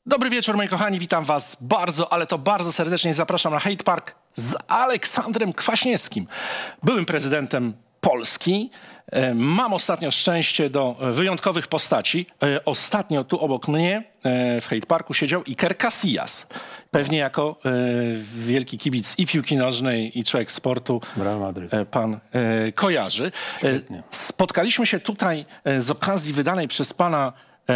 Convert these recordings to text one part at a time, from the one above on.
Dobry wieczór, moi kochani, witam was bardzo, ale to bardzo serdecznie. Zapraszam na Hate Park z Aleksandrem Kwaśniewskim, byłym prezydentem Polski. Mam ostatnio szczęście do wyjątkowych postaci. Ostatnio tu obok mnie w Hate Parku siedział Iker Casillas. Pewnie jako wielki kibic i piłki nożnej, i człowiek sportu pan kojarzy. Świetnie. Spotkaliśmy się tutaj z okazji wydanej przez pana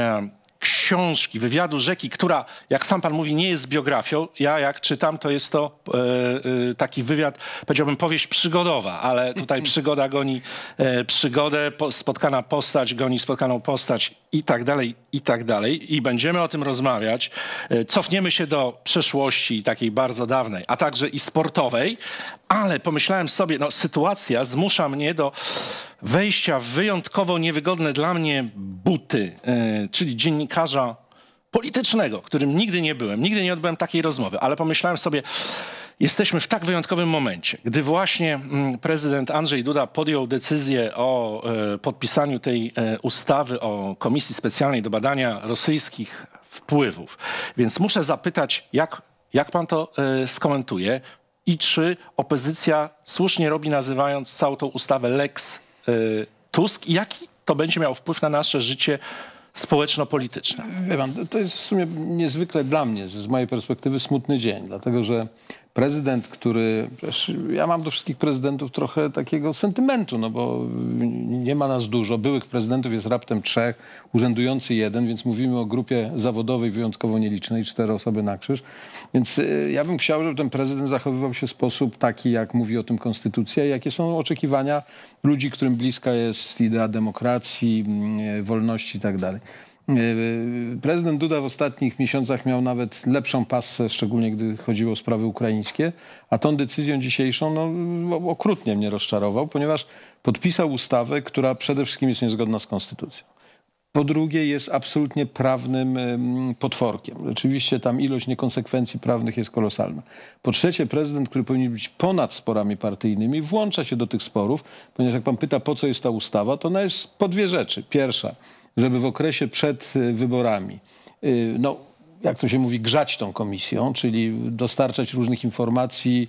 książki, wywiadu Rzeki, która, jak sam pan mówi, nie jest biografią. Ja jak czytam, to jest to taki wywiad, powiedziałbym, powieść przygodowa, ale tutaj przygoda goni przygodę, spotkana postać goni spotkaną postać i tak dalej, i tak dalej. I będziemy o tym rozmawiać. Cofniemy się do przeszłości takiej bardzo dawnej, a także i sportowej, ale pomyślałem sobie, no sytuacja zmusza mnie do wejścia w wyjątkowo niewygodne dla mnie buty, czyli dziennikarza politycznego, którym nigdy nie byłem, nigdy nie odbyłem takiej rozmowy, ale pomyślałem sobie, jesteśmy w tak wyjątkowym momencie, gdy właśnie prezydent Andrzej Duda podjął decyzję o podpisaniu tej ustawy o Komisji Specjalnej do badania rosyjskich wpływów. Więc muszę zapytać, jak pan to skomentuje i czy opozycja słusznie robi, nazywając całą tą ustawę Lex Tusk, i jaki to będzie miało wpływ na nasze życie społeczno-polityczne? Wie pan, to jest w sumie niezwykle dla mnie, z mojej perspektywy, smutny dzień, dlatego że prezydent, który... Ja mam do wszystkich prezydentów trochę takiego sentymentu, no bo nie ma nas dużo. Byłych prezydentów jest raptem 3, urzędujący 1, więc mówimy o grupie zawodowej wyjątkowo nielicznej, 4 osoby na krzyż. Więc ja bym chciał, żeby ten prezydent zachowywał się w sposób taki, jak mówi o tym konstytucja i jakie są oczekiwania ludzi, którym bliska jest idea demokracji, wolności i tak dalej. Prezydent Duda w ostatnich miesiącach miał nawet lepszą passę, szczególnie gdy chodziło o sprawy ukraińskie, a tą decyzją dzisiejszą okrutnie mnie rozczarował, ponieważ podpisał ustawę, która przede wszystkim jest niezgodna z konstytucją. Po drugie, jest absolutnie prawnym potworkiem. Rzeczywiście tam ilość niekonsekwencji prawnych jest kolosalna. Po trzecie, prezydent, który powinien być ponad sporami partyjnymi, włącza się do tych sporów, ponieważ jak pan pyta, po co jest ta ustawa, to ona jest po 2 rzeczy. Pierwsza, żeby w okresie przed wyborami, no jak to się mówi, grzać tą komisją, czyli dostarczać różnych informacji,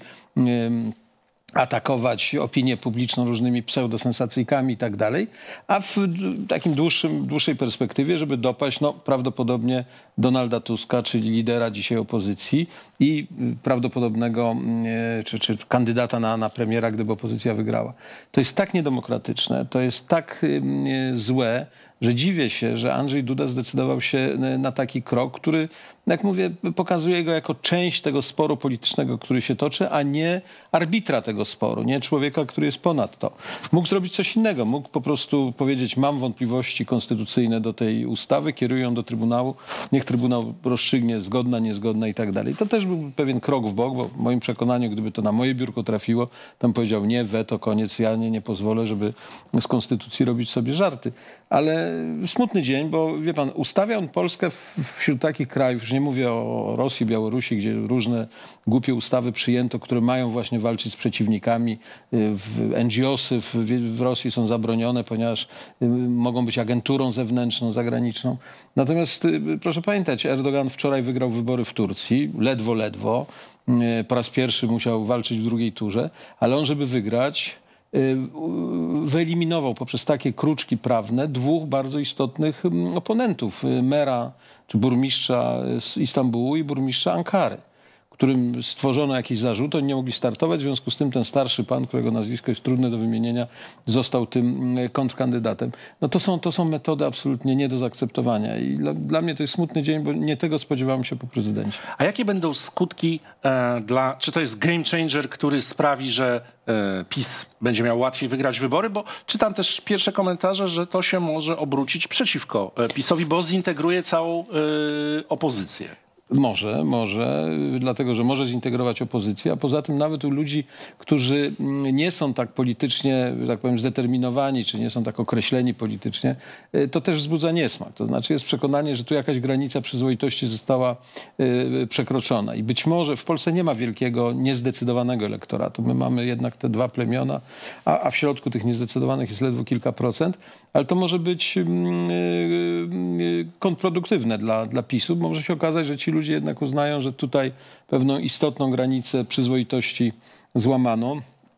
atakować opinię publiczną różnymi pseudosensacyjkami i tak dalej, a w takim dłuższej perspektywie, żeby dopaść prawdopodobnie Donalda Tuska, czyli lidera dzisiaj opozycji i prawdopodobnego czy kandydata na premiera, gdyby opozycja wygrała. To jest tak niedemokratyczne, to jest tak złe, że dziwię się, że Andrzej Duda zdecydował się na taki krok, który, jak mówię, pokazuje go jako część tego sporu politycznego, który się toczy, a nie arbitra tego sporu, nie człowieka, który jest ponad to. Mógł zrobić coś innego, mógł po prostu powiedzieć, mam wątpliwości konstytucyjne do tej ustawy, kieruję ją do Trybunału, niech Trybunał rozstrzygnie zgodna, niezgodna i tak dalej. To też był pewien krok w bok, bo w moim przekonaniu, gdyby to na moje biurko trafiło, tam powiedział nie, weto, koniec, ja nie pozwolę, żeby z konstytucji robić sobie żarty. Ale smutny dzień, bo wie pan, ustawia on Polskę wśród takich krajów, już nie mówię o Rosji, Białorusi, gdzie różne głupie ustawy przyjęto, które mają właśnie walczyć z przeciwnikami. NGO-sy w Rosji są zabronione, ponieważ mogą być agenturą zewnętrzną, zagraniczną. Natomiast proszę pamiętać, Erdogan wczoraj wygrał wybory w Turcji, ledwo. Po raz pierwszy musiał walczyć w drugiej turze, ale on, żeby wygrać, wyeliminował poprzez takie kruczki prawne 2 bardzo istotnych oponentów. Mera czy burmistrza z Istambułu i burmistrza Ankary, którym stworzono jakiś zarzut, oni nie mogli startować, w związku z tym ten starszy pan, którego nazwisko jest trudne do wymienienia, został tym kontrkandydatem. No to są metody absolutnie nie do zaakceptowania i dla mnie to jest smutny dzień, bo nie tego spodziewałem się po prezydencie. A jakie będą skutki czy to jest game changer, który sprawi, że PiS będzie miał łatwiej wygrać wybory? Bo czytam też pierwsze komentarze, że to się może obrócić przeciwko PiS-owi, bo zintegruje całą opozycję. Może, dlatego, że może zintegrować opozycję, a poza tym nawet u ludzi, którzy nie są tak politycznie, że tak powiem, zdeterminowani, czy nie są tak określeni politycznie, to też wzbudza niesmak. To znaczy jest przekonanie, że tu jakaś granica przyzwoitości została przekroczona. I być może w Polsce nie ma wielkiego, niezdecydowanego elektoratu. My mamy jednak te dwa plemiona, a w środku tych niezdecydowanych jest ledwo kilka procent, ale to może być kontrproduktywne dla PiS-u, bo może się okazać, że ci ludzie jednak uznają, że tutaj pewną istotną granicę przyzwoitości złamano.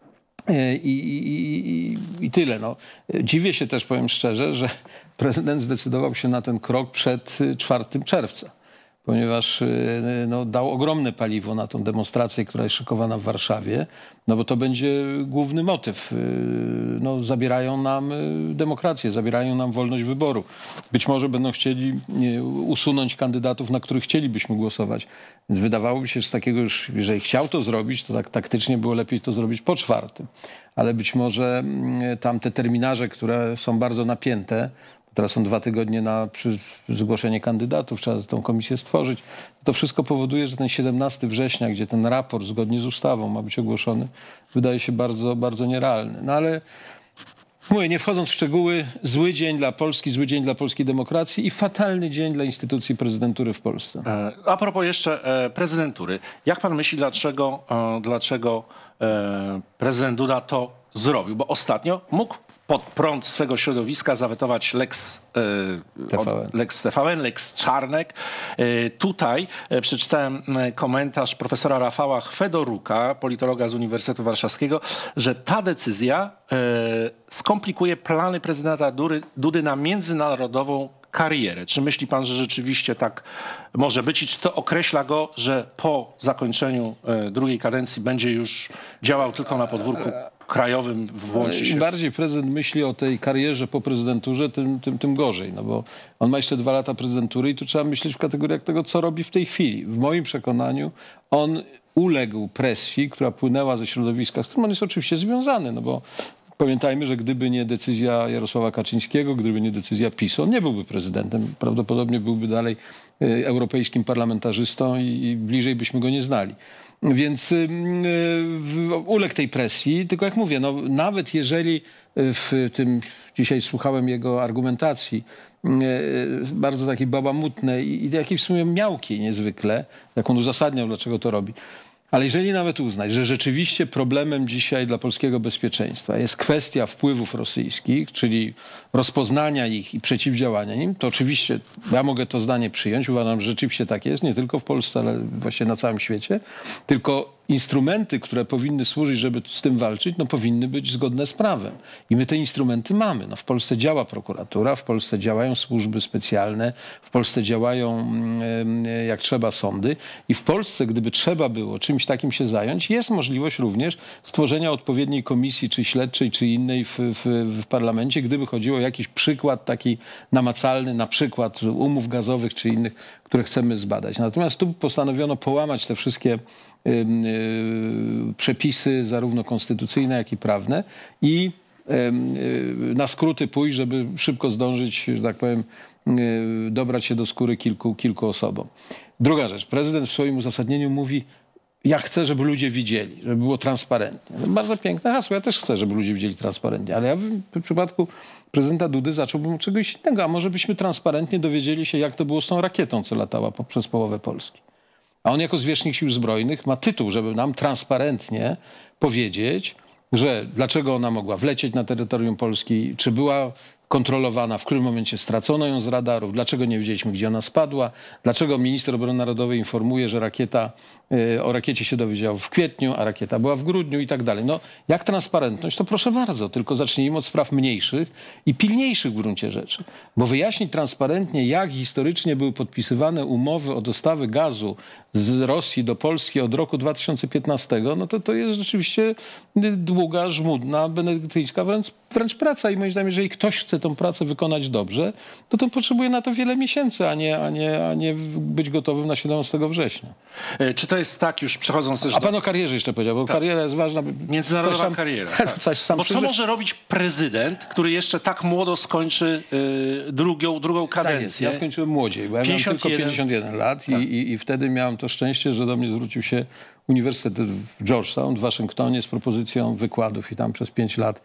I tyle. No. Dziwię się też, powiem szczerze, że prezydent zdecydował się na ten krok przed 4 czerwca, ponieważ dał ogromne paliwo na tą demonstrację, która jest szykowana w Warszawie, no bo to będzie główny motyw. Zabierają nam demokrację, zabierają nam wolność wyboru. Być może będą chcieli usunąć kandydatów, na których chcielibyśmy głosować. Więc wydawałoby się, że z takiego już, jeżeli chciał to zrobić, to tak taktycznie było lepiej to zrobić po 4. Ale być może tam te terminarze, które są bardzo napięte, teraz są 2 tygodnie na zgłoszenie kandydatów, trzeba tą komisję stworzyć. To wszystko powoduje, że ten 17 września, gdzie ten raport zgodnie z ustawą ma być ogłoszony, wydaje się bardzo, bardzo nierealny. No ale mówię, nie wchodząc w szczegóły, zły dzień dla Polski, zły dzień dla polskiej demokracji i fatalny dzień dla instytucji prezydentury w Polsce. A propos jeszcze prezydentury. Jak pan myśli, dlaczego prezydent Duda to zrobił? Bo ostatnio mógł pod prąd swego środowiska zawetować Lex TVN, Lex Czarnek. Tutaj przeczytałem komentarz profesora Rafała Chwedoruka, politologa z Uniwersytetu Warszawskiego, że ta decyzja skomplikuje plany prezydenta Dudy na międzynarodową karierę. Czy myśli pan, że rzeczywiście tak może być i czy to określa go, że po zakończeniu drugiej kadencji będzie już działał tylko na podwórku krajowym, włączy się? Im bardziej prezydent myśli o tej karierze po prezydenturze, tym gorzej. No bo on ma jeszcze 2 lata prezydentury i tu trzeba myśleć w kategoriach tego, co robi w tej chwili. W moim przekonaniu on uległ presji, która płynęła ze środowiska, z którym on jest oczywiście związany, no bo pamiętajmy, że gdyby nie decyzja Jarosława Kaczyńskiego, gdyby nie decyzja PiS-u, on nie byłby prezydentem. Prawdopodobnie byłby dalej europejskim parlamentarzystą i bliżej byśmy go nie znali. Więc uległ tej presji, tylko jak mówię, nawet jeżeli w tym, dzisiaj słuchałem jego argumentacji, bardzo takiej bałamutnej i takiej w sumie miałkiej niezwykle, jak on uzasadniał, dlaczego to robi. Ale jeżeli nawet uznać, że rzeczywiście problemem dzisiaj dla polskiego bezpieczeństwa jest kwestia wpływów rosyjskich, czyli rozpoznania ich i przeciwdziałania im, to oczywiście ja mogę to zdanie przyjąć. Uważam, że rzeczywiście tak jest, nie tylko w Polsce, ale właśnie na całym świecie. Tylko instrumenty, które powinny służyć, żeby z tym walczyć, powinny być zgodne z prawem. I my te instrumenty mamy. W Polsce działa prokuratura, w Polsce działają służby specjalne, w Polsce działają jak trzeba sądy. I w Polsce, gdyby trzeba było czymś takim się zająć, jest możliwość również stworzenia odpowiedniej komisji, czy śledczej, czy innej w parlamencie, gdyby chodziło o jakiś przykład taki namacalny, na przykład umów gazowych, czy innych, które chcemy zbadać. Natomiast tu postanowiono połamać te wszystkie przepisy, zarówno konstytucyjne, jak i prawne i na skróty pójść, żeby szybko zdążyć, że tak powiem, dobrać się do skóry kilku osobom. Druga rzecz. Prezydent w swoim uzasadnieniu mówi, ja chcę, żeby ludzie widzieli, żeby było transparentnie. Bardzo piękne hasło. Ja też chcę, żeby ludzie widzieli transparentnie, ale ja w przypadku prezydenta Dudy zacząłbym od czegoś innego. A może byśmy transparentnie dowiedzieli się, jak to było z tą rakietą, co latała przez połowę Polski. A on jako zwierzchnik Sił Zbrojnych ma tytuł, żeby nam transparentnie powiedzieć, że dlaczego ona mogła wlecieć na terytorium Polski, czy była kontrolowana, w którym momencie stracono ją z radarów, dlaczego nie wiedzieliśmy, gdzie ona spadła, dlaczego minister obrony narodowej informuje, że o rakiecie się dowiedział w kwietniu, a rakieta była w grudniu i tak dalej. Jak transparentność, to proszę bardzo, tylko zacznijmy od spraw mniejszych i pilniejszych w gruncie rzeczy. Bo wyjaśnić transparentnie, jak historycznie były podpisywane umowy o dostawy gazu z Rosji do Polski od roku 2015, to jest rzeczywiście długa, żmudna, benedyktyńska wręcz praca. I moim zdaniem, jeżeli ktoś chce chce tą pracę wykonać dobrze, to potrzebuje na to wiele miesięcy, a nie być gotowym na 17 września. Czy to jest tak, już przechodząc też A pan o karierze jeszcze powiedział, bo kariera jest ważna. Międzynarodowa kariera. Tak. Bo co może robić prezydent, który jeszcze tak młodo skończy drugą kadencję? Ja skończyłem młodziej, bo ja miałem tylko 51 lat i wtedy miałem to szczęście, że do mnie zwrócił się Uniwersytet w Georgetown w Waszyngtonie z propozycją wykładów i tam przez 5 lat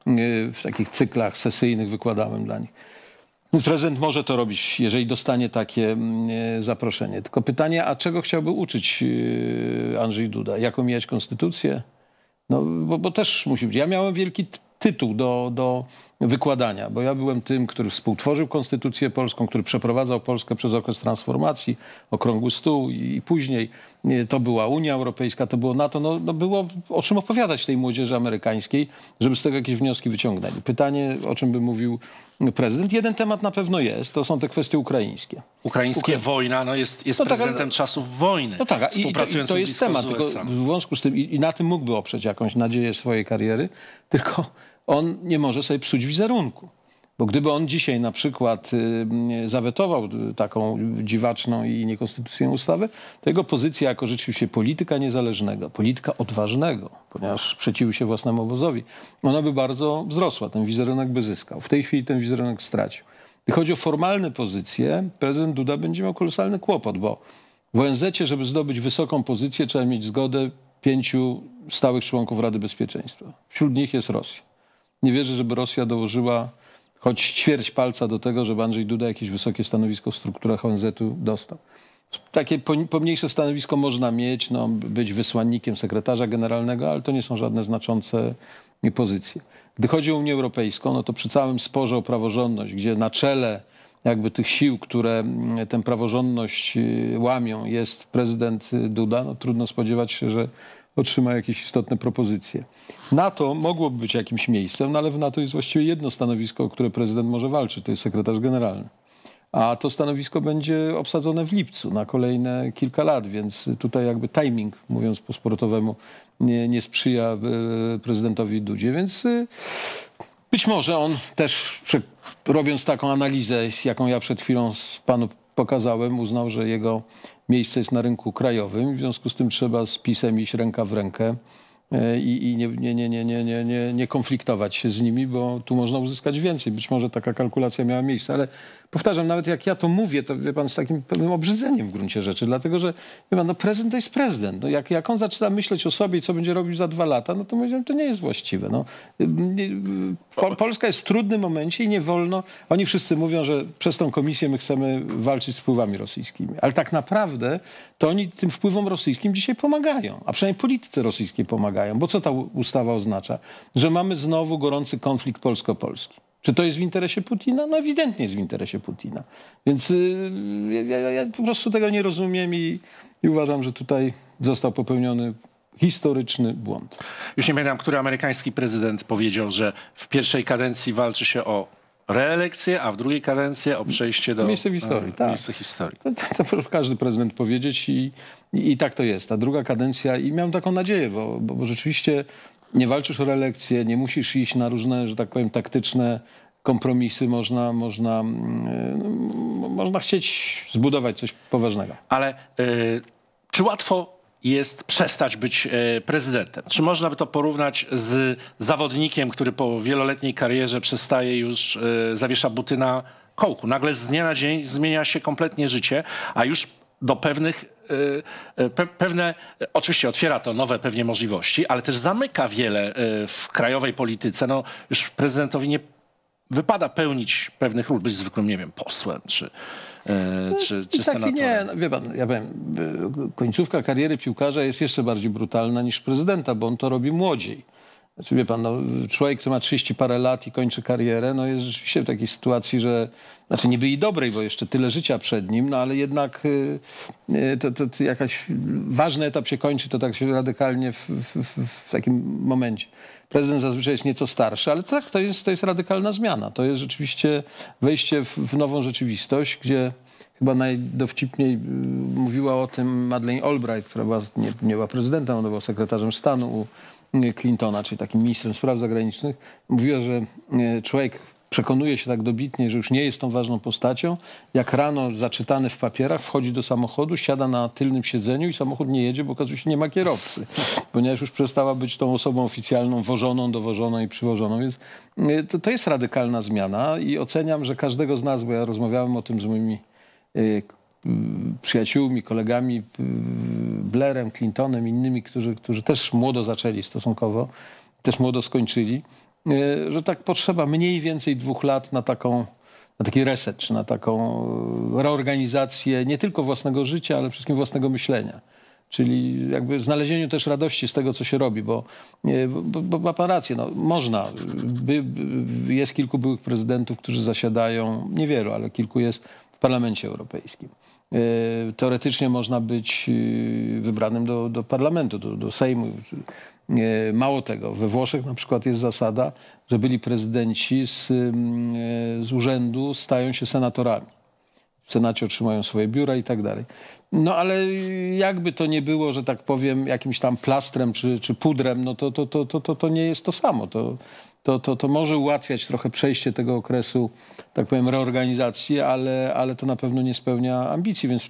w takich cyklach sesyjnych wykładałem dla nich. Prezydent może to robić, jeżeli dostanie takie zaproszenie. Tylko pytanie, a czego chciałby uczyć Andrzej Duda? Jak omijać konstytucję? No, bo też musi być. Ja miałem wielki tytuł do wykładania, bo ja byłem tym, który współtworzył Konstytucję Polską, który przeprowadzał Polskę przez okres transformacji, Okrągły Stół i później. To była Unia Europejska, to było NATO. No było o czym opowiadać tej młodzieży amerykańskiej, żeby z tego jakieś wnioski wyciągnęli. Pytanie, o czym by mówił prezydent. Jeden temat na pewno jest, to są te kwestie ukraińskie. Wojna, jest prezydentem czasów wojny. No tak, i to jest temat, tylko w związku z tym i na tym mógłby oprzeć jakąś nadzieję swojej kariery, tylko on nie może sobie psuć wizerunku. Bo gdyby on dzisiaj na przykład zawetował taką dziwaczną i niekonstytucyjną ustawę, to jego pozycja jako rzeczywiście polityka niezależnego, polityka odważnego, ponieważ sprzeciwił się własnemu obozowi, ona by bardzo wzrosła, ten wizerunek by zyskał. W tej chwili ten wizerunek stracił. Gdy chodzi o formalne pozycje, prezydent Duda będzie miał kolosalny kłopot, bo w ONZ-cie, żeby zdobyć wysoką pozycję, trzeba mieć zgodę 5 stałych członków Rady Bezpieczeństwa. Wśród nich jest Rosja. Nie wierzę, żeby Rosja dołożyła choć ćwierć palca do tego, żeby Andrzej Duda jakieś wysokie stanowisko w strukturach ONZ-u dostał. Takie pomniejsze stanowisko można mieć, być wysłannikiem sekretarza generalnego, ale to nie są żadne znaczące pozycje. Gdy chodzi o Unię Europejską, to przy całym sporze o praworządność, gdzie na czele jakby tych sił, które tę praworządność łamią, jest prezydent Duda, trudno spodziewać się, że otrzyma jakieś istotne propozycje. NATO mogłoby być jakimś miejscem, ale w NATO jest właściwie jedno stanowisko, o które prezydent może walczyć, to jest sekretarz generalny. A to stanowisko będzie obsadzone w lipcu na kolejne kilka lat, więc tutaj jakby timing, mówiąc po sportowemu, nie sprzyja prezydentowi Dudzie, więc być może on też, robiąc taką analizę, jaką ja przed chwilą panu pokazałem, uznał, że jego miejsce jest na rynku krajowym, w związku z tym trzeba z PiS-em iść ręka w rękę i nie konfliktować się z nimi, bo tu można uzyskać więcej. Być może taka kalkulacja miała miejsce, ale powtarzam, nawet jak ja to mówię, to wie pan, z takim pewnym obrzydzeniem w gruncie rzeczy, dlatego że wie pan, prezydent to jest prezydent. Jak on zaczyna myśleć o sobie i co będzie robił za 2 lata, to powiedziałem, to nie jest właściwe. Polska jest w trudnym momencie i nie wolno. Oni wszyscy mówią, że przez tą komisję my chcemy walczyć z wpływami rosyjskimi, ale tak naprawdę to oni tym wpływom rosyjskim dzisiaj pomagają, a przynajmniej polityce rosyjskiej pomagają. Bo co ta ustawa oznacza? Że mamy znowu gorący konflikt polsko-polski. Czy to jest w interesie Putina? No ewidentnie jest w interesie Putina. Więc ja po prostu tego nie rozumiem i uważam, że tutaj został popełniony historyczny błąd. Już nie pamiętam, który amerykański prezydent powiedział, że w pierwszej kadencji walczy się o reelekcję, a w drugiej kadencji o przejście do miejsca w historii. Miejsca historii. To może każdy prezydent powiedzieć i tak to jest. Ta druga kadencja i miałem taką nadzieję, bo rzeczywiście nie walczysz o reelekcję, nie musisz iść na różne, że tak powiem, taktyczne kompromisy. Można chcieć zbudować coś poważnego. Ale czy łatwo jest przestać być prezydentem? Czy można by to porównać z zawodnikiem, który po wieloletniej karierze przestaje już, zawiesza buty na kołku? Nagle z dnia na dzień zmienia się kompletnie życie, a już do pewne, oczywiście otwiera to nowe pewnie możliwości, ale też zamyka wiele w krajowej polityce. Już prezydentowi nie wypada pełnić pewnych ról, być zwykłym, nie wiem, posłem czy senatorem. Nie, wie pan, ja powiem, końcówka kariery piłkarza jest jeszcze bardziej brutalna niż prezydenta, bo on to robi młodziej. Znaczy, wie pan, człowiek, który ma 30 parę lat i kończy karierę, jest rzeczywiście w takiej sytuacji, że, znaczy niby i dobrej, bo jeszcze tyle życia przed nim, ale jednak to jakaś ważny etap się kończy, to tak się radykalnie w takim momencie. Prezydent zazwyczaj jest nieco starszy, ale tak, to jest radykalna zmiana. To jest rzeczywiście wejście w nową rzeczywistość, gdzie chyba najdowcipniej mówiła o tym Madeleine Albright, która nie była prezydentem, ona była sekretarzem stanu u Clintona, czyli takim ministrem spraw zagranicznych. Mówiła, że człowiek przekonuje się tak dobitnie, że już nie jest tą ważną postacią, jak rano zaczytany w papierach wchodzi do samochodu, siada na tylnym siedzeniu i samochód nie jedzie, bo okazuje się, nie ma kierowcy, ponieważ już przestała być tą osobą oficjalną, wożoną, dowożoną i przywożoną, więc to jest radykalna zmiana i oceniam, że każdego z nas, bo ja rozmawiałem o tym z moimi przyjaciółmi, kolegami, Blairem, Clintonem, innymi, którzy też młodo zaczęli stosunkowo, też młodo skończyli, że tak potrzeba mniej więcej 2 lat na taki reset, czy na taką reorganizację nie tylko własnego życia, ale przede wszystkim własnego myślenia. Czyli jakby znalezieniu też radości z tego, co się robi, bo ma pan rację, no, można. Jest kilku byłych prezydentów, którzy zasiadają, niewielu, ale kilku jest w Parlamencie Europejskim. Teoretycznie można być wybranym do parlamentu, do Sejmu. Mało tego, we Włoszech na przykład jest zasada, że byli prezydenci z urzędu stają się senatorami. W Senacie otrzymają swoje biura i tak dalej. No ale jakby to nie było, że tak powiem, jakimś tam plastrem czy pudrem, no to nie jest to samo. To może ułatwiać trochę przejście tego okresu, tak powiem, reorganizacji, ale to na pewno nie spełnia ambicji, więc w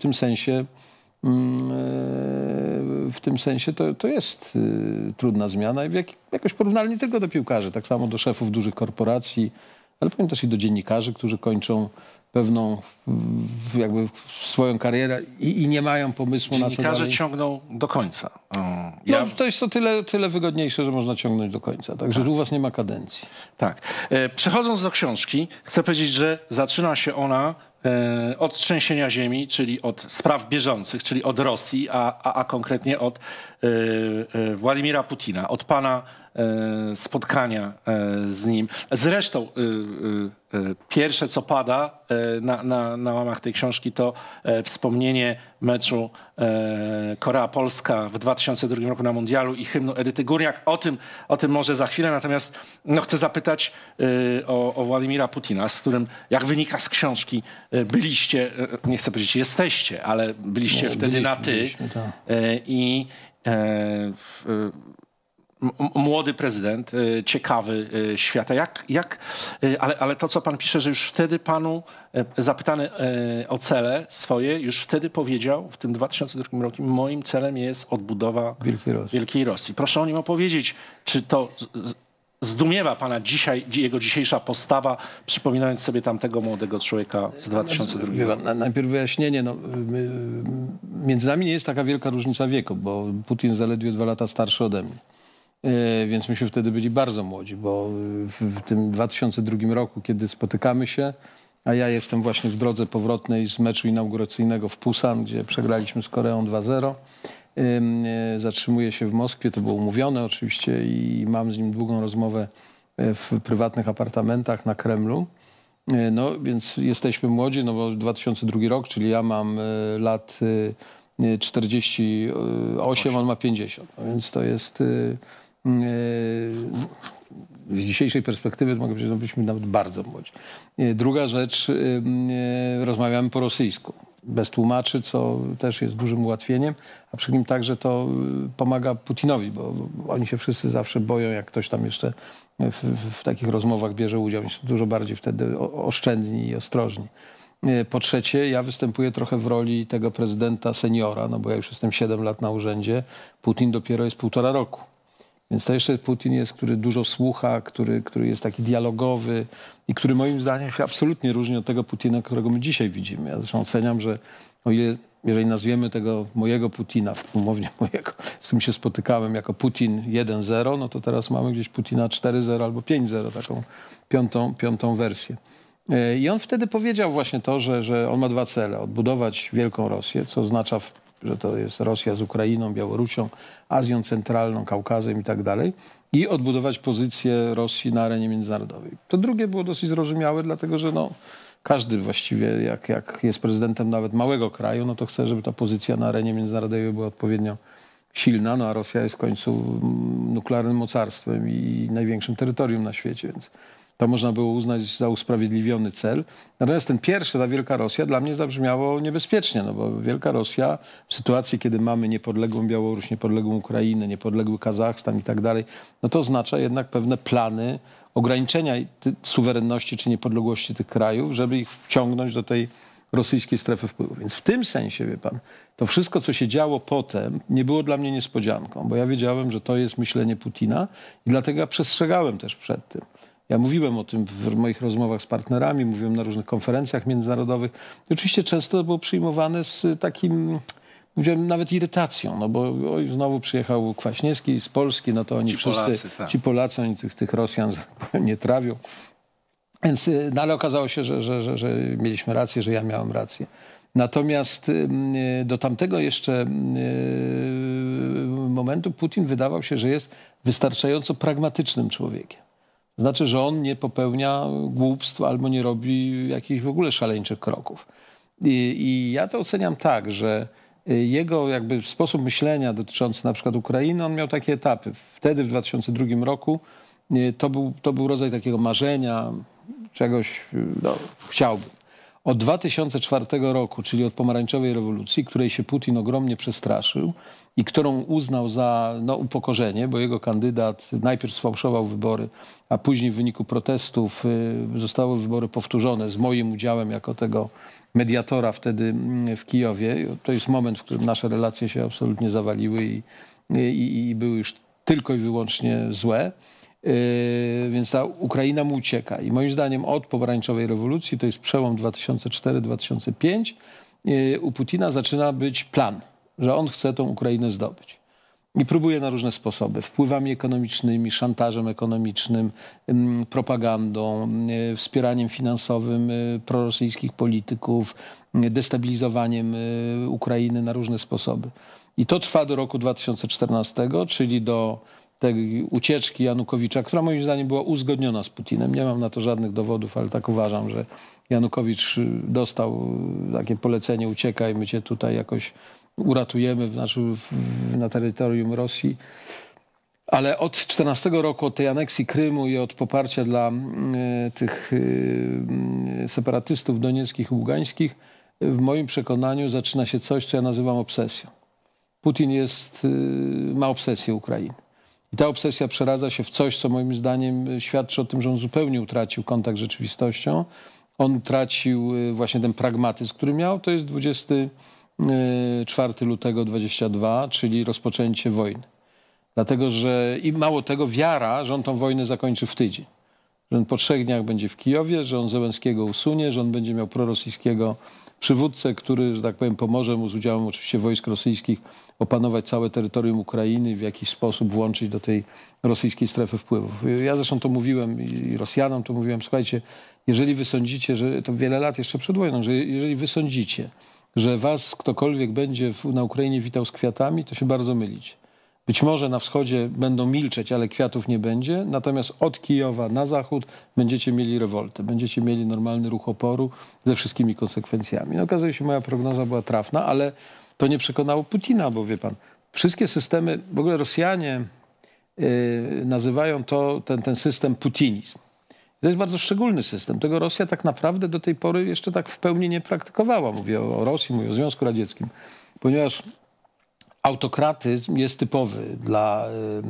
tym sensie to jest trudna zmiana i jakoś porównalnie nie tylko do piłkarzy, tak samo do szefów dużych korporacji, ale powiem też i do dziennikarzy, którzy kończą pewną jakby swoją karierę i nie mają pomysłu na co dalej. Dziennikarze ciągną do końca. No, to jest to tyle wygodniejsze, że można ciągnąć do końca. Także u was nie ma kadencji. Tak. Przechodząc do książki, chcę powiedzieć, że zaczyna się ona od trzęsienia ziemi, czyli od spraw bieżących, czyli od Rosji, a konkretnie od Władimira Putina, od pana spotkania z nim. Zresztą pierwsze, co pada na łamach tej książki, to wspomnienie meczu Korea-Polska w 2002 roku na Mundialu i hymnu Edyty Górniak. O tym może za chwilę, natomiast chcę zapytać o Władimira Putina, z którym, jak wynika z książki, byliście, nie chcę powiedzieć jesteście, ale byliście wtedy na ty. Tak. I młody prezydent, ciekawy świata. Ale to, co pan pisze, że już wtedy panu zapytany o cele swoje, już wtedy powiedział w tym 2002 roku, moim celem jest odbudowa Wielkiej Rosji. Proszę o nim opowiedzieć, czy to zdumiewa pana jego dzisiejsza postawa, przypominając sobie tamtego młodego człowieka z 2002 roku? Najpierw wyjaśnienie. Między nami nie jest taka wielka różnica wieku, bo Putin zaledwie 2 lata starszy ode mnie. Więc myśmy wtedy byli bardzo młodzi, bo w tym 2002 roku, kiedy spotykamy się, a ja jestem właśnie w drodze powrotnej z meczu inauguracyjnego w Pusan, gdzie przegraliśmy z Koreą 2-0. Zatrzymuję się w Moskwie, to było umówione oczywiście i mam z nim długą rozmowę w prywatnych apartamentach na Kremlu. No więc jesteśmy młodzi, no bo 2002 rok, czyli ja mam lat 48, on ma 50, no więc to jest... Z dzisiejszej perspektywy to mogę powiedzieć, że byliśmy nawet bardzo młodzi. Druga rzecz, rozmawiamy po rosyjsku, bez tłumaczy, co też jest dużym ułatwieniem, a przy tym także to pomaga Putinowi, bo oni się wszyscy zawsze boją, jak ktoś tam jeszcze w takich rozmowach bierze udział. Oni są dużo bardziej wtedy oszczędni i ostrożni. Po trzecie, ja występuję trochę w roli tego prezydenta seniora, no bo ja już jestem 7 lat na urzędzie, Putin dopiero jest 1,5 roku. Więc to jeszcze Putin jest, który dużo słucha, który jest taki dialogowy i który moim zdaniem się absolutnie różni od tego Putina, którego my dzisiaj widzimy. Ja zresztą oceniam, że o ile, jeżeli nazwiemy tego mojego Putina, umownie mojego, z którym się spotykałem jako Putin 1.0, no to teraz mamy gdzieś Putina 4.0 albo 5.0, taką piątą wersję. I on wtedy powiedział właśnie to, że on ma 2 cele. Odbudować Wielką Rosję, co oznacza, że to jest Rosja z Ukrainą, Białorusią, Azją Centralną, Kaukazem i tak dalej. I odbudować pozycję Rosji na arenie międzynarodowej. To drugie było dosyć zrozumiałe, dlatego że każdy właściwie, jak jest prezydentem nawet małego kraju, no to chce, żeby ta pozycja na arenie międzynarodowej była odpowiednio silna. No a Rosja jest w końcu nuklearnym mocarstwem i największym terytorium na świecie, więc to można było uznać za usprawiedliwiony cel. Natomiast ten pierwszy, ta Wielka Rosja, dla mnie zabrzmiało niebezpiecznie, no bo Wielka Rosja w sytuacji, kiedy mamy niepodległą Białoruś, niepodległą Ukrainę, niepodległy Kazachstan i tak dalej, no to oznacza jednak pewne plany ograniczenia suwerenności czy niepodległości tych krajów, żeby ich wciągnąć do tej rosyjskiej strefy wpływu. Więc w tym sensie, wie pan, to wszystko, co się działo potem, nie było dla mnie niespodzianką, bo ja wiedziałem, że to jest myślenie Putina i dlatego ja przestrzegałem też przed tym. Ja mówiłem o tym w moich rozmowach z partnerami, mówiłem na różnych konferencjach międzynarodowych. I oczywiście często to było przyjmowane z takim, powiedziałem, nawet irytacją, no bo oj, znowu przyjechał Kwaśniewski z Polski, no to oni Ci wszyscy, Polacy, tak. ci Polacy, oni tych Rosjan nie trawią. Więc, no ale okazało się, że mieliśmy rację, że ja miałem rację. Natomiast do tamtego jeszcze momentu Putin wydawał się, że jest wystarczająco pragmatycznym człowiekiem. Znaczy, że on nie popełnia głupstw albo nie robi jakichś w ogóle szaleńczych kroków. I ja to oceniam tak, że jego jakby sposób myślenia dotyczący na przykład Ukrainy, on miał takie etapy. Wtedy w 2002 roku to był rodzaj takiego marzenia, czegoś no, chciałbym. Od 2004 roku, czyli od pomarańczowej rewolucji, której się Putin ogromnie przestraszył i którą uznał za upokorzenie, bo jego kandydat najpierw sfałszował wybory, a później w wyniku protestów zostały wybory powtórzone z moim udziałem jako tego mediatora wtedy w Kijowie. To jest moment, w którym nasze relacje się absolutnie zawaliły i były już tylko i wyłącznie złe. Więc ta Ukraina mu ucieka. I moim zdaniem od pomarańczowej rewolucji, to jest przełom 2004-2005, u Putina zaczyna być plan, że on chce tą Ukrainę zdobyć. I próbuje na różne sposoby. Wpływami ekonomicznymi, szantażem ekonomicznym, propagandą, wspieraniem finansowym prorosyjskich polityków, destabilizowaniem Ukrainy na różne sposoby. I to trwa do roku 2014, czyli do tej ucieczki Janukowicza, która moim zdaniem była uzgodniona z Putinem. Nie mam na to żadnych dowodów, ale tak uważam, że Janukowicz dostał takie polecenie: uciekaj, my cię tutaj jakoś uratujemy, na terytorium Rosji. Ale od 2014 roku, od tej aneksji Krymu i od poparcia dla tych separatystów donieckich i ługańskich, w moim przekonaniu zaczyna się coś, co ja nazywam obsesją. Putin ma obsesję Ukrainy. I ta obsesja przeradza się w coś, co moim zdaniem świadczy o tym, że on zupełnie utracił kontakt z rzeczywistością. On utracił właśnie ten pragmatyzm, który miał. To jest 24 lutego 22, czyli rozpoczęcie wojny. Dlatego, że i mało tego, wiara, że on tą wojnę zakończy w tydzień. Że on po 3 dniach będzie w Kijowie, że on Zełenskiego usunie, że on będzie miał prorosyjskiego przywódcę, który, że tak powiem, pomoże mu z udziałem oczywiście wojsk rosyjskich opanować całe terytorium Ukrainy i w jakiś sposób włączyć do tej rosyjskiej strefy wpływów. Ja zresztą to mówiłem i Rosjanom to mówiłem: słuchajcie, jeżeli wy sądzicie, że to wiele lat jeszcze przed wojną, że jeżeli wy sądzicie, że was ktokolwiek będzie na Ukrainie witał z kwiatami, to się bardzo mylicie. Być może na wschodzie będą milczeć, ale kwiatów nie będzie. Natomiast od Kijowa na zachód będziecie mieli rewoltę. Będziecie mieli normalny ruch oporu ze wszystkimi konsekwencjami. No, okazuje się, moja prognoza była trafna, ale to nie przekonało Putina, bo wie pan, wszystkie systemy, w ogóle Rosjanie nazywają ten system putinizm. To jest bardzo szczególny system. Tego Rosja tak naprawdę do tej pory jeszcze tak w pełni nie praktykowała. Mówię o Rosji, mówię o Związku Radzieckim. Ponieważ autokratyzm jest typowy dla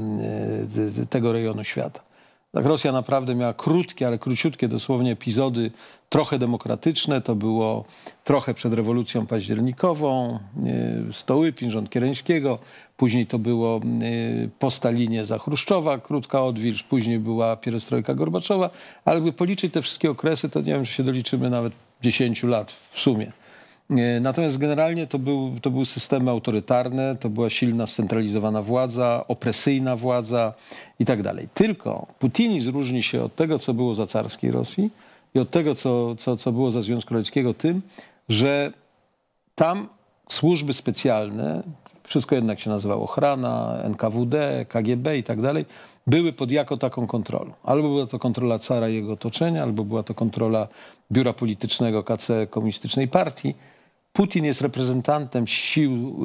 tego rejonu świata. Tak, Rosja naprawdę miała krótkie, ale króciutkie dosłownie epizody, trochę demokratyczne. To było trochę przed rewolucją październikową, Stołypin, rząd Kiereńskiego. Później to było po Stalinie za Chruszczowa, krótka odwilż. Później była pierestrojka Gorbaczowa. Ale jakby policzyć te wszystkie okresy, to nie wiem, czy się doliczymy nawet 10 lat w sumie. Natomiast generalnie to były systemy autorytarne, to była silna, scentralizowana władza, opresyjna władza i tak dalej. Tylko putinizm różni się od tego, co było za carskiej Rosji i od tego, co było za Związku Radzieckiego tym, że tam służby specjalne, wszystko jednak się nazywało ochrana, NKWD, KGB i tak dalej, były pod jako taką kontrolą. Albo była to kontrola cara i jego otoczenia, albo była to kontrola biura politycznego KC Komunistycznej Partii. Putin jest reprezentantem sił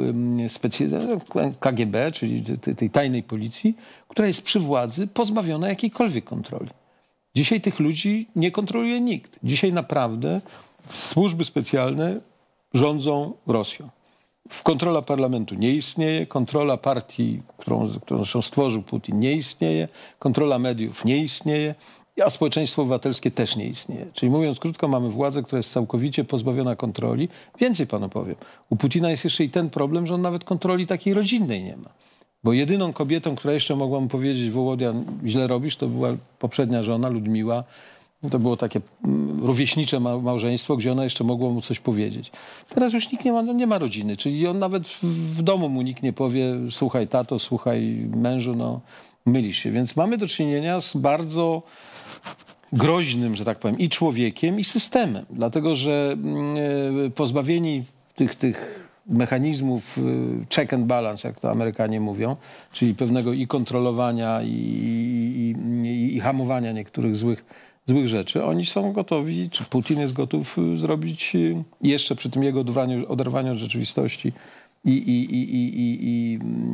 KGB, czyli tej tajnej policji, która jest przy władzy pozbawiona jakiejkolwiek kontroli. Dzisiaj tych ludzi nie kontroluje nikt. Dzisiaj naprawdę służby specjalne rządzą Rosją. Kontrola parlamentu nie istnieje, kontrola partii, którą zresztą stworzył Putin, nie istnieje, kontrola mediów nie istnieje, a społeczeństwo obywatelskie też nie istnieje. Czyli mówiąc krótko, mamy władzę, która jest całkowicie pozbawiona kontroli. Więcej panu powiem. U Putina jest jeszcze i ten problem, że on nawet kontroli takiej rodzinnej nie ma. Bo jedyną kobietą, która jeszcze mogła mu powiedzieć: Wołodia, źle robisz, to była poprzednia żona, Ludmiła. To było takie rówieśnicze małżeństwo, gdzie ona jeszcze mogła mu coś powiedzieć. Teraz już nikt nie ma rodziny, czyli on nawet w domu mu nikt nie powie: słuchaj tato, słuchaj mężu, no mylisz się. Więc mamy do czynienia z bardzo groźnym, że tak powiem, i człowiekiem, i systemem. Dlatego, że pozbawieni tych mechanizmów check and balance, jak to Amerykanie mówią, czyli pewnego i kontrolowania, i hamowania niektórych złych rzeczy, oni są gotowi, czy Putin jest gotów zrobić jeszcze przy tym jego oderwaniu od rzeczywistości i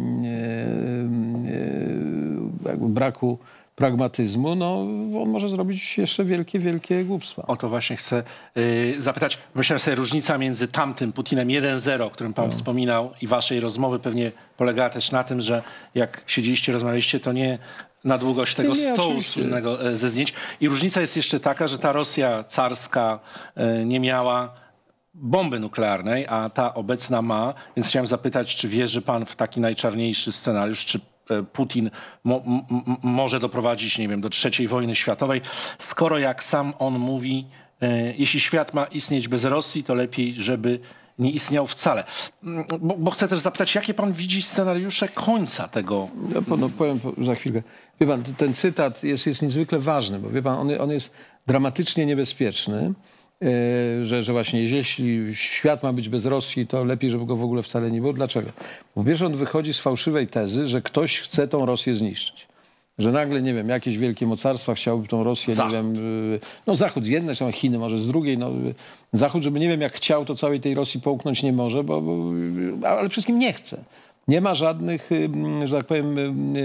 jakby braku pragmatyzmu, no on może zrobić jeszcze wielkie głupstwa. O to właśnie chcę zapytać. Myślałem sobie, różnica między tamtym Putinem 1.0, o którym pan wspominał, i waszej rozmowy pewnie polegała też na tym, że jak siedzieliście, rozmawialiście, to nie na długość tego stołu oczywiście. słynnego ze zdjęć. I różnica jest jeszcze taka, że ta Rosja carska nie miała bomby nuklearnej, a ta obecna ma. Więc chciałem zapytać, czy wierzy pan w taki najczarniejszy scenariusz, czy Putin może doprowadzić, nie wiem, do III wojny światowej, skoro, jak sam on mówi, jeśli świat ma istnieć bez Rosji, to lepiej, żeby nie istniał wcale. Bo chcę też zapytać, jakie pan widzi scenariusze końca tego? Ja panu powiem za chwilkę. Wie pan, ten cytat jest niezwykle ważny, bo wie pan, on jest dramatycznie niebezpieczny, że właśnie jeśli świat ma być bez Rosji, to lepiej, żeby go w ogóle wcale nie było. Dlaczego? Po pierwsze, on wychodzi z fałszywej tezy, że ktoś chce tą Rosję zniszczyć. Że nagle, nie wiem, jakieś wielkie mocarstwa chciałyby tą Rosję, Zachód. nie wiem, no Zachód z jednej strony, Chiny może z drugiej, no Zachód, żeby nie wiem jak chciał, to całej tej Rosji połknąć nie może, ale przede wszystkim nie chce. Nie ma żadnych, że tak powiem,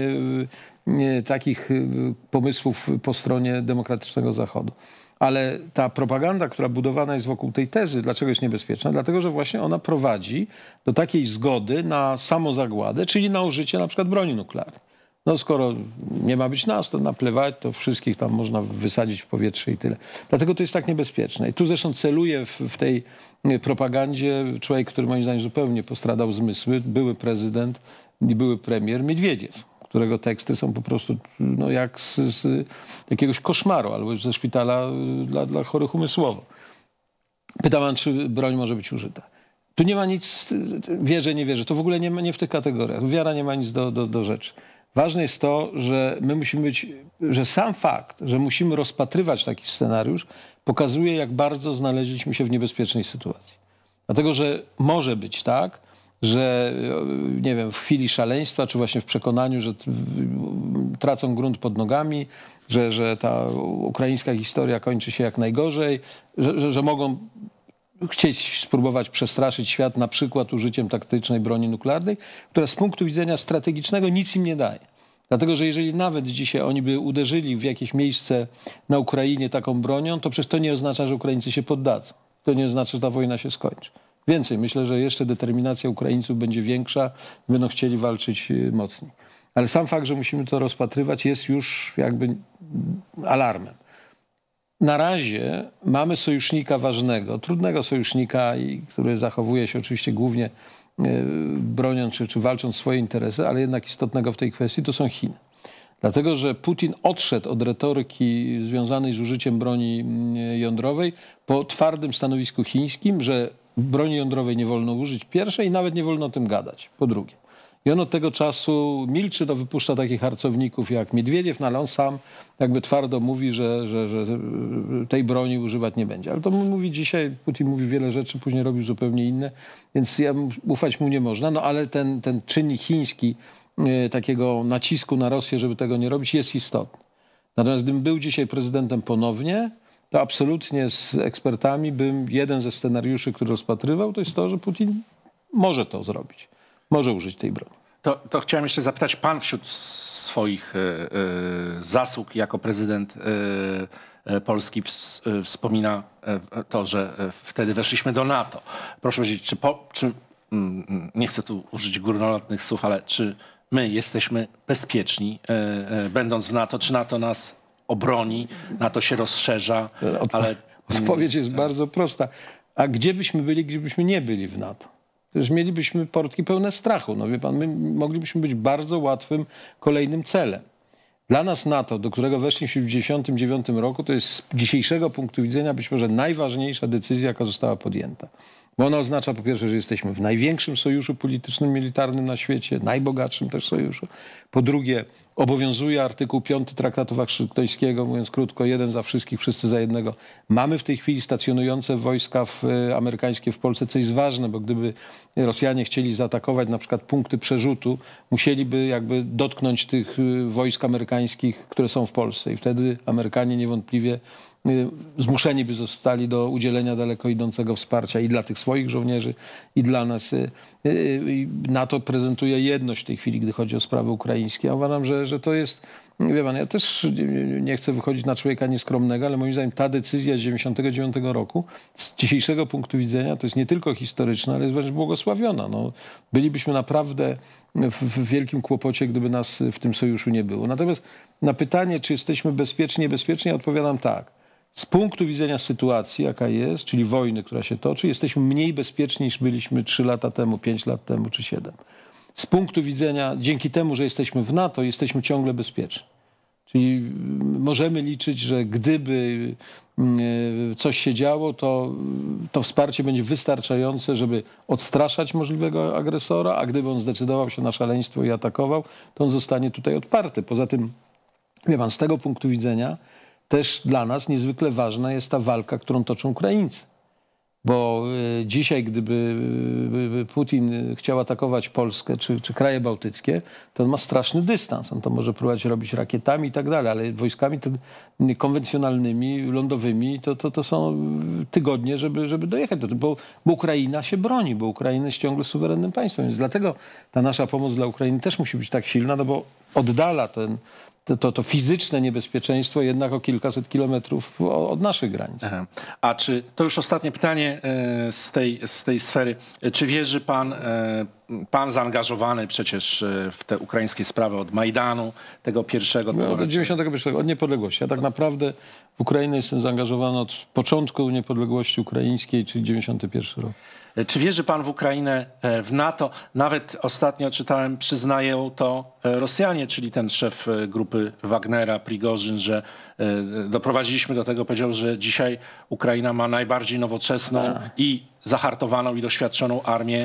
takich pomysłów po stronie demokratycznego Zachodu. Ale ta propaganda, która budowana jest wokół tej tezy, dlaczego jest niebezpieczna? Dlatego, że właśnie ona prowadzi do takiej zgody na samozagładę, czyli na użycie na przykład broni nuklearnej. No skoro nie ma być nas, to naplewać, to wszystkich tam można wysadzić w powietrze i tyle. Dlatego to jest tak niebezpieczne. I tu zresztą celuje w tej propagandzie człowiek, który moim zdaniem zupełnie postradał zmysły, były prezydent i były premier Miedwiediew, którego teksty są po prostu no, jak z jakiegoś koszmaru albo ze szpitala dla chorych umysłowo. Pyta pan, czy broń może być użyta. Tu nie ma nic, wierzę, nie wierzę. To w ogóle nie w tych kategoriach. Wiara nie ma nic do rzeczy. Ważne jest to, że my musimy być, że sam fakt, że musimy rozpatrywać taki scenariusz, pokazuje, jak bardzo znaleźliśmy się w niebezpiecznej sytuacji. Dlatego, że może być tak, że nie wiem, w chwili szaleństwa, czy właśnie w przekonaniu, że tracą grunt pod nogami, że ta ukraińska historia kończy się jak najgorzej, że mogą chcieć spróbować przestraszyć świat na przykład użyciem taktycznej broni nuklearnej, która z punktu widzenia strategicznego nic im nie daje. Dlatego, że jeżeli nawet dzisiaj oni by uderzyli w jakieś miejsce na Ukrainie taką bronią, to przecież to nie oznacza, że Ukraińcy się poddadzą. To nie oznacza, że ta wojna się skończy. Więcej, myślę, że jeszcze determinacja Ukraińców będzie większa, będą chcieli walczyć mocniej. Ale sam fakt, że musimy to rozpatrywać, jest już jakby alarmem. Na razie mamy sojusznika ważnego, trudnego sojusznika, który zachowuje się oczywiście głównie broniąc czy walcząc swoje interesy, ale jednak istotnego w tej kwestii, to są Chiny. Dlatego, że Putin odszedł od retoryki związanej z użyciem broni jądrowej po twardym stanowisku chińskim, że broni jądrowej nie wolno użyć, pierwsze, i nawet nie wolno o tym gadać, po drugie. I on od tego czasu milczy, to wypuszcza takich harcowników jak Miedwiediew, no ale on sam jakby twardo mówi, że tej broni używać nie będzie. Ale to mówi dzisiaj, Putin mówi wiele rzeczy, później robi zupełnie inne, więc ufać mu nie można. No ale ten czynnik chiński takiego nacisku na Rosję, żeby tego nie robić, jest istotny. Natomiast gdybym był dzisiaj prezydentem ponownie, to absolutnie z ekspertami bym jeden ze scenariuszy, który rozpatrywał, to jest to, że Putin może to zrobić. Może użyć tej broni. To chciałem jeszcze zapytać, pan wśród swoich zasług jako prezydent Polski wspomina to, że wtedy weszliśmy do NATO. Proszę powiedzieć, nie chcę tu użyć górnolotnych słów, ale czy my jesteśmy bezpieczni, będąc w NATO? Czy NATO nas obroni? NATO się rozszerza? Odpowiedź jest bardzo prosta. A gdzie byśmy byli, gdybyśmy nie byli w NATO? Przecież mielibyśmy portki pełne strachu. No wie pan, my moglibyśmy być bardzo łatwym kolejnym celem. Dla nas NATO, do którego weszliśmy w 1999 roku, to jest z dzisiejszego punktu widzenia być może najważniejsza decyzja, jaka została podjęta. Bo ona oznacza po pierwsze, że jesteśmy w największym sojuszu politycznym, militarnym na świecie, najbogatszym też sojuszu. Po drugie, obowiązuje artykuł 5 Traktatu Waszyngtońskiego, mówiąc krótko, jeden za wszystkich, wszyscy za jednego. Mamy w tej chwili stacjonujące wojska amerykańskie w Polsce, co jest ważne, bo gdyby Rosjanie chcieli zaatakować na przykład punkty przerzutu, musieliby jakby dotknąć tych wojsk amerykańskich, które są w Polsce. I wtedy Amerykanie niewątpliwie zmuszeni by zostali do udzielenia daleko idącego wsparcia i dla tych swoich żołnierzy, i dla nas. NATO prezentuje jedność w tej chwili, gdy chodzi o sprawy ukraińskie. Ja uważam, że to jest, wie pan, ja też nie chcę wychodzić na człowieka nieskromnego, ale moim zdaniem ta decyzja z 1999 roku z dzisiejszego punktu widzenia to jest nie tylko historyczna, ale jest wręcz błogosławiona. No, bylibyśmy naprawdę w wielkim kłopocie, gdyby nas w tym sojuszu nie było. Natomiast na pytanie, czy jesteśmy bezpieczni, niebezpieczni, ja odpowiadam tak. Z punktu widzenia sytuacji, jaka jest, czyli wojny, która się toczy, jesteśmy mniej bezpieczni niż byliśmy 3 lata temu, 5 lat temu czy 7. Z punktu widzenia, dzięki temu, że jesteśmy w NATO, jesteśmy ciągle bezpieczni. Czyli możemy liczyć, że gdyby coś się działo, to wsparcie będzie wystarczające, żeby odstraszać możliwego agresora, a gdyby on zdecydował się na szaleństwo i atakował, to on zostanie tutaj odparty. Poza tym, wie pan, z tego punktu widzenia też dla nas niezwykle ważna jest ta walka, którą toczą Ukraińcy. Bo dzisiaj, gdyby Putin chciał atakować Polskę czy kraje bałtyckie, to on ma straszny dystans. On to może próbować robić rakietami i tak dalej, ale wojskami konwencjonalnymi, lądowymi to są tygodnie, żeby dojechać do tego. Bo Ukraina się broni, bo Ukraina jest ciągle suwerennym państwem. Więc dlatego ta nasza pomoc dla Ukrainy też musi być tak silna, no bo oddala to fizyczne niebezpieczeństwo jednak o kilkaset kilometrów od naszych granic. Aha. A czy, to już ostatnie pytanie z tej sfery, czy wierzy pan zaangażowany przecież w te ukraińskie sprawy od Majdanu, tego pierwszego... Od 91, od niepodległości. Ja tak naprawdę w Ukrainę jestem zaangażowany od początku niepodległości ukraińskiej, czyli 91 rok. Czy wierzy pan w Ukrainę, w NATO? Nawet ostatnio czytałem, przyznają to Rosjanie, czyli ten szef grupy Wagnera, Prigorzyn, że doprowadziliśmy do tego, powiedział, że dzisiaj Ukraina ma najbardziej nowoczesną i zahartowaną i doświadczoną armię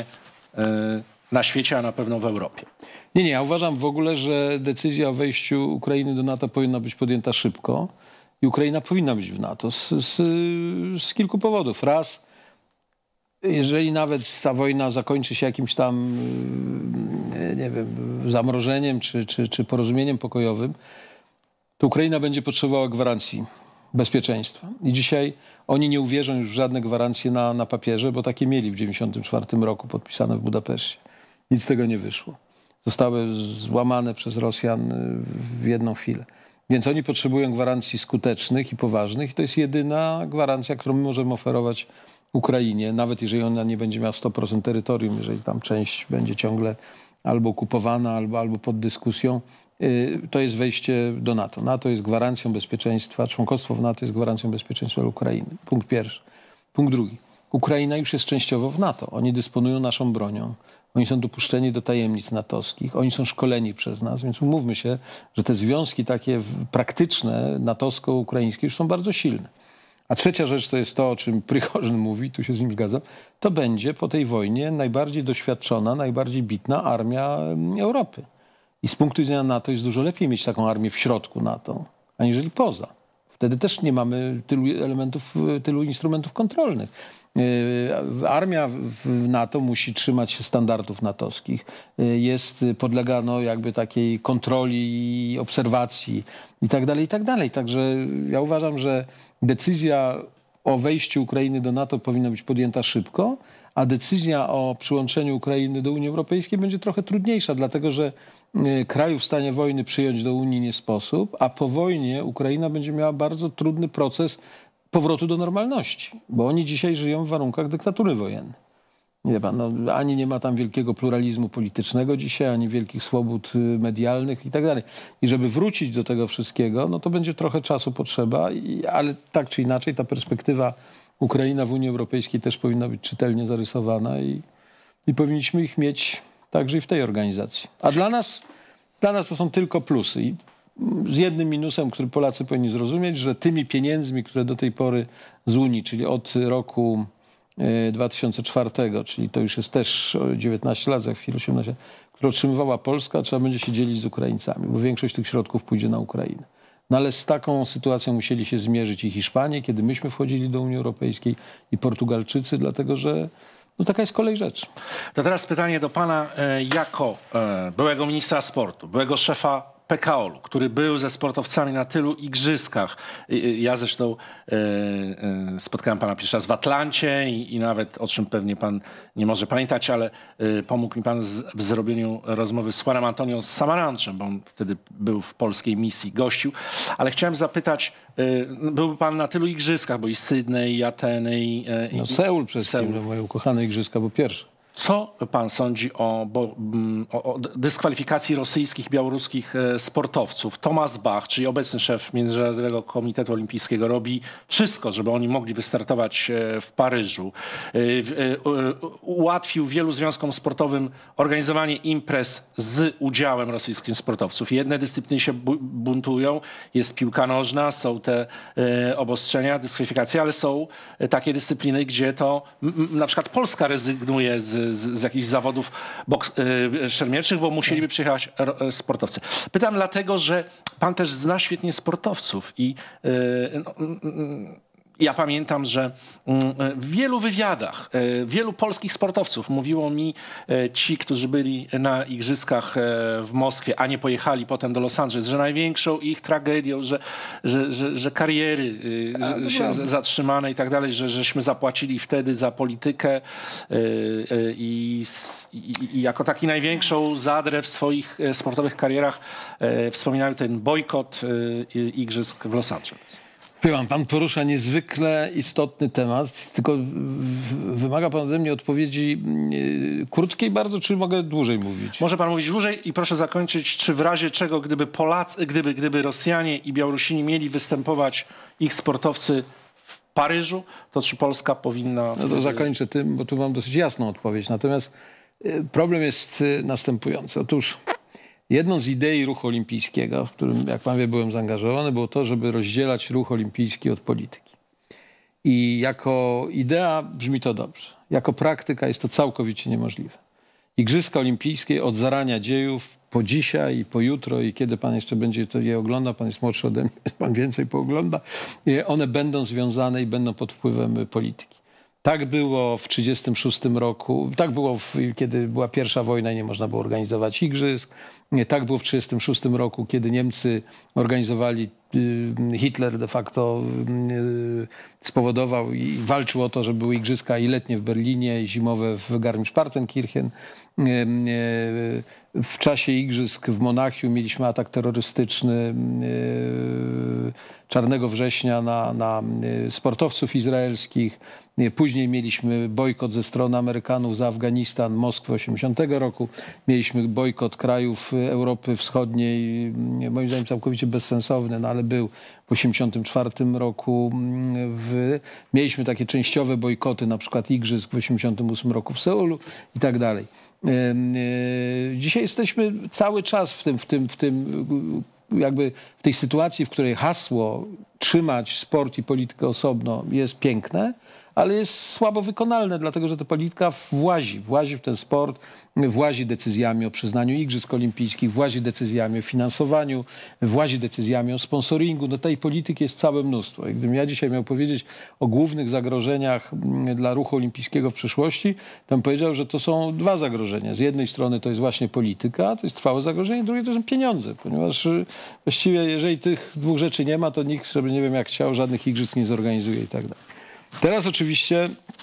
na świecie, a na pewno w Europie. Nie, ja uważam w ogóle, że decyzja o wejściu Ukrainy do NATO powinna być podjęta szybko i Ukraina powinna być w NATO z kilku powodów. Raz, jeżeli nawet ta wojna zakończy się jakimś tam, nie wiem, zamrożeniem czy porozumieniem pokojowym, to Ukraina będzie potrzebowała gwarancji bezpieczeństwa. I dzisiaj oni nie uwierzą już w żadne gwarancje na papierze, bo takie mieli w 1994 roku podpisane w Budapeszcie. Nic z tego nie wyszło. Zostały złamane przez Rosjan w jedną chwilę. Więc oni potrzebują gwarancji skutecznych i poważnych. I to jest jedyna gwarancja, którą my możemy oferować Ukrainie, nawet jeżeli ona nie będzie miała 100% terytorium, jeżeli tam część będzie ciągle albo okupowana, albo pod dyskusją, to jest wejście do NATO. NATO jest gwarancją bezpieczeństwa, członkostwo w NATO jest gwarancją bezpieczeństwa dla Ukrainy. Punkt pierwszy. Punkt drugi. Ukraina już jest częściowo w NATO. Oni dysponują naszą bronią. Oni są dopuszczeni do tajemnic natowskich. Oni są szkoleni przez nas, więc umówmy się, że te związki takie praktyczne natowsko-ukraińskie już są bardzo silne. A trzecia rzecz to jest to, o czym Prigorzyn mówi, tu się z nim zgadzam, to będzie po tej wojnie najbardziej doświadczona, najbardziej bitna armia Europy. I z punktu widzenia NATO jest dużo lepiej mieć taką armię w środku NATO, aniżeli poza. Wtedy też nie mamy tylu instrumentów kontrolnych. Armia w NATO musi trzymać się standardów natowskich. Podlega jakby takiej kontroli i obserwacji i tak dalej, i tak dalej. Także ja uważam, że decyzja o wejściu Ukrainy do NATO powinna być podjęta szybko, a decyzja o przyłączeniu Ukrainy do Unii Europejskiej będzie trochę trudniejsza, dlatego że kraju w stanie wojny przyjąć do Unii nie sposób, a po wojnie Ukraina będzie miała bardzo trudny proces powrotu do normalności, bo oni dzisiaj żyją w warunkach dyktatury wojennej. Nie pan, no, ani nie ma tam wielkiego pluralizmu politycznego dzisiaj, ani wielkich swobód medialnych i tak dalej. I żeby wrócić do tego wszystkiego, no to będzie trochę czasu potrzeba, ale tak czy inaczej ta perspektywa Ukraina w Unii Europejskiej też powinna być czytelnie zarysowana i powinniśmy ich mieć także i w tej organizacji. A dla nas to są tylko plusy. I z jednym minusem, który Polacy powinni zrozumieć, że tymi pieniędzmi, które do tej pory z Unii, czyli od roku 2004, czyli to już jest też 19 lat, za chwilę 18, które otrzymywała Polska, trzeba będzie się dzielić z Ukraińcami, bo większość tych środków pójdzie na Ukrainę. No ale z taką sytuacją musieli się zmierzyć i Hiszpanie, kiedy myśmy wchodzili do Unii Europejskiej, i Portugalczycy, dlatego że no taka jest kolej rzeczy. To teraz pytanie do pana jako byłego ministra sportu, byłego szefa PKOL-u, który był ze sportowcami na tylu igrzyskach. Ja zresztą spotkałem pana pierwszy raz w Atlancie i nawet, o czym pewnie pan nie może pamiętać, ale pomógł mi pan w zrobieniu rozmowy z Juanem Antonio Samaranczem, bo on wtedy był w polskiej misji, gościł. Ale chciałem zapytać, byłby pan na tylu igrzyskach, bo i Sydney, i Ateny, no Seul przede wszystkim, moje ukochane igrzyska, bo pierwsze. Co pan sądzi o dyskwalifikacji rosyjskich, białoruskich sportowców? Thomas Bach, czyli obecny szef Międzynarodowego Komitetu Olimpijskiego, robi wszystko, żeby oni mogli wystartować w Paryżu. Ułatwił wielu związkom sportowym organizowanie imprez z udziałem rosyjskich sportowców. Jedne dyscypliny się buntują, jest piłka nożna, są te obostrzenia, dyskwalifikacje, ale są takie dyscypliny, gdzie to na przykład Polska rezygnuje z jakichś zawodów szermierczych, bo musieliby przyjechać sportowcy. Pytam dlatego, że pan też zna świetnie sportowców i ja pamiętam, że w wielu wywiadach wielu polskich sportowców mówiło mi, ci, którzy byli na igrzyskach w Moskwie, a nie pojechali potem do Los Angeles, że największą ich tragedią, że kariery się zatrzymane i tak dalej, żeśmy zapłacili wtedy za politykę i jako taki największą zadrę w swoich sportowych karierach wspominają ten bojkot igrzysk w Los Angeles. Pan porusza niezwykle istotny temat, tylko wymaga pan ode mnie odpowiedzi krótkiej bardzo, czy mogę dłużej mówić? Może pan mówić dłużej i proszę zakończyć, czy w razie czego, gdyby Rosjanie i Białorusini mieli występować ich sportowcy w Paryżu, to czy Polska powinna... No to zakończę tym, bo tu mam dosyć jasną odpowiedź. Natomiast problem jest następujący. Otóż jedną z idei ruchu olimpijskiego, w którym, jak pan wie, byłem zaangażowany, było to, żeby rozdzielać ruch olimpijski od polityki. I jako idea brzmi to dobrze. Jako praktyka jest to całkowicie niemożliwe. Igrzyska olimpijskie od zarania dziejów, po dzisiaj i po jutro, i kiedy pan jeszcze będzie to je oglądał, pan jest młodszy ode mnie, pan więcej poogląda, one będą związane i będą pod wpływem polityki. Tak było w 1936 roku, tak było kiedy była pierwsza wojna i nie można było organizować igrzysk. Tak było w 1936 roku, kiedy Niemcy organizowali, Hitler de facto spowodował i walczył o to, żeby były igrzyska i letnie w Berlinie, i zimowe w Garmisch-Partenkirchen. W czasie igrzysk w Monachium mieliśmy atak terrorystyczny Czarnego Września na sportowców izraelskich. Później mieliśmy bojkot ze strony Amerykanów za Afganistan, Moskwę 80 roku. Mieliśmy bojkot krajów Europy Wschodniej, moim zdaniem całkowicie bezsensowny, no ale był w 84 roku. Mieliśmy takie częściowe bojkoty, na przykład igrzysk w 88 roku w Seulu i tak dalej. Dzisiaj jesteśmy cały czas w tej sytuacji, w której hasło trzymać sport i politykę osobno jest piękne, ale jest słabo wykonalne, dlatego że ta polityka włazi w ten sport, włazi decyzjami o przyznaniu igrzysk olimpijskich, włazi decyzjami o finansowaniu, włazi decyzjami o sponsoringu. No tej polityki jest całe mnóstwo. I gdybym ja dzisiaj miał powiedzieć o głównych zagrożeniach dla ruchu olimpijskiego w przyszłości, to bym powiedział, że to są dwa zagrożenia. Z jednej strony to jest właśnie polityka, to jest trwałe zagrożenie, z drugiej to są pieniądze, ponieważ właściwie jeżeli tych dwóch rzeczy nie ma, to nikt, żeby nie wiem jak chciał, żadnych igrzysk nie zorganizuje i tak dalej. Teraz oczywiście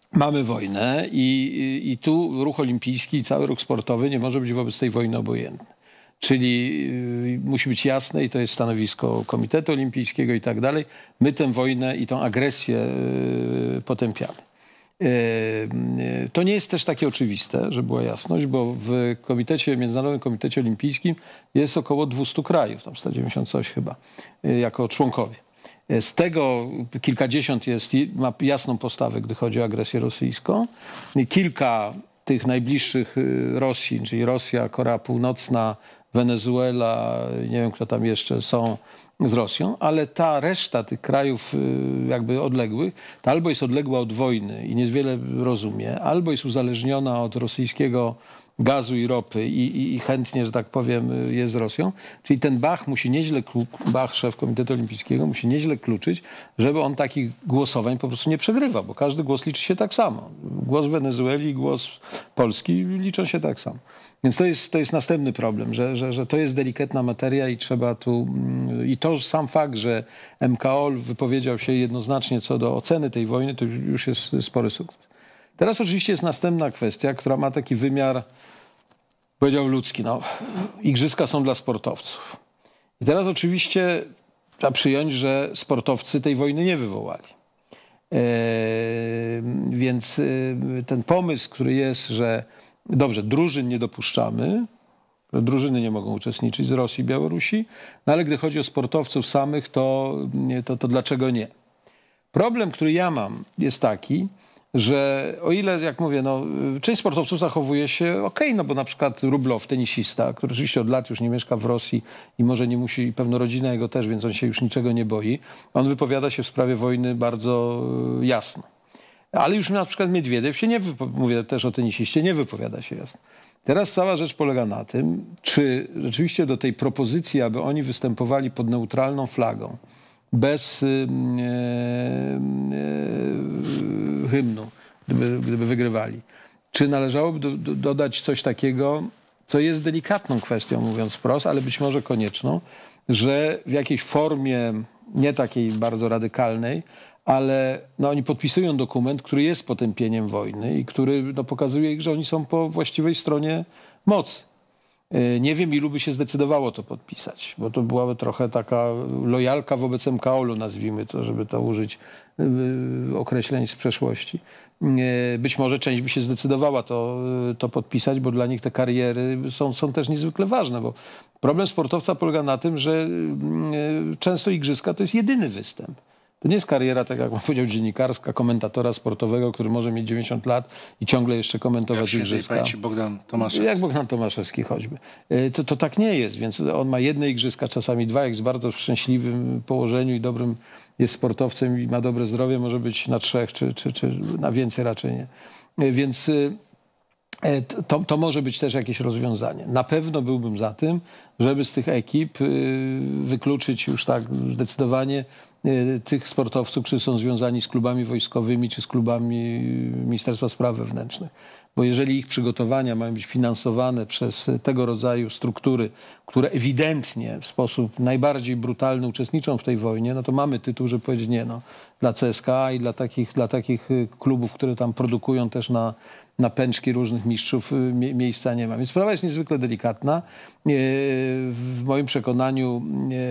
mamy wojnę i tu ruch olimpijski i cały ruch sportowy nie może być wobec tej wojny obojętny. Czyli musi być jasne i to jest stanowisko Komitetu Olimpijskiego i tak dalej. My tę wojnę i tę agresję potępiamy. To nie jest też takie oczywiste, żeby była jasność, bo w Międzynarodowym Komitecie Olimpijskim jest około 200 krajów, tam 190 coś chyba, jako członkowie. Z tego kilkadziesiąt ma jasną postawę, gdy chodzi o agresję rosyjską. Kilka tych najbliższych Rosji, czyli Rosja, Korea Północna, Wenezuela, nie wiem kto tam jeszcze są z Rosją, ale ta reszta tych krajów jakby odległych, to albo jest odległa od wojny i niewiele rozumie, albo jest uzależniona od rosyjskiego gazu i ropy i chętnie, że tak powiem, jest z Rosją. Czyli ten Bach musi nieźle, Bach, szef Komitetu Olimpijskiego, musi nieźle kluczyć, żeby on takich głosowań po prostu nie przegrywał, bo każdy głos liczy się tak samo. Głos Wenezueli i głos Polski liczą się tak samo. Więc to jest następny problem, że to jest delikatna materia i trzeba tu... I to sam fakt, że MKOL wypowiedział się jednoznacznie co do oceny tej wojny, to już jest spory sukces. Teraz oczywiście jest następna kwestia, która ma taki wymiar, powiedział ludzki. No, igrzyska są dla sportowców. I teraz oczywiście trzeba przyjąć, że sportowcy tej wojny nie wywołali. Więc ten pomysł, który jest, że dobrze, drużyn nie dopuszczamy, drużyny nie mogą uczestniczyć z Rosji i Białorusi, no ale gdy chodzi o sportowców samych, to dlaczego nie? Problem, który ja mam, jest taki, że o ile, jak mówię, no, część sportowców zachowuje się okej, no bo na przykład Rublow, tenisista, który oczywiście od lat już nie mieszka w Rosji i może nie musi, i pewno rodzina jego też, więc on się już niczego nie boi. On wypowiada się w sprawie wojny bardzo jasno. Ale już na przykład Miedwiediew się nie mówię też o tenisiście, nie wypowiada się jasno. Teraz cała rzecz polega na tym, czy rzeczywiście do tej propozycji, aby oni występowali pod neutralną flagą, bez hymnu, gdyby wygrywali. Czy należałoby dodać coś takiego, co jest delikatną kwestią, mówiąc wprost, ale być może konieczną, że w jakiejś formie, nie takiej bardzo radykalnej, ale no, oni podpisują dokument, który jest potępieniem wojny i który no, pokazuje, że oni są po właściwej stronie mocy. Nie wiem, ilu by się zdecydowało to podpisać, bo to byłaby trochę taka lojalka wobec MKOL-u, nazwijmy to, żeby to użyć określeń z przeszłości. Być może część by się zdecydowała to podpisać, bo dla nich te kariery są też niezwykle ważne, bo problem sportowca polega na tym, że często igrzyska to jest jedyny występ. To nie jest kariera, tak jak powiedział, dziennikarska, komentatora sportowego, który może mieć 90 lat i ciągle jeszcze komentować igrzyska. Jak Bogdan Tomaszewski. Jak Bogdan Tomaszewski choćby. To tak nie jest, więc on ma jedne igrzyska, czasami dwa, jak jest bardzo w szczęśliwym położeniu i dobrym jest sportowcem i ma dobre zdrowie, może być na 3 czy na więcej raczej nie. Więc to może być też jakieś rozwiązanie. Na pewno byłbym za tym, żeby z tych ekip wykluczyć już tak zdecydowanie tych sportowców, którzy są związani z klubami wojskowymi czy z klubami Ministerstwa Spraw Wewnętrznych. Bo jeżeli ich przygotowania mają być finansowane przez tego rodzaju struktury, które ewidentnie w sposób najbardziej brutalny uczestniczą w tej wojnie, no to mamy tytuł, żeby powiedzieć nie, no, dla CSKA i dla takich klubów, które tam produkują też na pęczki różnych mistrzów miejsca nie ma. Więc sprawa jest niezwykle delikatna. W moim przekonaniu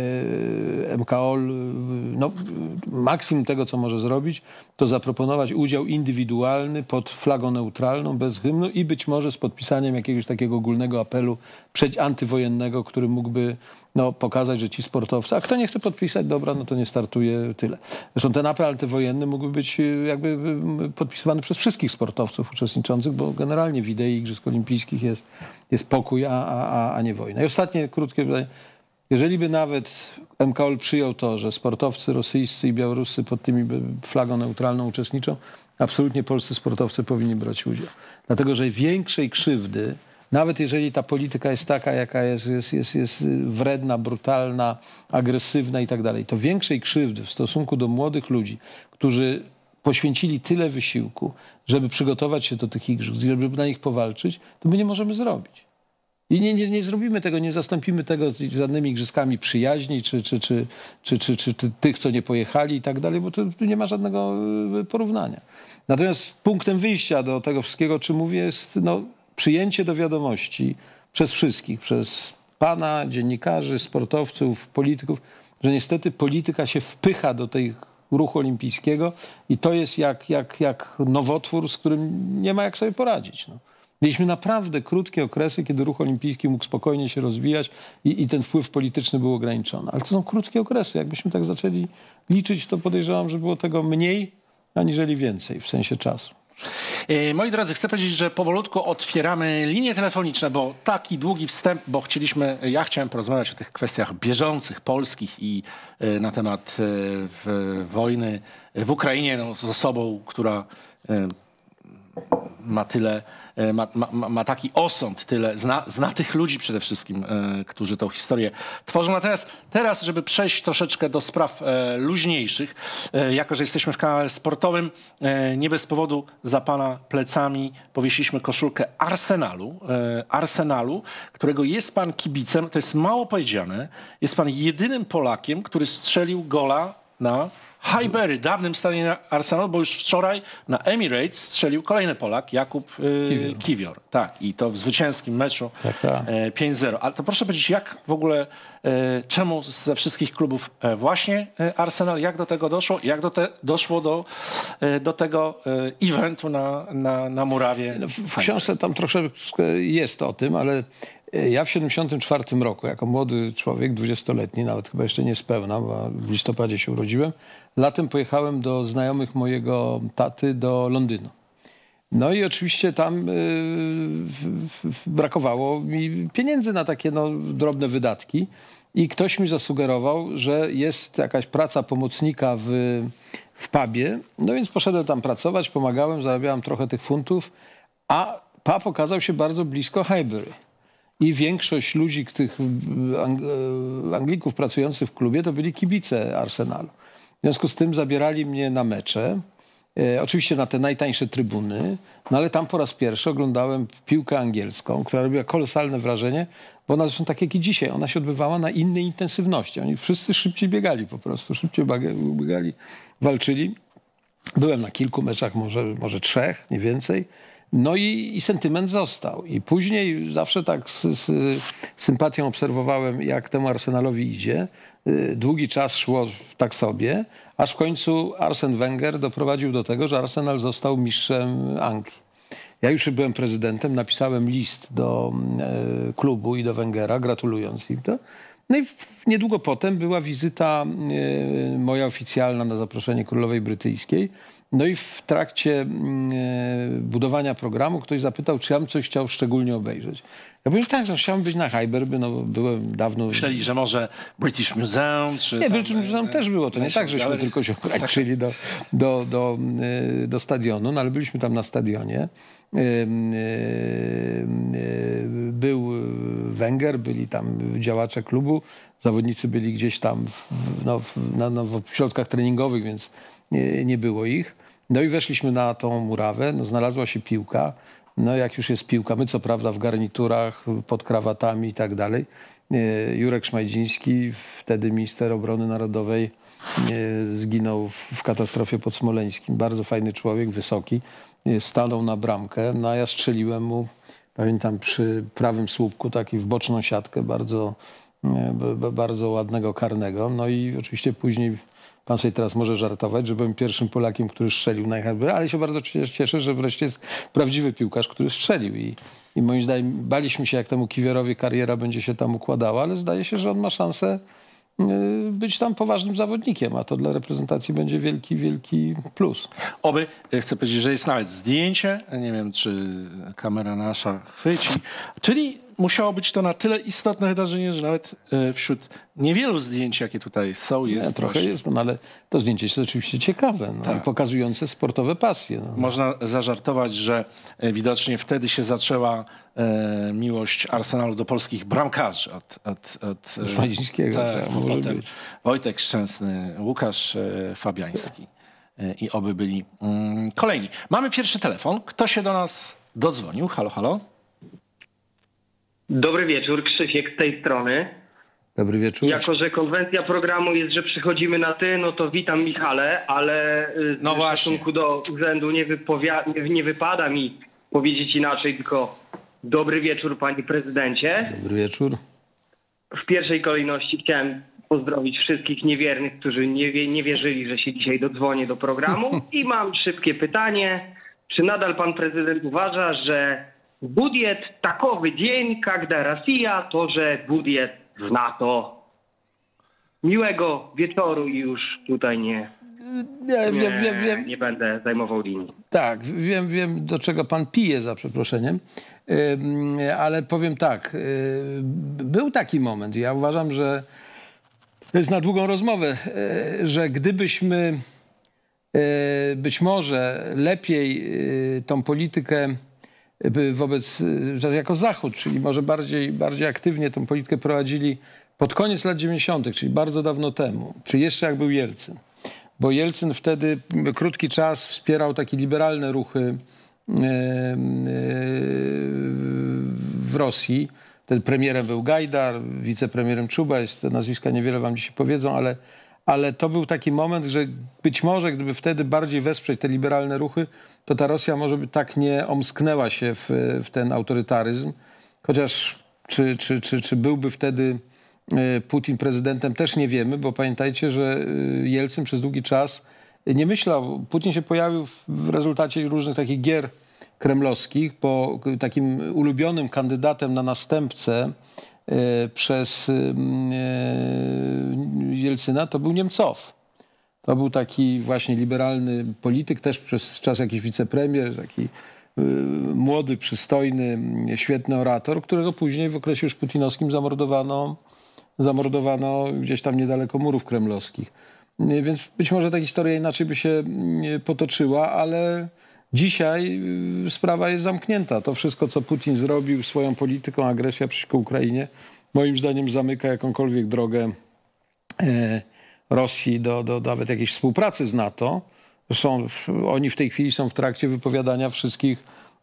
MKOL, no, maksimum tego, co może zrobić, to zaproponować udział indywidualny pod flagą neutralną, bez hymnu i być może z podpisaniem jakiegoś takiego ogólnego apelu antywojennego, który mógłby no, pokazać, że ci sportowcy, a kto nie chce podpisać, dobra, no to nie startuje, tyle. Zresztą ten apel antywojenny mógłby być jakby podpisywany przez wszystkich sportowców uczestniczących, bo generalnie w idei Igrzysk Olimpijskich jest pokój, a nie wojna. I ostatnie, krótkie pytanie. Jeżeli by nawet MKOL przyjął to, że sportowcy rosyjscy i białoruscy pod tymi flagą neutralną uczestniczą, absolutnie polscy sportowcy powinni brać udział. Dlatego, że większej krzywdy, nawet jeżeli ta polityka jest taka, jaka jest wredna, brutalna, agresywna i tak dalej, to większej krzywdy w stosunku do młodych ludzi, którzy poświęcili tyle wysiłku, żeby przygotować się do tych igrzysk, żeby na nich powalczyć, to my nie możemy zrobić. I nie zrobimy tego, nie zastąpimy tego żadnymi igrzyskami przyjaźni, czy tych, co nie pojechali i tak dalej, bo tu nie ma żadnego porównania. Natomiast punktem wyjścia do tego wszystkiego, o czym mówię, jest przyjęcie do wiadomości przez wszystkich, przez pana, dziennikarzy, sportowców, polityków, że niestety polityka się wpycha do tej ruchu olimpijskiego i to jest jak nowotwór, z którym nie ma jak sobie poradzić. Mieliśmy naprawdę krótkie okresy, kiedy ruch olimpijski mógł spokojnie się rozwijać i ten wpływ polityczny był ograniczony. Ale to są krótkie okresy. Jakbyśmy tak zaczęli liczyć, to podejrzewam, że było tego mniej, aniżeli więcej w sensie czasu. Moi drodzy, chcę powiedzieć, że powolutku otwieramy linie telefoniczne, bo taki długi wstęp, bo ja chciałem porozmawiać o tych kwestiach bieżących, polskich i na temat wojny w Ukrainie z osobą, która ma tyle, ma taki osąd, tyle, zna tych ludzi przede wszystkim, którzy tą historię tworzą. Natomiast teraz, żeby przejść troszeczkę do spraw luźniejszych, jako że jesteśmy w kanale sportowym, nie bez powodu za pana plecami powiesiliśmy koszulkę Arsenalu, którego jest pan kibicem. To jest mało powiedziane. Jest pan jedynym Polakiem, który strzelił gola na Highbury, dawnym stadionie Arsenalu, bo już wczoraj na Emirates strzelił kolejny Polak, Jakub Kiwior. Tak, i to w zwycięskim meczu 5-0. Ale to proszę powiedzieć, jak w ogóle, czemu ze wszystkich klubów właśnie Arsenal, jak do tego doszło? Jak doszło do tego eventu na murawie? W książce tam troszeczkę jest o tym, ale ja w 1974 roku, jako młody człowiek, 20-letni, nawet chyba jeszcze niespełna, bo w listopadzie się urodziłem, latem pojechałem do znajomych mojego taty do Londynu. No i oczywiście tam brakowało mi pieniędzy na takie drobne wydatki i ktoś mi zasugerował, że jest jakaś praca pomocnika w pubie. No więc poszedłem tam pracować, pomagałem, zarabiałem trochę tych funtów, a pub okazał się bardzo blisko Highbury. I większość ludzi, tych Anglików pracujących w klubie, to byli kibice Arsenalu. W związku z tym zabierali mnie na mecze, oczywiście na te najtańsze trybuny, no ale tam po raz pierwszy oglądałem piłkę angielską, która robiła kolosalne wrażenie, bo ona zresztą tak jak i dzisiaj, ona się odbywała na innej intensywności. Oni wszyscy szybciej biegali po prostu, szybciej biegali, walczyli. Byłem na kilku meczach, może 3, nie więcej. No i sentyment został. I później zawsze tak z sympatią obserwowałem, jak temu Arsenalowi idzie. Długi czas szło tak sobie, aż w końcu Arsene Wenger doprowadził do tego, że Arsenal został mistrzem Anglii. Ja już byłem prezydentem, napisałem list do klubu i do Wengera, gratulując im to. No i niedługo potem była wizyta moja oficjalna na zaproszenie królowej brytyjskiej. No i w trakcie budowania programu ktoś zapytał, czy ja bym coś chciał szczególnie obejrzeć. Ja powiedziałem tak, że chciałem być na Highbury, no byłem dawno... Myśleli, że może British Museum, czy... Nie, British Museum też było, to nie tak, żeśmy tylko się ograniczyli do stadionu, no ale byliśmy tam na stadionie. Był Wenger, byli tam działacze klubu, zawodnicy byli gdzieś tam w środkach treningowych, więc nie było ich. No i weszliśmy na tą murawę, no znalazła się piłka. No jak już jest piłka, my co prawda w garniturach, pod krawatami i tak dalej. Jurek Szmajdziński, wtedy minister obrony narodowej, zginął w katastrofie pod Smoleńskim. Bardzo fajny człowiek, wysoki. Stanął na bramkę, no a ja strzeliłem mu, pamiętam, przy prawym słupku, taki w boczną siatkę, bardzo ładnego karnego. No i oczywiście później, pan sobie teraz może żartować, że byłem pierwszym Polakiem, który strzelił na Highbury, ale się bardzo cieszę, że wreszcie jest prawdziwy piłkarz, który strzelił. I moim zdaniem baliśmy się, jak temu Kiwiorowi kariera będzie się tam układała, ale zdaje się, że on ma szansę być tam poważnym zawodnikiem, a to dla reprezentacji będzie wielki, wielki plus. Oby, chcę powiedzieć, że jest nawet zdjęcie, nie wiem, czy kamera nasza chwyci, czyli musiało być to na tyle istotne wydarzenie, że nawet wśród niewielu zdjęć, jakie tutaj są, jest... Trochę właśnie... jest, no, ale to zdjęcie jest oczywiście ciekawe, tak, pokazujące sportowe pasje. No. Można zażartować, że widocznie wtedy się zaczęła miłość Arsenalu do polskich bramkarzy. Od Szmajdzińskiego. Potem Wojtek Szczęsny, Łukasz Fabiański i oby byli kolejni. Mamy pierwszy telefon. Kto się do nas dodzwonił? Halo, halo? Dobry wieczór, Krzysiek z tej strony. Dobry wieczór. Jako że konwencja programu jest, że przychodzimy na ty, no to witam Michale, ale No w właśnie. stosunku do urzędu nie wypada mi powiedzieć inaczej, tylko dobry wieczór, panie prezydencie. Dobry wieczór. W pierwszej kolejności chciałem pozdrowić wszystkich niewiernych, którzy nie wierzyli, że się dzisiaj dodzwonię do programu. I mam szybkie pytanie. Czy nadal pan prezydent uważa, że budżet takowy dzień, когда Rosja, to że budżet w NATO? Miłego wieczoru i już tutaj nie będę zajmował linii. Tak, wiem do czego pan pije, za przeproszeniem, ale powiem tak, był taki moment, ja uważam, że to jest na długą rozmowę, że gdybyśmy być może lepiej tą politykę wobec, jako Zachód, czyli może bardziej aktywnie tą politykę prowadzili pod koniec lat 90., czyli bardzo dawno temu, czy jeszcze jak był Jelcyn. Bo Jelcyn wtedy krótki czas wspierał takie liberalne ruchy w Rosji. Wtedy premierem był Gajdar, wicepremierem Czubajs. Te nazwiska niewiele wam dzisiaj powiedzą, ale to był taki moment, że być może gdyby wtedy bardziej wesprzeć te liberalne ruchy, to ta Rosja może by tak nie omsknęła się w ten autorytaryzm. Chociaż czy byłby wtedy Putin prezydentem, też nie wiemy, bo pamiętajcie, że Jelcyn przez długi czas nie myślał. Putin się pojawił w rezultacie różnych takich gier kremlowskich, bo takim ulubionym kandydatem na następcę przez Jelcyna to był Niemcow. To był taki właśnie liberalny polityk, też przez czas jakiś wicepremier, taki młody, przystojny, świetny orator, którego później w okresie już putinowskim zamordowano gdzieś tam niedaleko murów kremlowskich. Więc być może ta historia inaczej by się potoczyła, ale dzisiaj sprawa jest zamknięta. To wszystko, co Putin zrobił swoją polityką, agresja przeciwko Ukrainie, moim zdaniem zamyka jakąkolwiek drogę Rosji do nawet jakiejś współpracy z NATO. Zresztą oni w tej chwili są w trakcie wypowiadania wszystkich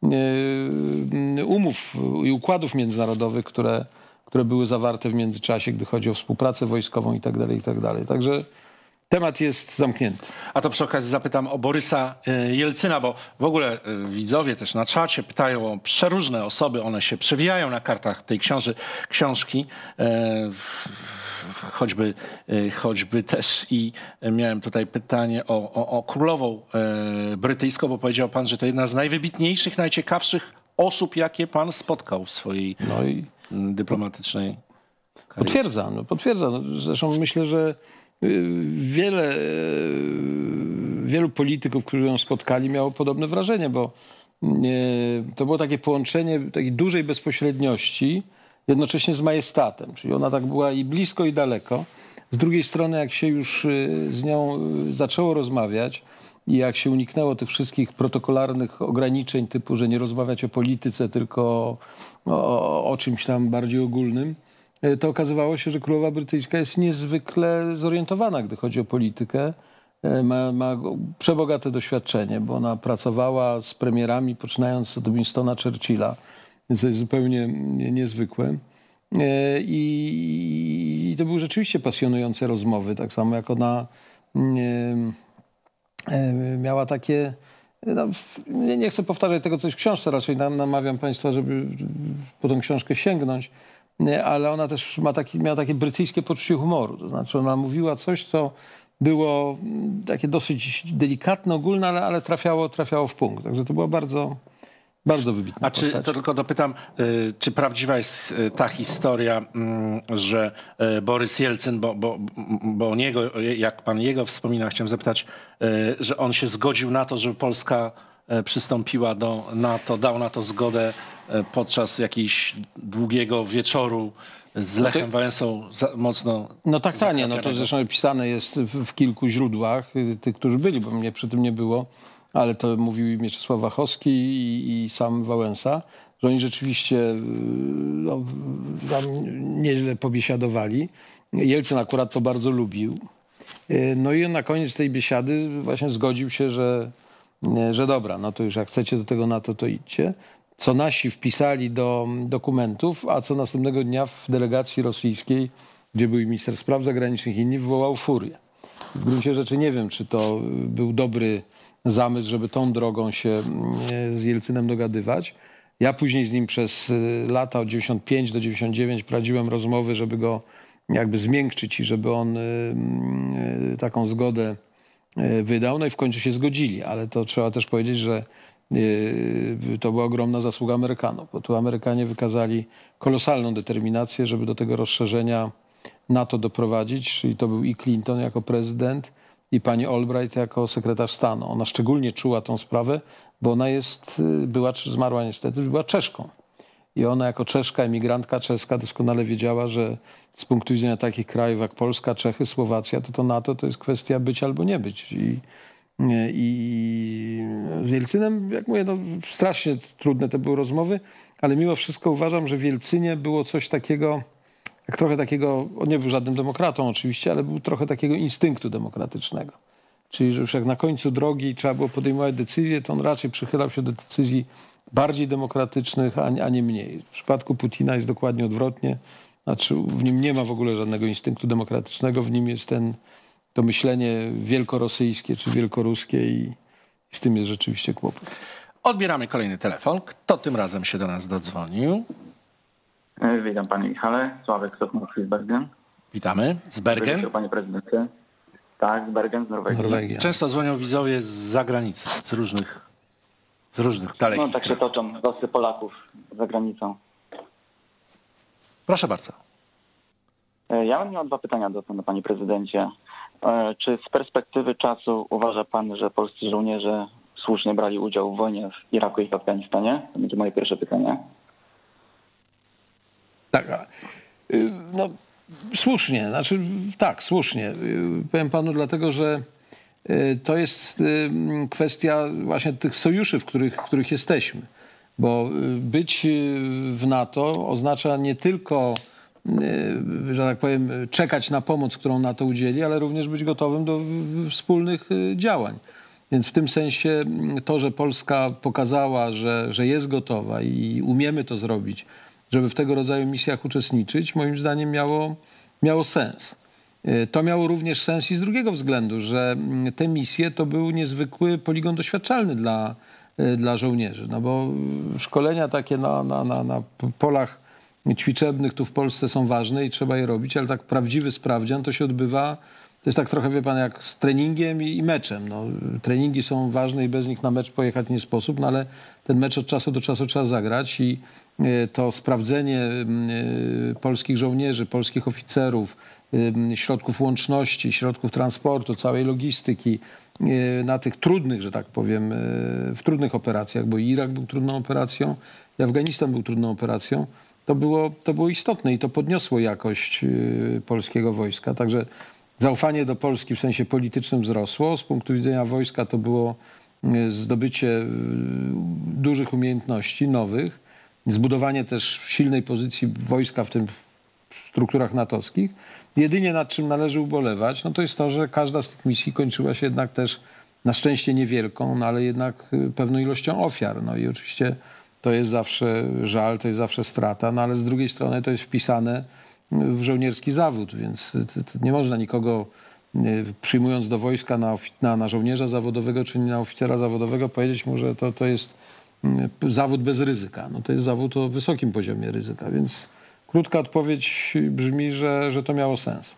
umów i układów międzynarodowych, które były zawarte w międzyczasie, gdy chodzi o współpracę wojskową i tak dalej, i tak dalej. Także temat jest zamknięty. A to przy okazji zapytam o Borysa Jelcyna, bo w ogóle widzowie też na czacie pytają o przeróżne osoby, one się przewijają na kartach tej książki, choćby też i miałem tutaj pytanie o królową brytyjską, bo powiedział pan, że to jedna z najwybitniejszych, najciekawszych osób, jakie pan spotkał w swojej dyplomatycznej karierze. Potwierdzam. Zresztą myślę, że wielu polityków, którzy ją spotkali, miało podobne wrażenie, bo to było takie połączenie takiej dużej bezpośredniości jednocześnie z majestatem. Czyli ona tak była i blisko, i daleko. Z drugiej strony, jak się już z nią zaczęło rozmawiać i jak się uniknęło tych wszystkich protokolarnych ograniczeń typu, że nie rozmawiać o polityce, tylko o czymś tam bardziej ogólnym, to okazywało się, że królowa brytyjska jest niezwykle zorientowana, gdy chodzi o politykę. Ma przebogate doświadczenie, bo ona pracowała z premierami, poczynając od Winstona Churchilla, więc to jest zupełnie niezwykłe. I to były rzeczywiście pasjonujące rozmowy, tak samo jak ona miała takie... No, nie chcę powtarzać tego, co jest w książce, raczej namawiam państwa, żeby po tą książkę sięgnąć, ale ona też miała takie brytyjskie poczucie humoru. To znaczy ona mówiła coś, co było takie dosyć delikatne, ogólne, ale trafiało w punkt. Także to była bardzo wybitna postać. To tylko dopytam, czy prawdziwa jest ta historia, że Borys Jelcyn, bo o niego, jak pan jego wspomina, chciałem zapytać, że on się zgodził na to, żeby Polska przystąpiła do NATO, dał na to zgodę podczas jakiegoś długiego wieczoru z Lechem Wałęsą mocno... No tak, to zresztą opisane jest w kilku źródłach, tych, którzy byli, bo mnie przy tym nie było, ale to mówił Mieczysław Wachowski i sam Wałęsa, że oni rzeczywiście tam nieźle pobiesiadowali. Jelcyn akurat to bardzo lubił. No i on na koniec tej biesiady właśnie zgodził się, że dobra, no to już jak chcecie do tego NATO, to idźcie. co nasi wpisali do dokumentów, a co następnego dnia w delegacji rosyjskiej, gdzie był minister spraw zagranicznych i inni, wywołał furię. W gruncie rzeczy nie wiem, czy to był dobry zamysł, żeby tą drogą się z Jelcynem dogadywać. Ja później z nim przez lata od 95 do 99 prowadziłem rozmowy, żeby go jakby zmiękczyć i żeby on taką zgodę wydał. No i w końcu się zgodzili, ale to trzeba też powiedzieć, że to była ogromna zasługa Amerykanów, bo tu Amerykanie wykazali kolosalną determinację, żeby do tego rozszerzenia NATO doprowadzić, czyli to był i Clinton jako prezydent, i pani Albright jako sekretarz stanu. Ona szczególnie czuła tą sprawę, bo ona zmarła niestety, była Czeszką. I ona jako Czeszka, emigrantka czeska doskonale wiedziała, że z punktu widzenia takich krajów jak Polska, Czechy, Słowacja, to NATO to jest kwestia być albo nie być. I z Jelcynem, jak mówię, no, strasznie trudne to były rozmowy, ale mimo wszystko uważam, że w Jelcynie było coś takiego, jak trochę takiego, on nie był żadnym demokratą oczywiście, ale był trochę takiego instynktu demokratycznego. Czyli, że już jak na końcu drogi trzeba było podejmować decyzje, to on raczej przychylał się do decyzji bardziej demokratycznych, a nie mniej. W przypadku Putina jest dokładnie odwrotnie. Znaczy w nim nie ma w ogóle żadnego instynktu demokratycznego, w nim jest to myślenie wielkorosyjskie czy wielkoruskie i z tym jest rzeczywiście kłopot. Odbieramy kolejny telefon. Kto tym razem się do nas dodzwonił? Witam panie Michale. Sławek Sosnowski z Bergen. Witamy. Z Bergen? Panie prezydencie. Tak, z Bergen, z Norwegii. Norwegia. Często dzwonią widzowie z zagranicy, z różnych dalekich. No tak się toczą losy Polaków za granicą. Proszę bardzo. Ja bym miał 2 pytania do pana, panie prezydencie. Czy z perspektywy czasu uważa pan, że polscy żołnierze słusznie brali udział w wojnie w Iraku i w Afganistanie? To będzie moje pierwsze pytanie. Tak, no słusznie, znaczy tak, słusznie. Powiem panu dlatego, że to jest kwestia właśnie tych sojuszy, w których jesteśmy. Bo być w NATO oznacza nie tylko, że tak powiem, czekać na pomoc, którą NATO udzieli, ale również być gotowym do wspólnych działań. Więc w tym sensie to, że Polska pokazała, że jest gotowa i umiemy to zrobić, żeby w tego rodzaju misjach uczestniczyć, moim zdaniem miało sens. To miało również sens i z drugiego względu, że te misje to był niezwykły poligon doświadczalny dla żołnierzy. No bo szkolenia takie na polach ćwiczebnych tu w Polsce są ważne i trzeba je robić, ale tak prawdziwy sprawdzian to się odbywa, to jest tak trochę, wie pan, jak z treningiem i meczem. No, treningi są ważne i bez nich na mecz pojechać nie sposób, no ale ten mecz od czasu do czasu trzeba zagrać i to sprawdzenie polskich żołnierzy, polskich oficerów, środków łączności, środków transportu, całej logistyki na tych trudnych, że tak powiem, w trudnych operacjach, bo Irak był trudną operacją, i Afganistan był trudną operacją, to było istotne i to podniosło jakość polskiego wojska. Także zaufanie do Polski w sensie politycznym wzrosło. Z punktu widzenia wojska to było zdobycie dużych umiejętności, nowych, zbudowanie też silnej pozycji wojska w tym w strukturach natowskich. Jedynie nad czym należy ubolewać, no to jest to, że każda z tych misji kończyła się jednak też na szczęście niewielką, no ale jednak pewną ilością ofiar. No i oczywiście to jest zawsze żal, to jest zawsze strata, no ale z drugiej strony to jest wpisane w żołnierski zawód, więc nie można nikogo przyjmując do wojska na żołnierza zawodowego czy na oficera zawodowego powiedzieć mu, że to jest zawód bez ryzyka. No to jest zawód o wysokim poziomie ryzyka, więc krótka odpowiedź brzmi, że to miało sens.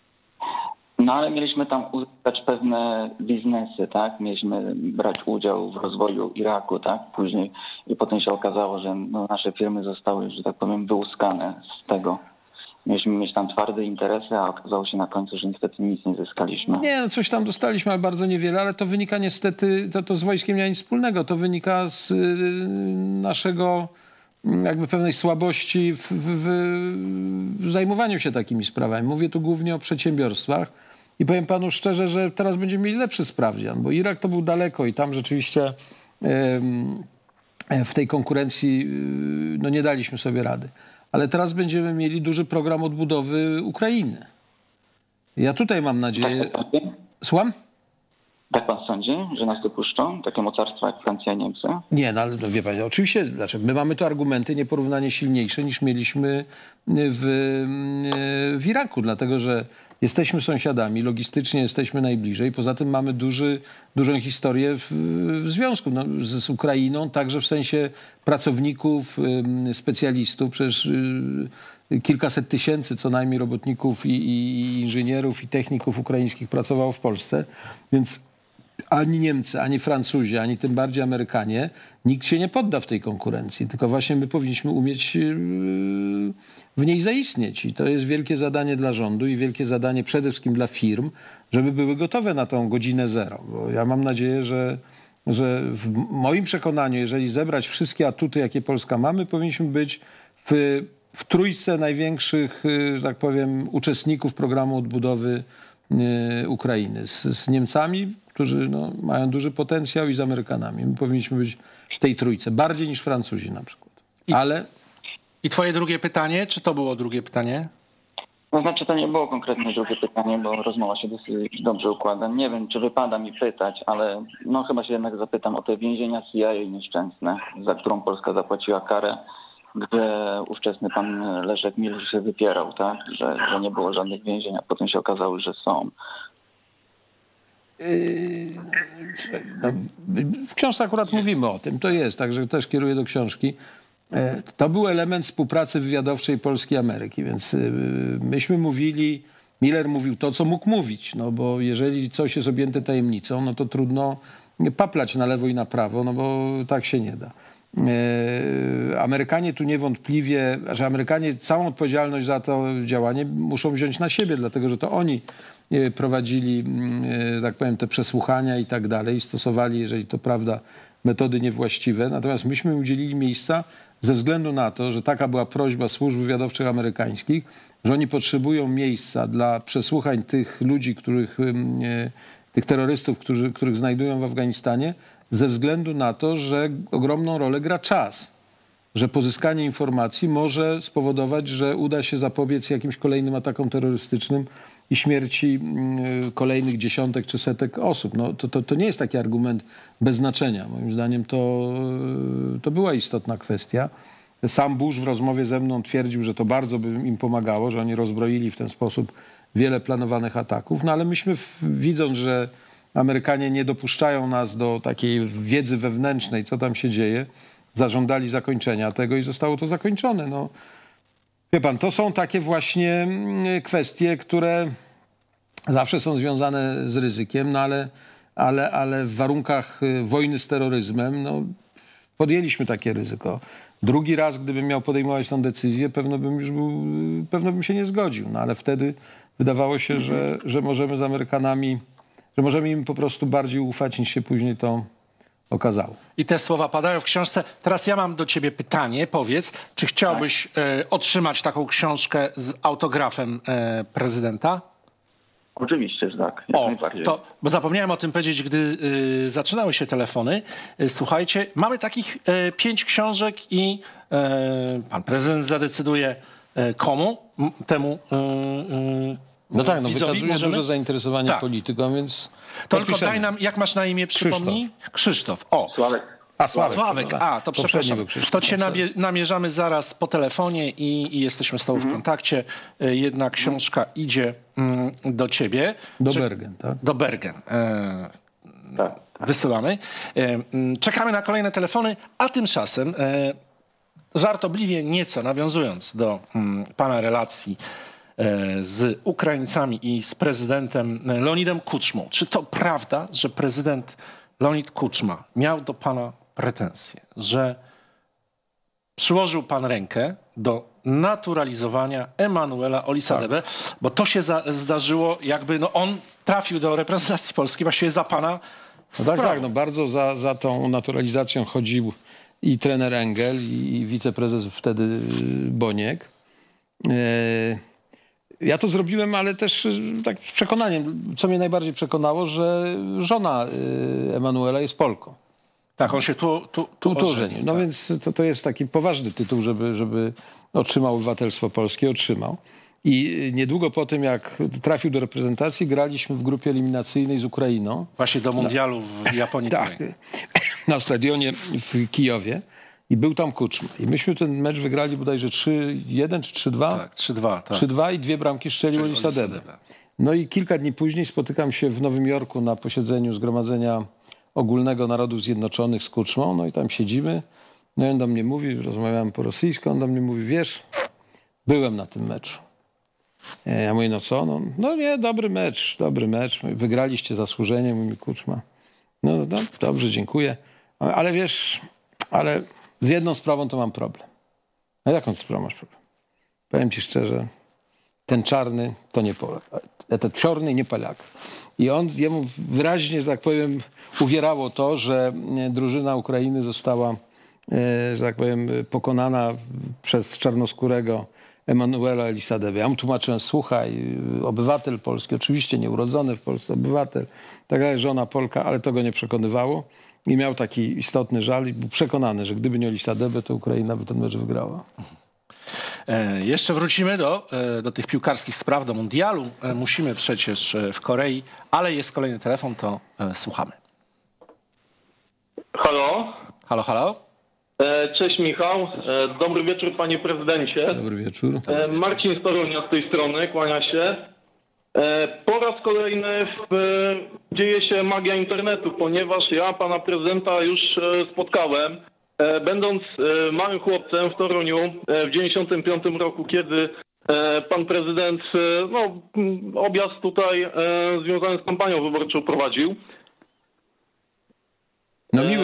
No ale mieliśmy tam uzyskać pewne biznesy, tak? Mieliśmy brać udział w rozwoju Iraku, tak? Później i potem się okazało, że no, nasze firmy zostały, że tak powiem, wyłuskane z tego. Mieliśmy mieć tam twarde interesy, a okazało się na końcu, że niestety nic nie zyskaliśmy. Nie, no coś tam dostaliśmy, ale bardzo niewiele, ale to wynika niestety, to z wojskiem nie ma nic wspólnego. To wynika z naszego jakby pewnej słabości w zajmowaniu się takimi sprawami. Mówię tu głównie o przedsiębiorstwach i powiem panu szczerze, że teraz będziemy mieli lepszy sprawdzian, bo Irak to był daleko i tam rzeczywiście w tej konkurencji no nie daliśmy sobie rady. Ale teraz będziemy mieli duży program odbudowy Ukrainy. Ja tutaj mam nadzieję... Tak, Słucham? Tak pan sądzi, że nas dopuszczą takie mocarstwa jak Francja i Niemcy? Nie, no ale no, wie pan, oczywiście, znaczy my mamy tu argumenty nieporównanie silniejsze niż mieliśmy w Iraku, dlatego że jesteśmy sąsiadami, logistycznie jesteśmy najbliżej, poza tym mamy dużą historię w związku z Ukrainą, także w sensie pracowników, specjalistów, przecież kilkaset tysięcy co najmniej robotników i inżynierów i techników ukraińskich pracowało w Polsce, więc ani Niemcy, ani Francuzi, ani tym bardziej Amerykanie, nikt się nie podda w tej konkurencji, tylko właśnie my powinniśmy umieć w niej zaistnieć. I to jest wielkie zadanie dla rządu i wielkie zadanie przede wszystkim dla firm, żeby były gotowe na tą godzinę zero. Bo ja mam nadzieję, że w moim przekonaniu, jeżeli zebrać wszystkie atuty, jakie Polska mamy, powinniśmy być w trójce największych, że tak powiem, uczestników programu odbudowy Ukrainy. Z Niemcami, którzy no, mają duży potencjał, i z Amerykanami. My powinniśmy być w tej trójce, bardziej niż Francuzi na przykład. I twoje drugie pytanie, czy to było drugie pytanie? No znaczy to nie było konkretnie drugie pytanie, bo rozmowa się dosyć dobrze układa. Nie wiem, czy wypada mi pytać, ale no chyba się jednak zapytam o te więzienia CIA nieszczęsne, za którą Polska zapłaciła karę, gdzie ówczesny pan Leszek Miller się wypierał, tak? Że nie było żadnych więzień, a potem się okazało, że są. W książce akurat mówimy o tym, to jest, także też kieruję do książki. To był element współpracy wywiadowczej Polski i Ameryki, więc myśmy mówili, Miller mówił to, co mógł mówić, no bo jeżeli coś jest objęte tajemnicą, no to trudno paplać na lewo i na prawo, no bo tak się nie da. Amerykanie tu niewątpliwie, że Amerykanie całą odpowiedzialność za to działanie muszą wziąć na siebie, dlatego że to oni prowadzili, tak powiem, te przesłuchania i tak dalej, stosowali, jeżeli to prawda, metody niewłaściwe. Natomiast myśmy udzielili miejsca ze względu na to, że taka była prośba służb wywiadowczych amerykańskich, że oni potrzebują miejsca dla przesłuchań tych ludzi, tych terrorystów, których znajdują w Afganistanie, ze względu na to, że ogromną rolę gra czas. Że pozyskanie informacji może spowodować, że uda się zapobiec jakimś kolejnym atakom terrorystycznym i śmierci kolejnych dziesiątek czy setek osób. No, to nie jest taki argument bez znaczenia. Moim zdaniem to była istotna kwestia. Sam Bush w rozmowie ze mną twierdził, że to bardzo by im pomagało, że oni rozbroili w ten sposób wiele planowanych ataków. No ale myśmy, widząc, że Amerykanie nie dopuszczają nas do takiej wiedzy wewnętrznej, co tam się dzieje, zażądali zakończenia tego i zostało to zakończone. No, wie pan, to są takie właśnie kwestie, które zawsze są związane z ryzykiem, no ale w warunkach wojny z terroryzmem no, podjęliśmy takie ryzyko. Drugi raz, gdybym miał podejmować tę decyzję, pewno bym się nie zgodził. No ale wtedy wydawało się, że możemy z Amerykanami, że możemy im po prostu bardziej ufać, niż się później to okazało. I te słowa padają w książce. Teraz ja mam do ciebie pytanie. Powiedz, czy chciałbyś otrzymać taką książkę z autografem prezydenta? Oczywiście, że tak. Jak najbardziej. Bo zapomniałem o tym powiedzieć, gdy zaczynały się telefony. Słuchajcie, mamy takich 5 książek i pan prezydent zadecyduje komu? Temu no tak, no widzowi wykazuje duże zainteresowanie polityką, więc tylko daj nam, jak masz na imię, przypomnij? Krzysztof. O. Sławek. Sławek. To przepraszam. To cię namierzamy zaraz po telefonie i jesteśmy z tobą w kontakcie. Jedna książka idzie do ciebie. Do Bergen, tak? Do Bergen. Tak. Wysyłamy. Czekamy na kolejne telefony, a tymczasem żartobliwie nieco nawiązując do pana relacji z Ukraińcami i z prezydentem Leonidem Kuczmą. Czy to prawda, że prezydent Leonid Kuczma miał do pana pretensje, że przyłożył pan rękę do naturalizowania Emanuela Olisadebe, bo to się zdarzyło, jakby no on trafił do reprezentacji Polski właściwie za pana sprawą. Tak, no bardzo za tą naturalizacją chodził i trener Engel, i wiceprezes wtedy Boniek. Ja to zrobiłem, ale też tak z przekonaniem, co mnie najbardziej przekonało, że żona Emanuela jest Polką. Tak, on się tu ożenił. No więc to jest taki poważny tytuł, żeby otrzymał obywatelstwo polskie, otrzymał. I niedługo po tym, jak trafił do reprezentacji, graliśmy w grupie eliminacyjnej z Ukrainą. Właśnie do mundialu w Japonii. Tak, na stadionie w Kijowie. I był tam Kuczma. I myśmy ten mecz wygrali bodajże 3-1 czy 3-2. Tak, 3-2. Tak. 3-2 i 2 bramki strzelił Olisadebe. No i kilka dni później spotykam się w Nowym Jorku na posiedzeniu Zgromadzenia Ogólnego Narodów Zjednoczonych z Kuczmą. No i tam siedzimy. No i on do mnie mówi, rozmawiałem po rosyjsku, on do mnie mówi, wiesz, byłem na tym meczu. Ja mówię, no co? No nie, dobry mecz. Wygraliście zasłużenie, mówi Kuczma. No dobrze, dziękuję. Ale wiesz, ale z jedną sprawą to mam problem. A jaką sprawą masz problem? Powiem ci szczerze, ten czarny to nie Polak. Ten czarny nie Polak. I jemu wyraźnie, że tak powiem, uwierało to, że drużyna Ukrainy została, że tak powiem, pokonana przez czarnoskórego Emanuela Elisadebe. Ja mu tłumaczyłem, słuchaj, obywatel polski, oczywiście nieurodzony w Polsce obywatel, taka żona Polka, ale to go nie przekonywało. I miał taki istotny żal i był przekonany, że gdyby nie Elisadebe, to Ukraina by ten mecz wygrała. Jeszcze wrócimy do tych piłkarskich spraw, do mundialu. Musimy przecież w Korei, ale jest kolejny telefon, to słuchamy. Halo? Halo, halo? Cześć Michał, dobry wieczór panie prezydencie. Dobry wieczór. Marcin z Torunia z tej strony, kłania się. Po raz kolejny dzieje się magia internetu, ponieważ ja pana prezydenta już spotkałem, będąc małym chłopcem w Toruniu w 95 roku, kiedy pan prezydent objazd tutaj związany z kampanią wyborczą prowadził. No miło.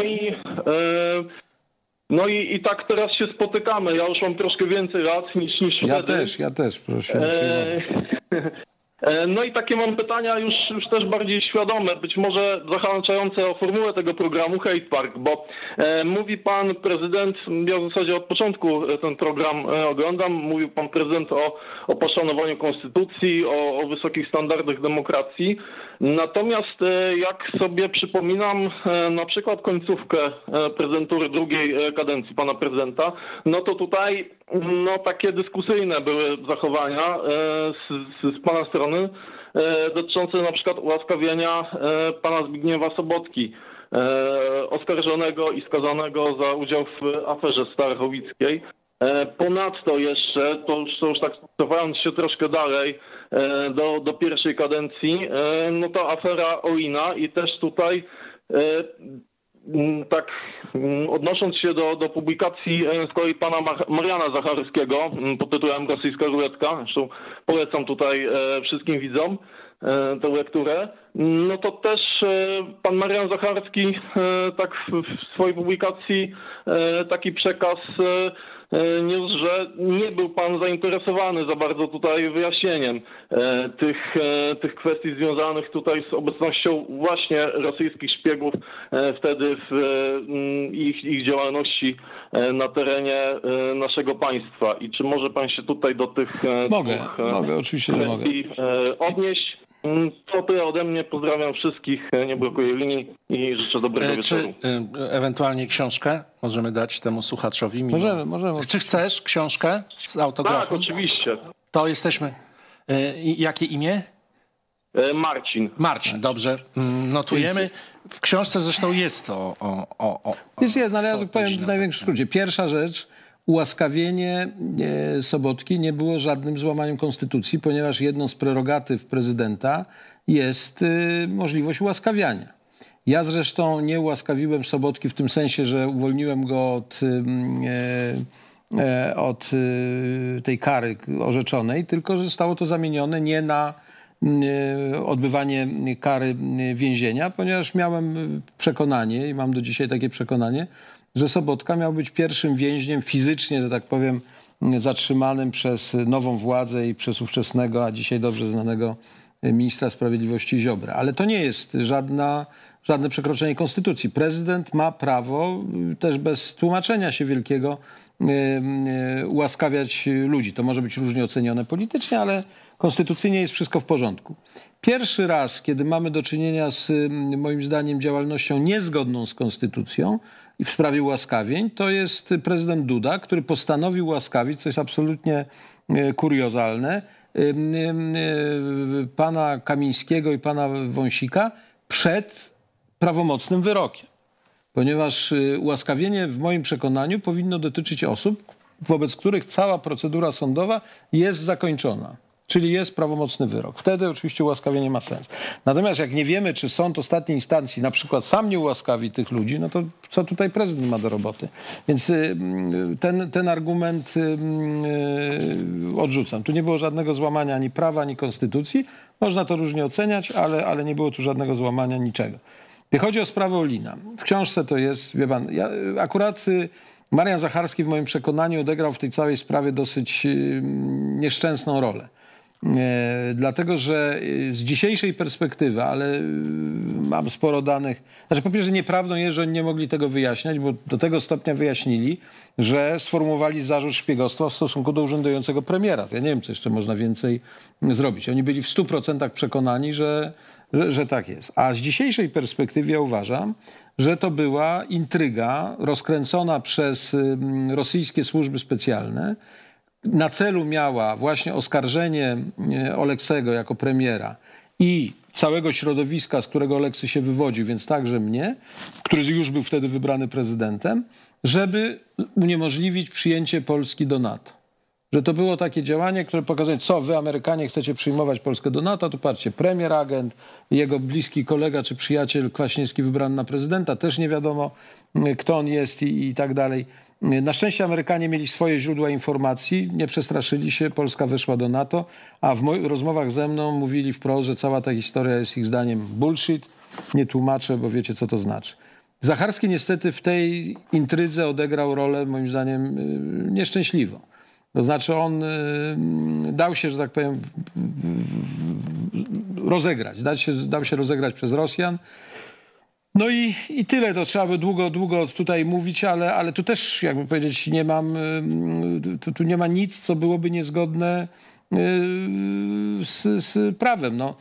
No i tak teraz się spotykamy. Ja już mam troszkę więcej lat niż wtedy. Ja też, proszę. No i takie mam pytania już też bardziej świadome, być może zahaczające o formułę tego programu Hate Park, bo mówi pan prezydent, ja w zasadzie od początku ten program oglądam, mówił pan prezydent o poszanowaniu konstytucji, o wysokich standardach demokracji. Natomiast jak sobie przypominam na przykład końcówkę prezydentury drugiej kadencji pana prezydenta, no to tutaj takie dyskusyjne były zachowania z pana strony dotyczące na przykład ułaskawienia pana Zbigniewa Sobotki, oskarżonego i skazanego za udział w aferze starachowickiej. Ponadto jeszcze, to już tak cofając się troszkę dalej do pierwszej kadencji, no to afera Orina i też tutaj tak odnosząc się do publikacji z kolei pana Mariana Zacharskiego pod tytułem Rosyjska ruletka, zresztą polecam tutaj wszystkim widzom tę lekturę, no to też pan Marian Zacharski tak w swojej publikacji taki przekaz niósł, że nie był pan zainteresowany za bardzo tutaj wyjaśnieniem tych kwestii związanych tutaj z obecnością właśnie rosyjskich szpiegów wtedy w ich działalności na terenie naszego państwa. I czy może pan się tutaj do tych mogę, oczywiście, że mogę odnieść? To tyle ode mnie. Pozdrawiam wszystkich, nie blokuję linii i życzę dobrego wieczoru. Czy ewentualnie książkę możemy dać temu słuchaczowi? Możemy. Czy chcesz książkę z autografem? Tak, oczywiście. To jesteśmy. Jakie imię? Marcin, dobrze. Notujemy. W książce zresztą jest Jest, ale ja powiem w największym skrócie. Pierwsza rzecz, ułaskawienie Sobotki nie było żadnym złamaniem konstytucji, ponieważ jedną z prerogatyw prezydenta jest możliwość ułaskawiania. Ja zresztą nie ułaskawiłem Sobotki w tym sensie, że uwolniłem go od tej kary orzeczonej, tylko że zostało to zamienione nie na odbywanie kary więzienia, ponieważ miałem przekonanie i mam do dzisiaj takie przekonanie, że Sobotka miał być pierwszym więźniem fizycznie, że tak powiem, zatrzymanym przez nową władzę i przez ówczesnego, a dzisiaj dobrze znanego ministra sprawiedliwości Ziobrę. Ale to nie jest żadne przekroczenie konstytucji. Prezydent ma prawo też bez tłumaczenia się wielkiego ułaskawiać ludzi. To może być różnie ocenione politycznie, ale konstytucyjnie jest wszystko w porządku. Pierwszy raz, kiedy mamy do czynienia z, moim zdaniem, działalnością niezgodną z konstytucją, w sprawie ułaskawień, to jest prezydent Duda, który postanowił ułaskawić, co jest absolutnie kuriozalne, pana Kamińskiego i pana Wąsika przed prawomocnym wyrokiem. Ponieważ ułaskawienie w moim przekonaniu powinno dotyczyć osób, wobec których cała procedura sądowa jest zakończona. Czyli jest prawomocny wyrok. Wtedy oczywiście ułaskawienie ma sens. Natomiast jak nie wiemy, czy sąd ostatniej instancji na przykład sam nie ułaskawi tych ludzi, no to co tutaj prezydent ma do roboty? Więc ten argument odrzucam. Tu nie było żadnego złamania ani prawa, ani konstytucji. Można to różnie oceniać, ale nie było tu żadnego złamania niczego. Gdy chodzi o sprawę Ollina, w książce to jest, wie pan, akurat Marian Zacharski w moim przekonaniu odegrał w tej całej sprawie dosyć nieszczęsną rolę. Dlatego, że z dzisiejszej perspektywy, ale mam sporo danych, znaczy po pierwsze nieprawdą jest, że oni nie mogli tego wyjaśniać, bo do tego stopnia wyjaśnili, że sformułowali zarzut szpiegostwa w stosunku do urzędującego premiera. Ja nie wiem, co jeszcze można więcej zrobić. Oni byli w 100% przekonani, że tak jest. A z dzisiejszej perspektywy ja uważam, że to była intryga rozkręcona przez rosyjskie służby specjalne. Na celu miała właśnie oskarżenie Oleksego jako premiera i całego środowiska, z którego Oleksy się wywodził, więc także mnie, który już był wtedy wybrany prezydentem, żeby uniemożliwić przyjęcie Polski do NATO. Że to było takie działanie, które pokazuje, co wy Amerykanie chcecie przyjmować Polskę do NATO, to patrzcie, premier, agent, jego bliski kolega czy przyjaciel Kwaśniewski wybrany na prezydenta, też nie wiadomo kto on jest i tak dalej. Na szczęście Amerykanie mieli swoje źródła informacji, nie przestraszyli się, Polska weszła do NATO, a w rozmowach ze mną mówili wprost, że cała ta historia jest ich zdaniem bullshit. Nie tłumaczę, bo wiecie co to znaczy. Zacharski niestety w tej intrydze odegrał rolę moim zdaniem nieszczęśliwą. To znaczy on dał się, że tak powiem, rozegrać. Dał się rozegrać przez Rosjan. No i tyle. To trzeba by długo tutaj mówić, ale tu też, jakby powiedzieć, tu nie ma nic, co byłoby niezgodne z prawem. No.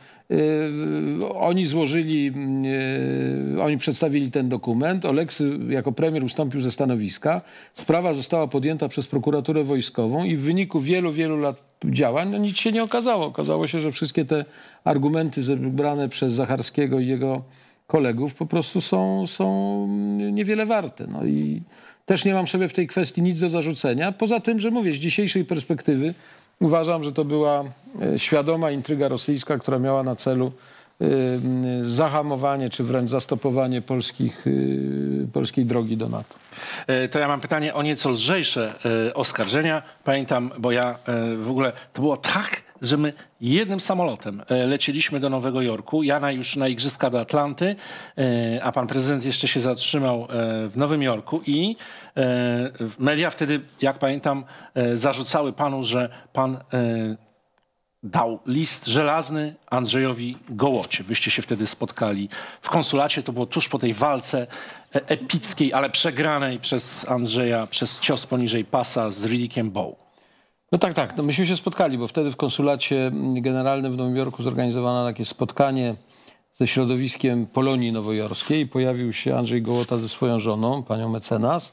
Oni przedstawili ten dokument. Oleksy jako premier ustąpił ze stanowiska. Sprawa została podjęta przez prokuraturę wojskową i w wyniku wielu lat działań no nic się nie okazało. Okazało się, że wszystkie te argumenty zebrane przez Zacharskiego i jego kolegów po prostu są niewiele warte. No i też nie mam sobie w tej kwestii nic do zarzucenia. Poza tym, że mówię, z dzisiejszej perspektywy uważam, że to była świadoma intryga rosyjska, która miała na celu zahamowanie czy wręcz zastopowanie polskiej drogi do NATO. To ja mam pytanie o nieco lżejsze oskarżenia. Pamiętam, bo ja w ogóle, to było tak, że my jednym samolotem lecieliśmy do Nowego Jorku, ja już na Igrzyska do Atlanty, a pan prezydent jeszcze się zatrzymał w Nowym Jorku i media wtedy, jak pamiętam, zarzucały panu, że pan dał list żelazny Andrzejowi Gołocie. Wyście się wtedy spotkali w konsulacie, to było tuż po tej walce epickiej, ale przegranej przez Andrzeja, przez cios poniżej pasa z Ridickiem Bowe. No tak. No myśmy się spotkali, bo wtedy w konsulacie generalnym w Nowym Jorku zorganizowano takie spotkanie ze środowiskiem Polonii Nowojorskiej i pojawił się Andrzej Gołota ze swoją żoną, panią mecenas.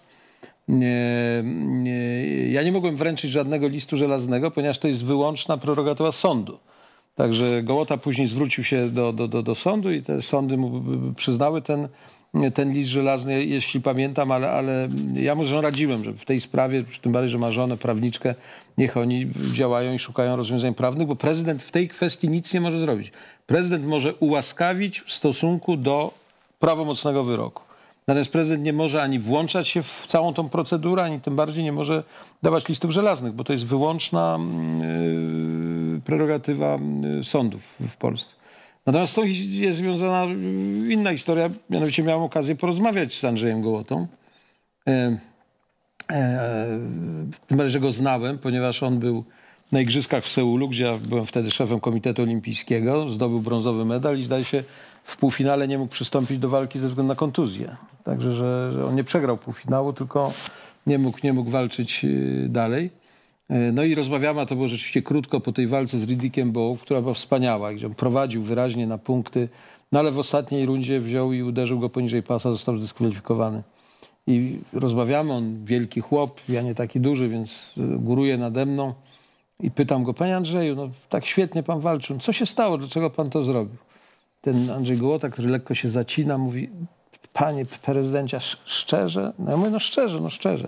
Ja nie mogłem wręczyć żadnego listu żelaznego, ponieważ to jest wyłączna prerogatywa sądu. Także Gołota później zwrócił się do sądu i te sądy mu przyznały ten list żelazny, jeśli pamiętam, ale ja mu radziłem, że w tej sprawie, tym bardziej, że ma żonę prawniczkę, niech oni działają i szukają rozwiązań prawnych, bo prezydent w tej kwestii nic nie może zrobić. Prezydent może ułaskawić w stosunku do prawomocnego wyroku. Natomiast prezydent nie może ani włączać się w całą tą procedurę, ani tym bardziej nie może dawać listów żelaznych, bo to jest wyłączna prerogatywa sądów w Polsce. Natomiast z tą jest związana inna historia. Mianowicie miałem okazję porozmawiać z Andrzejem Gołotą. Tym bardziej, że go znałem, ponieważ on był na Igrzyskach w Seulu, gdzie ja byłem wtedy szefem Komitetu Olimpijskiego. Zdobył brązowy medal i zdaje się w półfinale nie mógł przystąpić do walki ze względu na kontuzję. Także, że on nie przegrał półfinału, tylko nie mógł walczyć dalej. No i rozmawiamy, a to było rzeczywiście krótko po tej walce z Ridickiem Bowe, która była wspaniała, gdzie on prowadził wyraźnie na punkty, no ale w ostatniej rundzie wziął i uderzył go poniżej pasa, został zdyskwalifikowany. i rozmawiamy, on wielki chłop, ja nie taki duży, więc góruje nade mną i pytam go, panie Andrzeju, no tak świetnie pan walczył, co się stało, dlaczego pan to zrobił? Ten Andrzej Gołota, który lekko się zacina, mówi, panie prezydencie, szczerze? No ja mówię, no szczerze.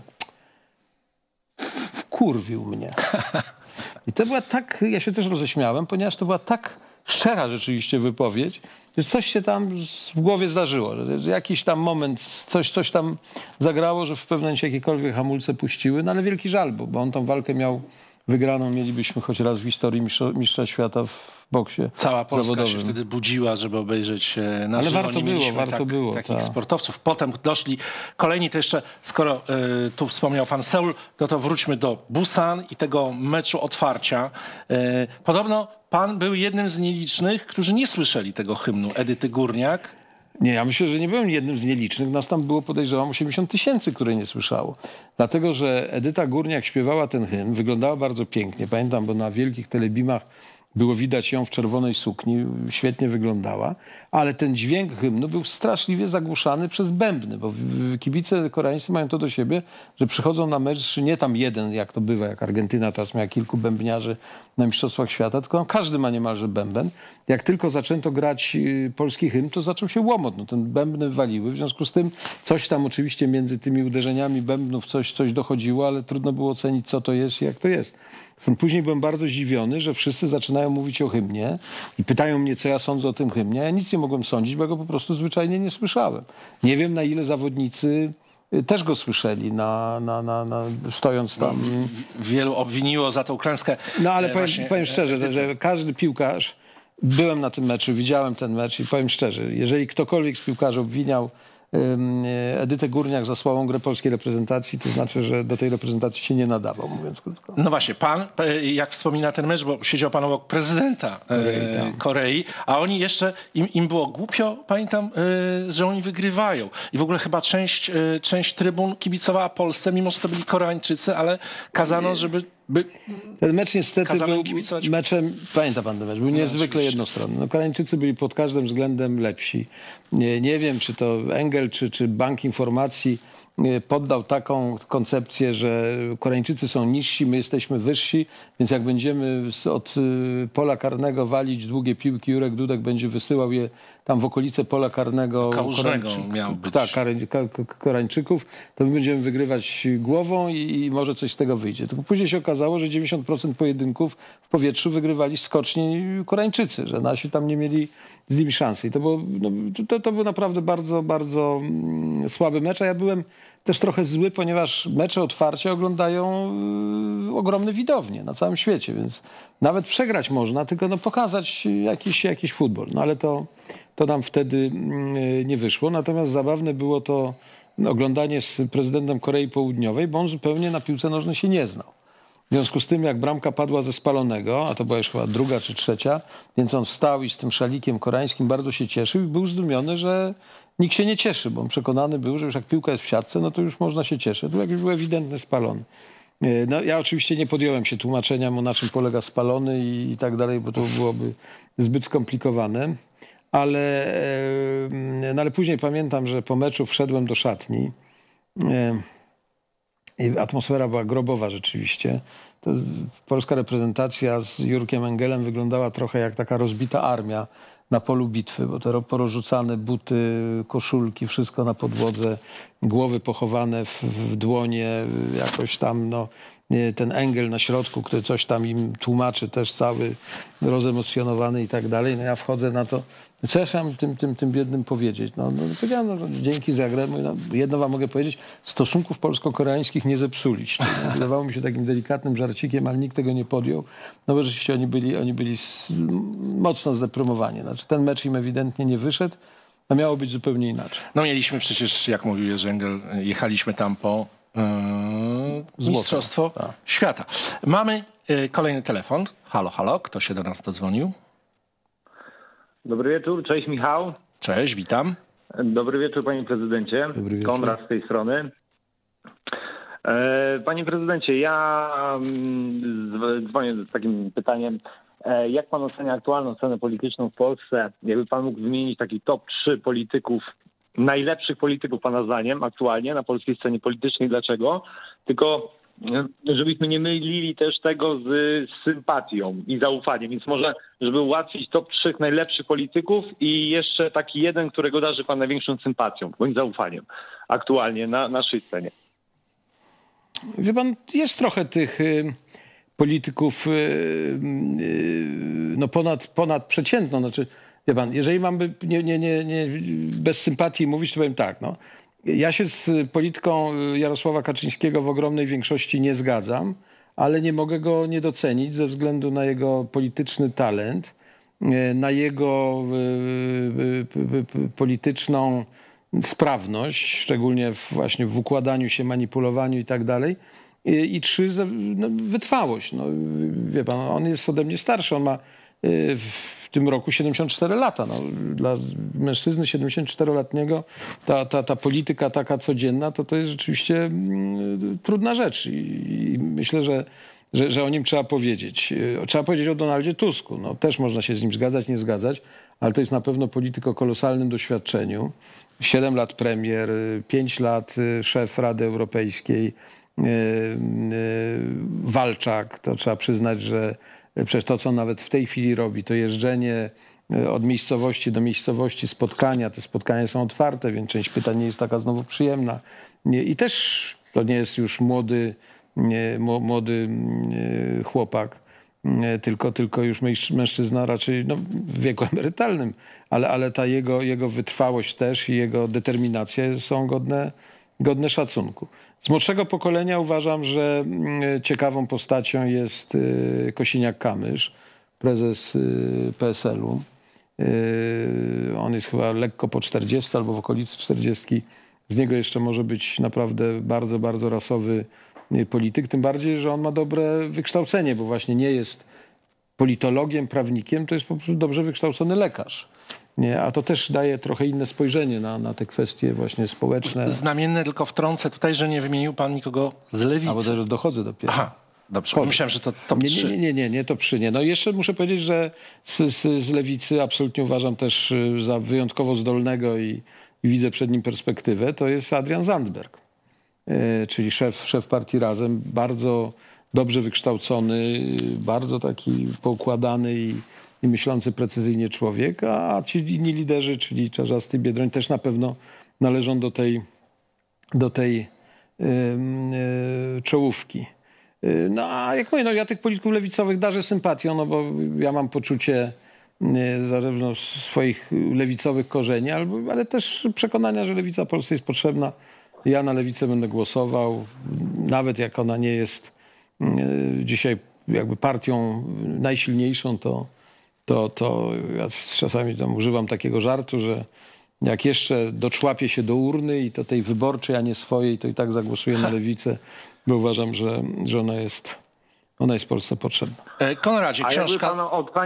Wkurwił mnie. I to była tak, ja się też roześmiałem, ponieważ to była tak szczera rzeczywiście wypowiedź, że coś się tam w głowie zdarzyło, że jakiś tam moment, coś tam zagrało, że w pewnym momencie jakiekolwiek hamulce puściły, no ale wielki żal, bo on tą walkę miał wygraną, mielibyśmy choć raz w historii mistrza świata w boksie Cała Polska zawodowym. się wtedy budziła, żeby obejrzeć na żywo. Warto było. Takich sportowców. Potem doszli kolejni, to jeszcze, skoro tu wspomniał pan Seul, to wróćmy do Busan i tego meczu otwarcia. Podobno pan był jednym z nielicznych, którzy nie słyszeli tego hymnu Edyty Górniak. Nie, ja myślę, że nie byłem jednym z nielicznych. Nas tam było, podejrzewam, 80 000, które nie słyszało. Dlatego, że Edyta Górniak śpiewała ten hymn, wyglądała bardzo pięknie. Pamiętam, bo na wielkich telebimach było widać ją w czerwonej sukni, świetnie wyglądała, ale ten dźwięk hymnu był straszliwie zagłuszany przez bębny, bo kibice koreańscy mają to do siebie, że przychodzą na mecz nie tam jeden, jak to bywa, jak Argentyna teraz miała kilku bębniarzy na Mistrzostwach Świata, tylko każdy ma niemalże bęben. Jak tylko zaczęto grać polski hymn, to zaczął się łomot. No, ten bębny waliły, w związku z tym coś tam oczywiście między tymi uderzeniami bębnów coś dochodziło, ale trudno było ocenić, co to jest i jak to jest. Stąd później byłem bardzo zdziwiony, że wszyscy zaczynają mówić o hymnie i pytają mnie, co ja sądzę o tym hymnie. Ja nic nie mogłem sądzić, bo ja go po prostu zwyczajnie nie słyszałem. Nie wiem, na ile zawodnicy też go słyszeli, stojąc tam. Wielu obwiniło za tą klęskę. No ale powiem szczerze, że każdy piłkarz, byłem na tym meczu, widziałem ten mecz i powiem szczerze, jeżeli ktokolwiek z piłkarzy obwiniał Edytę Górniak za słabą grę polskiej reprezentacji, to znaczy, że do tej reprezentacji się nie nadawał, mówiąc krótko. No właśnie, pan, jak wspomina ten mecz, bo siedział pan obok prezydenta Korei, a oni jeszcze, im było głupio, pamiętam, że oni wygrywają. I w ogóle chyba część trybun kibicowała Polsce, mimo że to byli Koreańczycy, ale kazano, żeby... Ten mecz niestety był kibicować. meczem, pamięta pan ten mecz, był niezwykle jednostronny. No, Koreańczycy byli pod każdym względem lepsi. Nie wiem, czy to Engel, czy Bank Informacji poddał taką koncepcję, że Koreańczycy są niżsi, my jesteśmy wyżsi, więc jak będziemy od pola karnego walić długie piłki, Jurek Dudek będzie wysyłał je tam w okolice pola karnego Koreańczyków, to my będziemy wygrywać głową i może coś z tego wyjdzie. Tylko później się okazało, że 90% pojedynków w powietrzu wygrywali skoczni Koreańczycy, że nasi tam nie mieli z nimi szansy. I to był naprawdę bardzo, bardzo słaby mecz, a ja byłem też trochę zły, ponieważ mecze otwarcia oglądają ogromne widownie na całym świecie, więc nawet przegrać można, tylko pokazać jakiś futbol. No ale to nam wtedy nie wyszło. Natomiast zabawne było to oglądanie z prezydentem Korei Południowej, bo on zupełnie na piłce nożnej się nie znał. W związku z tym, jak bramka padła ze spalonego, a to była już chyba druga czy trzecia, więc on wstał i z tym szalikiem koreańskim bardzo się cieszył i był zdumiony, że nikt się nie cieszy, bo on przekonany był, że już jak piłka jest w siatce, no to już można się cieszyć. To jakiś był ewidentny spalony. No, ja oczywiście nie podjąłem się tłumaczenia mu, na czym polega spalony i tak dalej, bo to byłoby zbyt skomplikowane. Ale później pamiętam, że po meczu wszedłem do szatni i atmosfera była grobowa rzeczywiście. Polska reprezentacja z Jurkiem Engelem wyglądała trochę jak taka rozbita armia na polu bitwy, bo te porozrzucane buty, koszulki, wszystko na podłodze, głowy pochowane w dłonie, jakoś tam, ten Engel na środku, który coś tam im tłumaczy, też cały rozemocjonowany i tak dalej. No ja wchodzę na to, co ja chciałem tym biednym powiedzieć? Powiedziałem, dzięki za grę. Jedno wam mogę powiedzieć, stosunków polsko-koreańskich nie zepsuliście. Wydawało mi się takim delikatnym żarcikiem, ale nikt tego nie podjął. No bo rzeczywiście oni byli mocno zdeprymowani. Znaczy, ten mecz im ewidentnie nie wyszedł, a miało być zupełnie inaczej. No mieliśmy przecież, jak mówił Jerzy Engel, jechaliśmy tam po Mistrzostwo Świata. Mamy kolejny telefon. Halo, halo, kto się do nas dodzwonił? Dobry wieczór, cześć Michał. Cześć, witam. Dobry wieczór panie prezydencie. Dobry wieczór. Konrad z tej strony. Panie prezydencie, ja dzwonię z takim pytaniem. Jak pan ocenia aktualną scenę polityczną w Polsce? Jakby pan mógł wymienić taki top 3 polityków najlepszych polityków, pana zdaniem, aktualnie na polskiej scenie politycznej. Dlaczego? Tylko żebyśmy nie mylili też tego z sympatią i zaufaniem. Więc może, żeby ułatwić top 3 najlepszych polityków i jeszcze taki jeden, którego darzy pan największą sympatią bądź zaufaniem aktualnie na naszej scenie. Wie pan, jest trochę tych polityków no ponadprzeciętną. Znaczy, wie pan, jeżeli mam nie bez sympatii mówić, to powiem tak, no. Ja się z polityką Jarosława Kaczyńskiego w ogromnej większości nie zgadzam, ale nie mogę go nie docenić ze względu na jego polityczny talent, na jego polityczną sprawność, szczególnie właśnie w układaniu się, manipulowaniu i tak dalej. I 3, no, wytrwałość. No, wie pan, on jest ode mnie starszy, on ma w tym roku 74 lata. No, dla mężczyzny 74-letniego ta polityka taka codzienna, to jest rzeczywiście trudna rzecz. I myślę, że o nim trzeba powiedzieć. Trzeba powiedzieć o Donaldzie Tusku. No, też można się z nim zgadzać, nie zgadzać, ale to jest na pewno polityk o kolosalnym doświadczeniu. 7 lat premier, 5 lat szef Rady Europejskiej, walczak. To trzeba przyznać, że przecież to, co nawet w tej chwili robi, to jeżdżenie od miejscowości do miejscowości, spotkania. Te spotkania są otwarte, więc część pytań nie jest taka znowu przyjemna. I też to nie jest już młody chłopak, tylko już mężczyzna raczej no, w wieku emerytalnym. Ale ta jego wytrwałość też i jego determinacja są godne szacunku. Z młodszego pokolenia uważam, że ciekawą postacią jest Kosiniak-Kamysz, prezes PSL-u. On jest chyba lekko po 40 albo w okolicy 40. Z niego jeszcze może być naprawdę bardzo, bardzo rasowy polityk. Tym bardziej, że on ma dobre wykształcenie, bo właśnie nie jest politologiem, prawnikiem, to jest po prostu dobrze wykształcony lekarz. Nie, a to też daje trochę inne spojrzenie na te kwestie właśnie społeczne. Znamienne, tylko wtrącę tutaj, że nie wymienił pan nikogo z Lewicy. A bo też dochodzę dopiero. Aha, dobrze. Myślałem, że to top 3. Nie, top 3 nie. No jeszcze muszę powiedzieć, że z Lewicy absolutnie uważam też za wyjątkowo zdolnego i widzę przed nim perspektywę, to jest Adrian Zandberg, czyli szef partii Razem, bardzo dobrze wykształcony, bardzo taki poukładany i myślący precyzyjnie człowiek, a ci inni liderzy, czyli Czarzasty, Biedroń, też na pewno należą do tej czołówki. No a jak mówię, no, ja tych polityków lewicowych darzę sympatią, no bo ja mam poczucie zarówno swoich lewicowych korzeni, ale też przekonania, że lewica Polsce jest potrzebna. Ja na lewicę będę głosował, nawet jak ona nie jest dzisiaj jakby partią najsilniejszą, to ja czasami tam używam takiego żartu, że jak jeszcze doczłapię się do urny i to tej wyborczej, a nie swojej, to i tak zagłosuję na lewicę, bo uważam, że ona jest Polsce potrzebna. Konradzie, książka...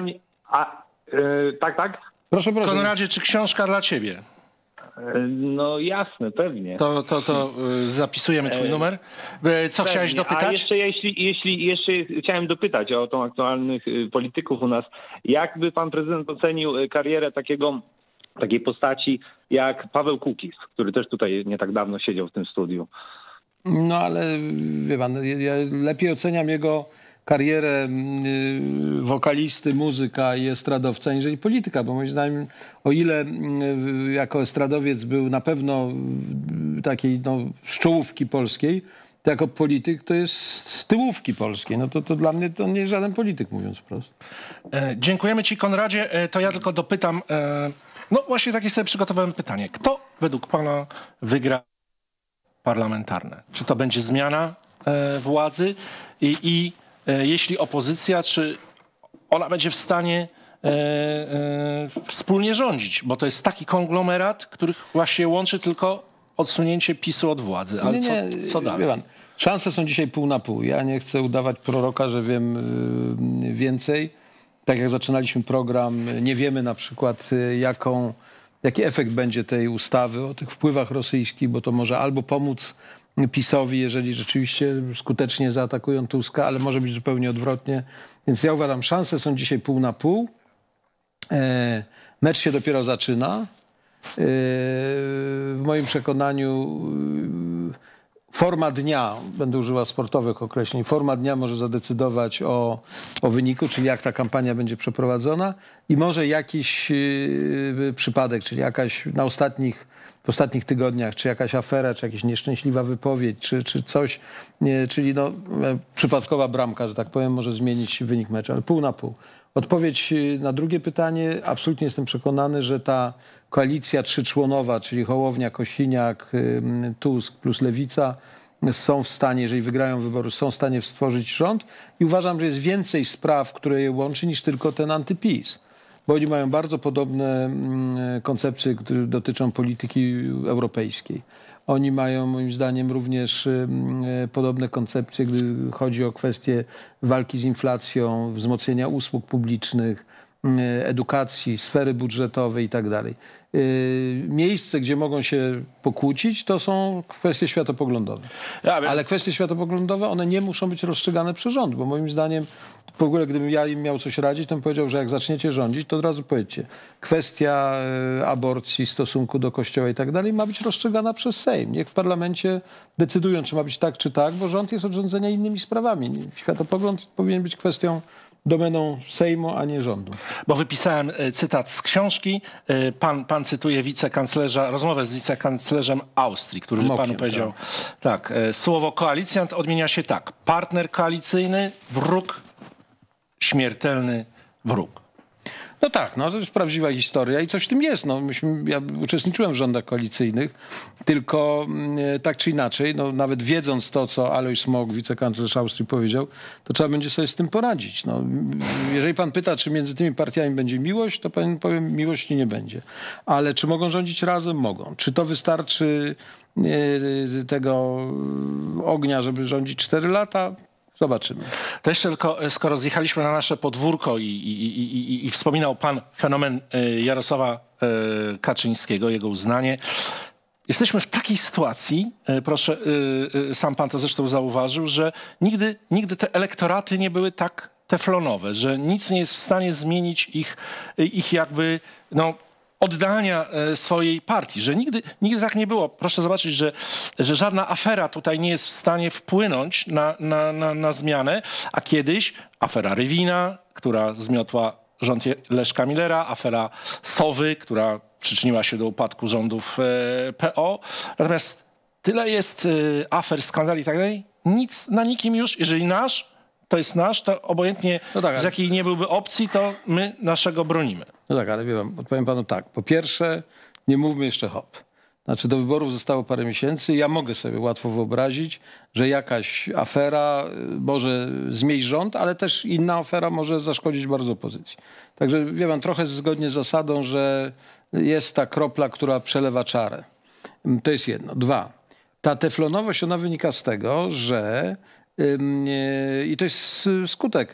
Tak? Proszę. Konradzie, czy książka dla ciebie? No jasne, pewnie. To zapisujemy twój numer. Co pewnie. chciałeś dopytać? A jeszcze chciałem dopytać o tą aktualnych polityków u nas. Jakby pan prezydent ocenił karierę takiej postaci jak Paweł Kukiz, który też tutaj nie tak dawno siedział w tym studiu? No ale wie pan, ja lepiej oceniam jego karierę wokalisty, muzyka i estradowca, niżeli polityka, bo moim zdaniem, o ile jako estradowiec był na pewno takiej z czołówki polskiej, to jako polityk to jest z tyłówki polskiej. No to dla mnie to nie jest żaden polityk, mówiąc wprost. Dziękujemy ci, Konradzie. To ja tylko dopytam, no właśnie takie sobie przygotowałem pytanie. Kto według pana wygra parlamentarne? Czy to będzie zmiana władzy i jeśli opozycja, czy ona będzie w stanie wspólnie rządzić? Bo to jest taki konglomerat, których właśnie łączy tylko odsunięcie PiS-u od władzy. Ale co dalej? Pan, szanse są dzisiaj pół na pół. Ja nie chcę udawać proroka, że wiem więcej. Tak jak zaczynaliśmy program, nie wiemy na przykład jaki efekt będzie tej ustawy o tych wpływach rosyjskich, bo to może albo pomóc PiS-owi, jeżeli rzeczywiście skutecznie zaatakują Tuska, ale może być zupełnie odwrotnie. Więc ja uważam, szanse są dzisiaj pół na pół. Mecz się dopiero zaczyna. w moim przekonaniu forma dnia, będę używał sportowych określeń, forma dnia może zadecydować o wyniku, czyli jak ta kampania będzie przeprowadzona i może jakiś przypadek, czyli jakaś w ostatnich tygodniach, czy jakaś afera, czy jakaś nieszczęśliwa wypowiedź, czy coś, czyli no, przypadkowa bramka, że tak powiem, może zmienić wynik meczu, ale pół na pół. Odpowiedź na drugie pytanie. Absolutnie jestem przekonany, że ta koalicja trzyczłonowa, czyli Hołownia, Kosiniak, Tusk plus Lewica są w stanie, jeżeli wygrają wybory, są w stanie stworzyć rząd i uważam, że jest więcej spraw, które je łączy, niż tylko ten antyPiS. Bo oni mają bardzo podobne koncepcje, które dotyczą polityki europejskiej. Oni mają moim zdaniem również podobne koncepcje, gdy chodzi o kwestie walki z inflacją, wzmocnienia usług publicznych, edukacji, sfery budżetowej i tak dalej. Miejsce, gdzie mogą się pokłócić, to są kwestie światopoglądowe. Ale kwestie światopoglądowe, one nie muszą być rozstrzygane przez rząd, bo moim zdaniem w ogóle gdybym ja im miał coś radzić, to bym powiedział, że jak zaczniecie rządzić, to od razu powiedzcie, kwestia aborcji, stosunku do kościoła i tak dalej ma być rozstrzygana przez Sejm. Niech w parlamencie decydują, czy ma być tak, czy tak, bo rząd jest od rządzenia innymi sprawami. Światopogląd powinien być kwestią domeną Sejmu, a nie rządu. Bo wypisałem cytat z książki. Pan cytuje wicekanclerza, rozmowę z wicekanclerzem Austrii, który panu powiedział. Tak, słowo koalicjant odmienia się tak. Partner koalicyjny, wróg, śmiertelny wróg. No tak, no to jest prawdziwa historia i coś w tym jest. No, ja uczestniczyłem w rządach koalicyjnych, tylko tak czy inaczej, no, nawet wiedząc to, co Alois Mock, wicekanclerz Austrii powiedział, to trzeba będzie sobie z tym poradzić. No, jeżeli pan pyta, czy między tymi partiami będzie miłość, to powiem, miłości nie będzie. Ale czy mogą rządzić razem? Mogą. Czy to wystarczy tego ognia, żeby rządzić 4 lata? Zobaczymy. To jeszcze tylko, skoro zjechaliśmy na nasze podwórko i wspominał pan fenomen Jarosława Kaczyńskiego, jego uznanie. Jesteśmy w takiej sytuacji, proszę, sam pan to zresztą zauważył, że nigdy te elektoraty nie były tak teflonowe, że nic nie jest w stanie zmienić ich jakby, no, oddania swojej partii, że nigdy tak nie było. Proszę zobaczyć, że żadna afera tutaj nie jest w stanie wpłynąć na zmianę, a kiedyś afera Rywina, która zmiotła rząd Leszka Millera, afera Sowy, która przyczyniła się do upadku rządów PO. Natomiast tyle jest afer, skandali i tak dalej. Nic na nikim już, jeżeli nasz, to jest nasz, to obojętnie no tak, z jakiej nie byłby opcji, to my naszego bronimy. No tak, ale odpowiem panu tak. Po pierwsze, nie mówmy jeszcze hop. Znaczy do wyborów zostało parę miesięcy. Ja mogę sobie łatwo wyobrazić, że jakaś afera może zmienić rząd, ale też inna afera może zaszkodzić bardzo opozycji. Także wie pan, trochę zgodnie z zasadą, że jest ta kropla, która przelewa czarę. To jest jedno. 2. Ta teflonowość, ona wynika z tego, że i to jest skutek.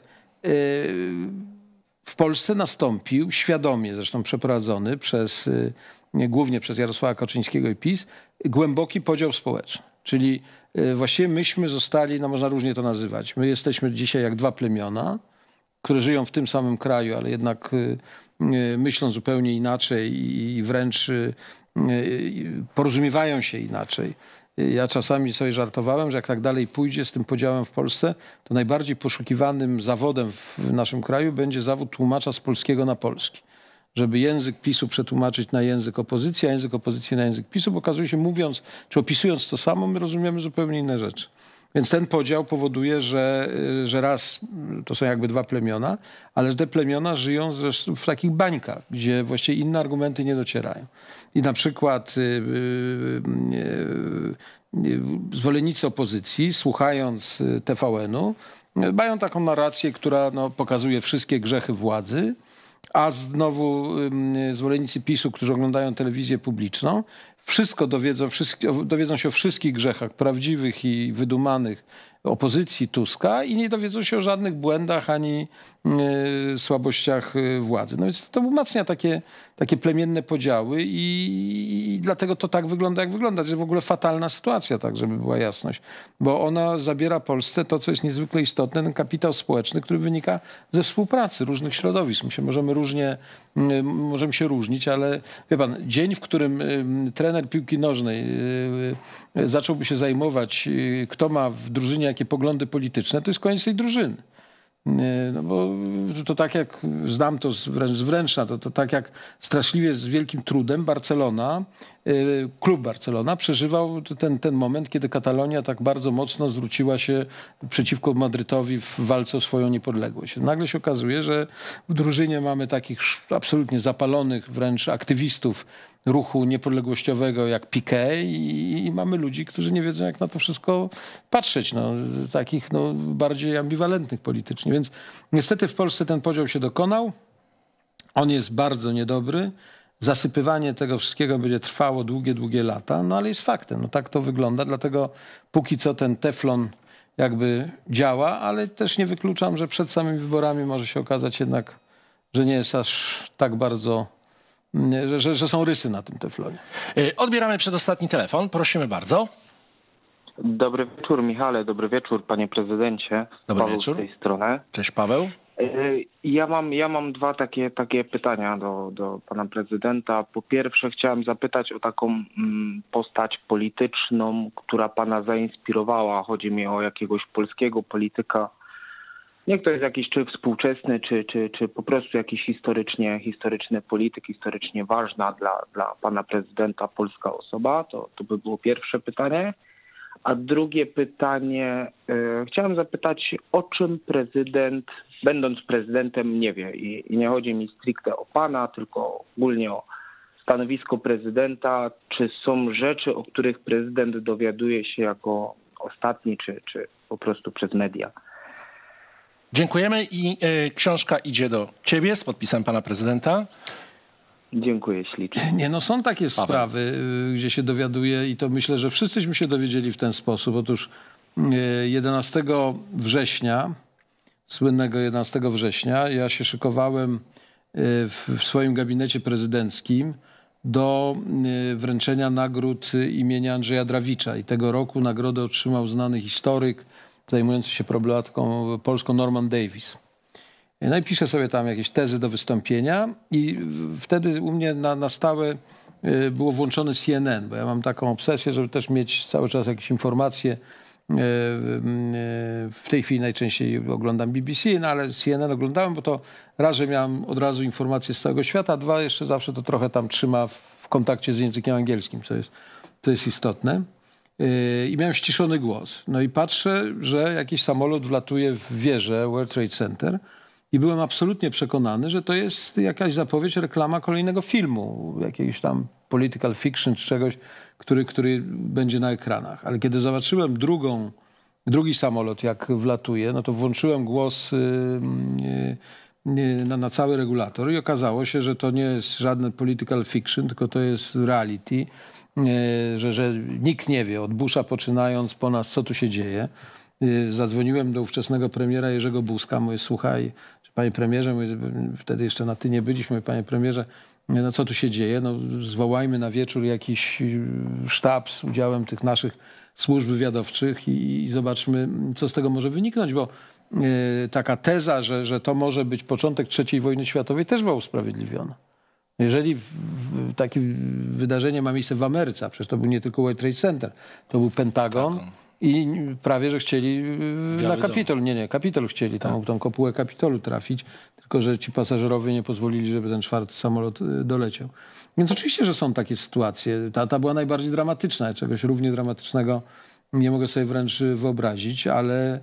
W Polsce nastąpił, świadomie zresztą przeprowadzony głównie przez Jarosława Kaczyńskiego i PiS, głęboki podział społeczny. Czyli właściwie myśmy zostali, no można różnie to nazywać, my jesteśmy dzisiaj jak 2 plemiona, które żyją w tym samym kraju, ale jednak myślą zupełnie inaczej i wręcz porozumiewają się inaczej. Ja czasami sobie żartowałem, że jak tak dalej pójdzie z tym podziałem w Polsce, to najbardziej poszukiwanym zawodem w naszym kraju będzie zawód tłumacza z polskiego na polski. Żeby język PiS-u przetłumaczyć na język opozycji, a język opozycji na język PiS-u, bo okazuje się, mówiąc czy opisując to samo, my rozumiemy zupełnie inne rzeczy. Więc ten podział powoduje, że raz to są jakby 2 plemiona, ale że te plemiona żyją zresztą w takich bańkach, gdzie właściwie inne argumenty nie docierają. I na przykład zwolennicy opozycji, słuchając TVN-u, mają taką narrację, która no, pokazuje wszystkie grzechy władzy, a znowu zwolennicy PiS-u, którzy oglądają telewizję publiczną, dowiedzą się o wszystkich grzechach prawdziwych i wydumanych opozycji Tuska i nie dowiedzą się o żadnych błędach ani słabościach władzy. No więc to umacnia takie plemienne podziały i dlatego to tak wygląda, jak wygląda. To jest w ogóle fatalna sytuacja, tak, żeby była jasność. Bo ona zabiera Polsce to, co jest niezwykle istotne, ten kapitał społeczny, który wynika ze współpracy różnych środowisk. My się możemy się różnić, ale wie pan, dzień, w którym trener piłki nożnej zacząłby się zajmować, kto ma w drużynie jakie poglądy polityczne, to jest koniec tej drużyny. No bo to tak jak, znam to z Wręczna, to tak jak straszliwie z wielkim trudem klub Barcelona przeżywał ten moment, kiedy Katalonia tak bardzo mocno zwróciła się przeciwko Madrytowi w walce o swoją niepodległość. Nagle się okazuje, że w drużynie mamy takich absolutnie zapalonych wręcz aktywistów ruchu niepodległościowego jak Piqué i mamy ludzi, którzy nie wiedzą, jak na to wszystko patrzeć. Takich bardziej ambiwalentnych politycznie. Więc niestety w Polsce ten podział się dokonał. On jest bardzo niedobry. Zasypywanie tego wszystkiego będzie trwało długie lata, ale jest faktem. Tak to wygląda, dlatego póki co ten teflon jakby działa, ale też nie wykluczam, że przed samymi wyborami może się okazać jednak, że nie jest aż tak bardzo, że są rysy na tym teflonie. Odbieramy przedostatni telefon. Prosimy bardzo. Dobry wieczór, Michale. Dobry wieczór, panie prezydencie. Dobry Paweł wieczór. Z tej strony. Cześć, Paweł. Ja mam dwa takie pytania do pana prezydenta. Po pierwsze chciałem zapytać o taką postać polityczną, która pana zainspirowała. Chodzi mi o jakiegoś polskiego polityka. Niech to jest jakiś czy współczesny, czy po prostu jakiś historyczny polityk, historycznie ważna dla pana prezydenta polska osoba. To by było pierwsze pytanie. A drugie pytanie, chciałem zapytać, o czym prezydent, będąc prezydentem, nie wie. I nie chodzi mi stricte o pana, tylko ogólnie o stanowisko prezydenta. Czy są rzeczy, o których prezydent dowiaduje się jako ostatni, czy po prostu przez media? Dziękujemy i książka idzie do ciebie z podpisem pana prezydenta. Dziękuję ślicznie. Są takie sprawy, gdzie się dowiaduje i to myślę, że wszyscyśmy się dowiedzieli w ten sposób. Otóż 11 września, słynnego 11 września, ja się szykowałem w swoim gabinecie prezydenckim do wręczenia nagród imienia Andrzeja Drawicza. I tego roku nagrodę otrzymał znany historyk zajmujący się problematyką polską Norman Davis. No i piszę sobie tam jakieś tezy do wystąpienia i wtedy u mnie na stałe było włączone CNN, bo ja mam taką obsesję, żeby też mieć cały czas jakieś informacje. W tej chwili najczęściej oglądam BBC, ale CNN oglądałem, bo to raz, że miałem od razu informacje z całego świata, a dwa, jeszcze zawsze to trochę tam trzyma w kontakcie z językiem angielskim, co jest istotne. I miałem ściszony głos. No i patrzę, że jakiś samolot wlatuje w wieżę World Trade Center i byłem absolutnie przekonany, że to jest jakaś zapowiedź, reklama kolejnego filmu, jakiegoś tam political fiction czy czegoś, który będzie na ekranach. Ale kiedy zobaczyłem drugi samolot, jak wlatuje, no to włączyłem głos na cały regulator i okazało się, że to nie jest żadne political fiction, tylko to jest reality, że nikt nie wie, od Busha poczynając po nas, co tu się dzieje. Zadzwoniłem do ówczesnego premiera Jerzego Buzka, mówię, słuchaj, panie premierze, mówię, wtedy jeszcze na ty nie byliśmy, panie premierze, no co tu się dzieje? No, zwołajmy na wieczór jakiś sztab z udziałem tych naszych służb wywiadowczych i zobaczmy, co z tego może wyniknąć, bo taka teza, że to może być początek III wojny światowej, też była usprawiedliwiona. Jeżeli takie wydarzenie ma miejsce w Ameryce, a przecież to był nie tylko World Trade Center, to był Pentagon i prawie, że chcieli na Kapitol. Nie, Kapitol chcieli, tą kopułę Kapitolu trafić, tylko że ci pasażerowie nie pozwolili, żeby ten czwarty samolot doleciał. Więc oczywiście, że są takie sytuacje. Ta była najbardziej dramatyczna. Czegoś równie dramatycznego nie mogę sobie wręcz wyobrazić, ale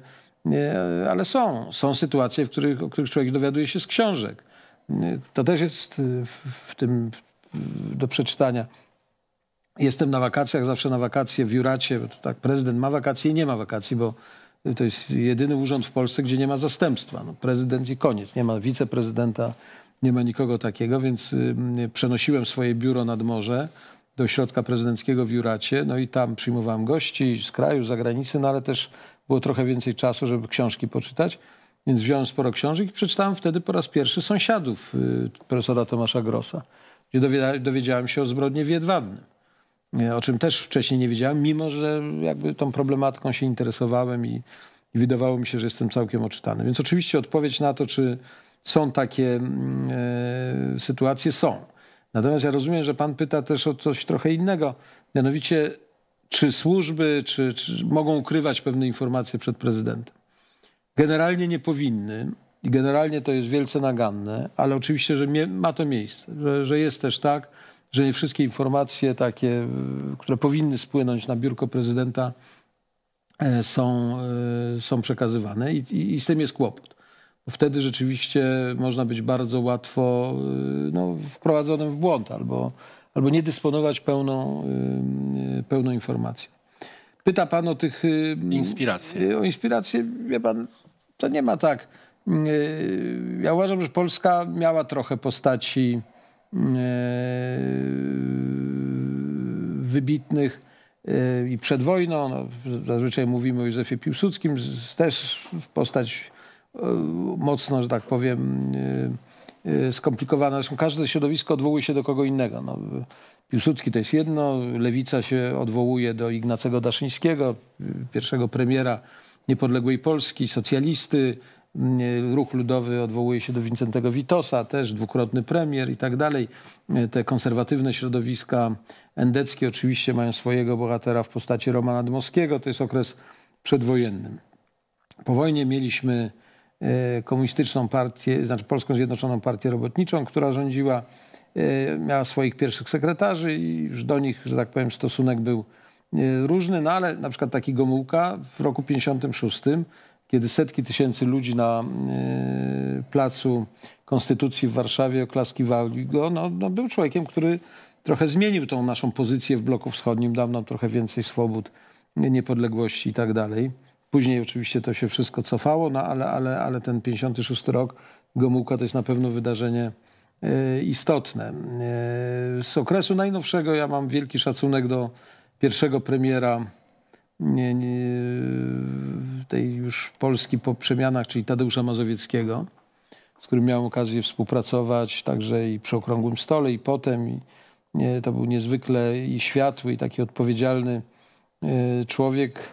są sytuacje, o których człowiek dowiaduje się z książek. To też jest w tym do przeczytania. Jestem na wakacjach, zawsze na wakacje w Juracie, bo to tak prezydent ma wakacje i nie ma wakacji, bo to jest jedyny urząd w Polsce, gdzie nie ma zastępstwa. No, prezydent i koniec. Nie ma wiceprezydenta, nie ma nikogo takiego, więc przenosiłem swoje biuro nad morze do ośrodka prezydenckiego w Juracie, no i tam przyjmowałem gości z kraju, z zagranicy, no ale też było trochę więcej czasu, żeby książki poczytać. Więc wziąłem sporo książek i przeczytałem wtedy po raz pierwszy Sąsiadów profesora Tomasza Grossa. gdzie dowiedziałem się o zbrodni w Jedwabnem, o czym też wcześniej nie wiedziałem, mimo że jakby tą problematyką się interesowałem i wydawało mi się, że jestem całkiem oczytany. Więc oczywiście odpowiedź na to, czy są takie sytuacje, są. Natomiast ja rozumiem, że pan pyta też o coś trochę innego, mianowicie czy służby, czy mogą ukrywać pewne informacje przed prezydentem. Generalnie nie powinny i generalnie to jest wielce naganne, ale oczywiście, że ma to miejsce, że jest też tak, że nie wszystkie informacje takie, które powinny spłynąć na biurko prezydenta, są przekazywane i z tym jest kłopot. Bo wtedy rzeczywiście można być bardzo łatwo wprowadzonym w błąd albo nie dysponować pełną informacją. Pyta pan o tych... Inspiracje. O inspiracje, wie pan, to nie ma tak. Ja uważam, że Polska miała trochę postaci wybitnych i przed wojną. No, zazwyczaj mówimy o Józefie Piłsudskim, też postać mocno, że tak powiem, skomplikowana. Zresztą każde środowisko odwołuje się do kogo innego. No, Piłsudski to jest jedno, lewica się odwołuje do Ignacego Daszyńskiego, pierwszego premiera niepodległej Polski, socjalisty. Ruch Ludowy odwołuje się do Wincentego Witosa, też dwukrotny premier i tak dalej. Te konserwatywne środowiska endeckie oczywiście mają swojego bohatera w postaci Romana Dmowskiego. To jest okres przedwojenny. Po wojnie mieliśmy komunistyczną partię, znaczy Polską Zjednoczoną Partię Robotniczą, która rządziła, miała swoich pierwszych sekretarzy i już do nich, że tak powiem, stosunek był różny, no ale na przykład taki Gomułka w roku 56, kiedy setki tysięcy ludzi na placu Konstytucji w Warszawie oklaskiwali go, no był człowiekiem, który trochę zmienił tą naszą pozycję w bloku wschodnim, dał nam trochę więcej swobód, niepodległości i tak dalej. Później oczywiście to się wszystko cofało, no ale ten 56 rok Gomułka to jest na pewno wydarzenie istotne. Z okresu najnowszego ja mam wielki szacunek do pierwszego premiera tej już Polski po przemianach, czyli Tadeusza Mazowieckiego, z którym miałem okazję współpracować także i przy Okrągłym Stole i potem. I to był niezwykle i światły i taki odpowiedzialny człowiek.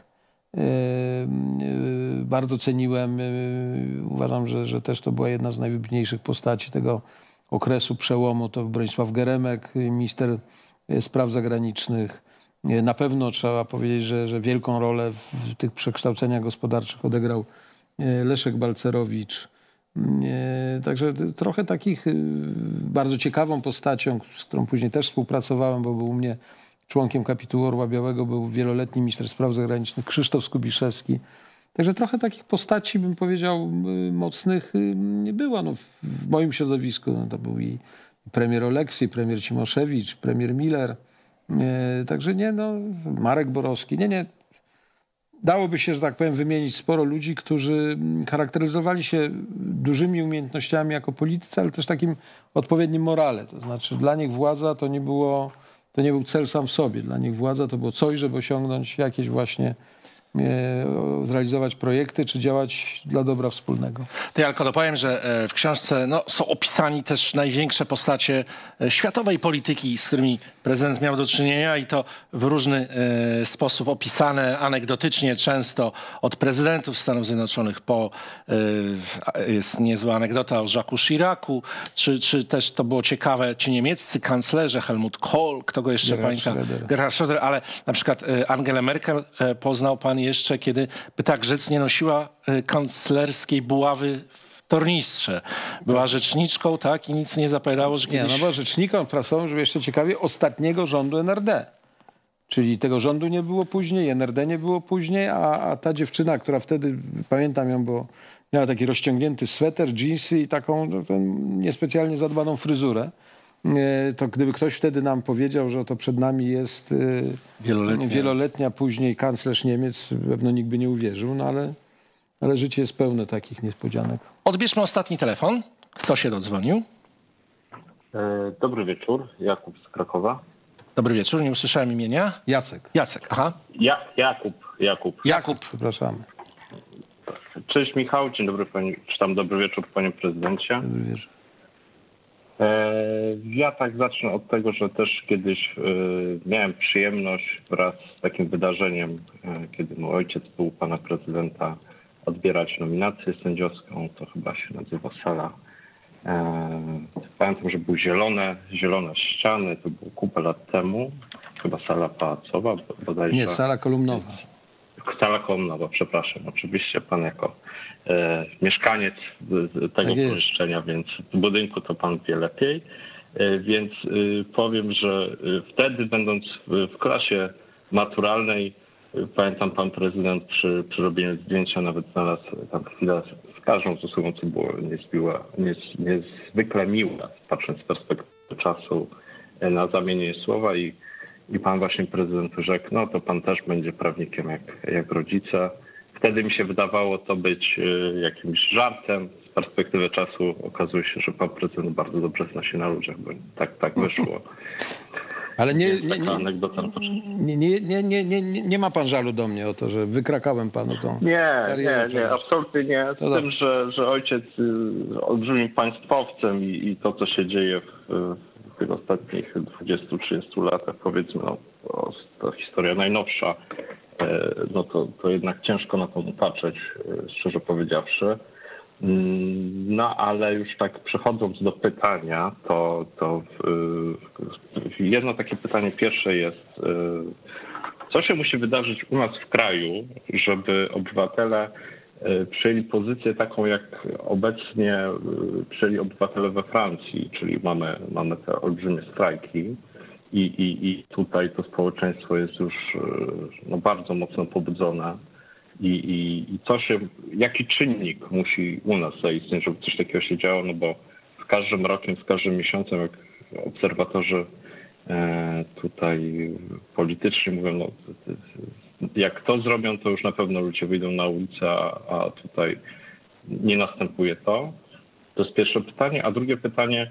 Bardzo ceniłem. Uważam, że też to była jedna z najwybitniejszych postaci tego okresu przełomu. To Bronisław Geremek, minister spraw zagranicznych. Na pewno trzeba powiedzieć, że wielką rolę w tych przekształceniach gospodarczych odegrał Leszek Balcerowicz. Także trochę takich bardzo ciekawą postacią, z którą później też współpracowałem, bo był u mnie członkiem kapitułu Orła Białego, był wieloletni minister spraw zagranicznych Krzysztof Skubiszewski. Także trochę takich postaci, bym powiedział, mocnych nie było. No, w moim środowisku no, to był i premier Oleksy, premier Cimoszewicz, premier Miller. Także nie, no, Marek Borowski. Nie. Dałoby się, że tak powiem, wymienić sporo ludzi, którzy charakteryzowali się dużymi umiejętnościami jako politycy, ale też takim odpowiednim morale. To znaczy dla nich władza to nie był cel sam w sobie. Dla nich władza to było coś, żeby osiągnąć jakieś właśnie, zrealizować projekty, czy działać dla dobra wspólnego. To ja tylko dopowiem, że w książce są opisani też największe postacie światowej polityki, z którymi prezydent miał do czynienia i to w różny sposób opisane anegdotycznie, często od prezydentów Stanów Zjednoczonych jest niezła anegdota o Jacques'u Chiracu, czy też to było ciekawe, ci niemieccy kanclerze, Helmut Kohl, kto go jeszcze pamięta? Gerhard Schröder, ale na przykład Angelę Merkel poznał pan jeszcze, kiedy by tak rzec nie nosiła kanclerskiej buławy w tornistrze. Była rzeczniczką, tak, i nic nie zapowiadało, że kiedyś... Nie, no bo rzeczniką prasową, żeby jeszcze ciekawie, ostatniego rządu NRD. Czyli tego rządu nie było później, NRD nie było później, a ta dziewczyna, która wtedy, pamiętam ją, bo miała taki rozciągnięty sweter, dżinsy i taką niespecjalnie zadbaną fryzurę, to gdyby ktoś wtedy nam powiedział, że to przed nami jest wieloletnia później kanclerz Niemiec, pewno nikt by nie uwierzył, no ale życie jest pełne takich niespodzianek. Odbierzmy ostatni telefon. Kto się dodzwonił? Dobry wieczór, Jakub z Krakowa. Dobry wieczór, nie usłyszałem imienia. Jacek. Aha. Jakub. Przepraszamy. Cześć Michał, dzień dobry, czy tam dobry wieczór panie prezydencie. Dobry wieczór. Ja tak zacznę od tego, że też kiedyś miałem przyjemność wraz z takim wydarzeniem, kiedy mój ojciec był u pana prezydenta, odbierać nominację sędziowską. To chyba się nazywa sala. Pamiętam, że były zielone ściany, to było kupę lat temu. Chyba sala pałacowa bodajże. Nie, sala kolumnowa. Sala kolumnowa, przepraszam. Oczywiście pan jako mieszkaniec tego pomieszczenia, więc w budynku to pan wie lepiej. Więc powiem, że wtedy będąc w klasie maturalnej, pamiętam pan prezydent przy robieniu zdjęcia nawet znalazł tam chwilę z każdą z osobą, co było niezwykle miłe, patrząc z perspektywy czasu na zamienienie słowa i pan właśnie prezydent rzekł, no to pan też będzie prawnikiem jak rodzice. Wtedy mi się wydawało to być jakimś żartem. Z perspektywy czasu okazuje się, że pan prezydent bardzo dobrze zna się na ludziach, bo tak wyszło. Ale nie ma pan żalu do mnie o to, że wykrakałem panu tą karierę. Nie, absolutnie nie. Z tym, że ojciec olbrzymim państwowcem i to, co się dzieje w tych ostatnich 20-30 latach, powiedzmy, no, to historia najnowsza, no to jednak ciężko na to patrzeć, szczerze powiedziawszy. No ale już tak przechodząc do pytania, to jedno takie pytanie pierwsze jest, co się musi wydarzyć u nas w kraju, żeby obywatele przyjęli pozycję taką, jak obecnie przyjęli obywatele we Francji, czyli mamy te olbrzymie strajki i tutaj to społeczeństwo jest już no, bardzo mocno pobudzone. I jaki czynnik musi u nas zaistnieć, żeby coś takiego się działo, no bo z każdym rokiem, z każdym miesiącem, jak obserwatorzy tutaj polityczni mówią, no jak to zrobią, to już na pewno ludzie wyjdą na ulicę, a tutaj nie następuje to. To jest pierwsze pytanie. A drugie pytanie,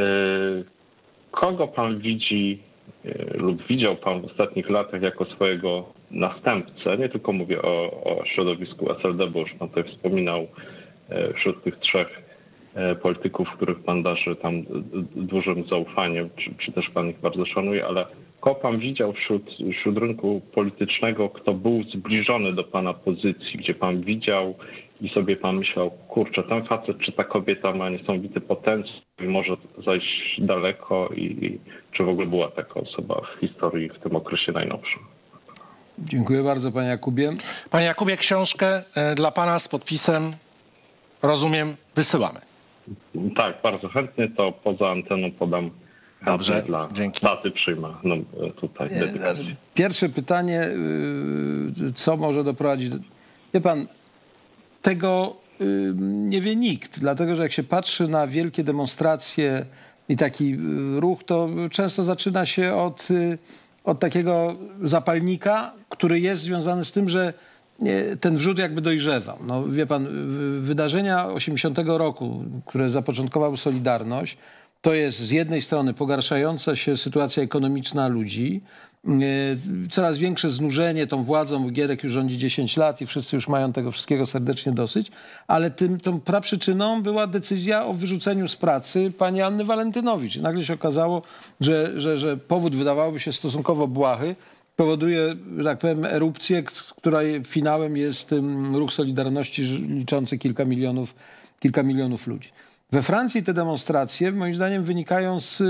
kogo pan widzi lub widział pan w ostatnich latach jako swojego następcę? Nie tylko mówię o środowisku SLD, bo już pan tutaj wspominał wśród tych trzech polityków, których pan darzy tam dużym zaufaniem, czy też pan ich bardzo szanuje, ale kogo pan widział wśród rynku politycznego, kto był zbliżony do pana pozycji, gdzie pan widział i sobie pan myślał, kurczę, ten facet czy ta kobieta ma niesamowity potencjał i może zajść daleko i czy w ogóle była taka osoba w historii w tym okresie najnowszym? Dziękuję bardzo, panie Jakubie. Panie Jakubie, książkę dla pana z podpisem, rozumiem, wysyłamy. Tak, bardzo chętnie, to poza anteną podam. Dobrze, dla dzięki. taty przyjmę tutaj dedykację. Pierwsze pytanie, co może doprowadzić... Wie pan, tego nie wie nikt, dlatego że jak się patrzy na wielkie demonstracje i taki ruch, to często zaczyna się od takiego zapalnika, który jest związany z tym, że ten wrzód jakby dojrzewał. No, wie pan, wydarzenia 80 roku, które zapoczątkowały Solidarność, to jest z jednej strony pogarszająca się sytuacja ekonomiczna ludzi, coraz większe znużenie tą władzą, Gierek już rządzi 10 lat i wszyscy już mają tego wszystkiego serdecznie dosyć, ale tą praprzyczyną była decyzja o wyrzuceniu z pracy pani Anny Walentynowicz. I nagle się okazało, że powód wydawałoby się stosunkowo błahy, powoduje, że tak powiem, erupcję, której finałem jest ruch Solidarności liczący kilka milionów ludzi. We Francji te demonstracje, moim zdaniem, wynikają z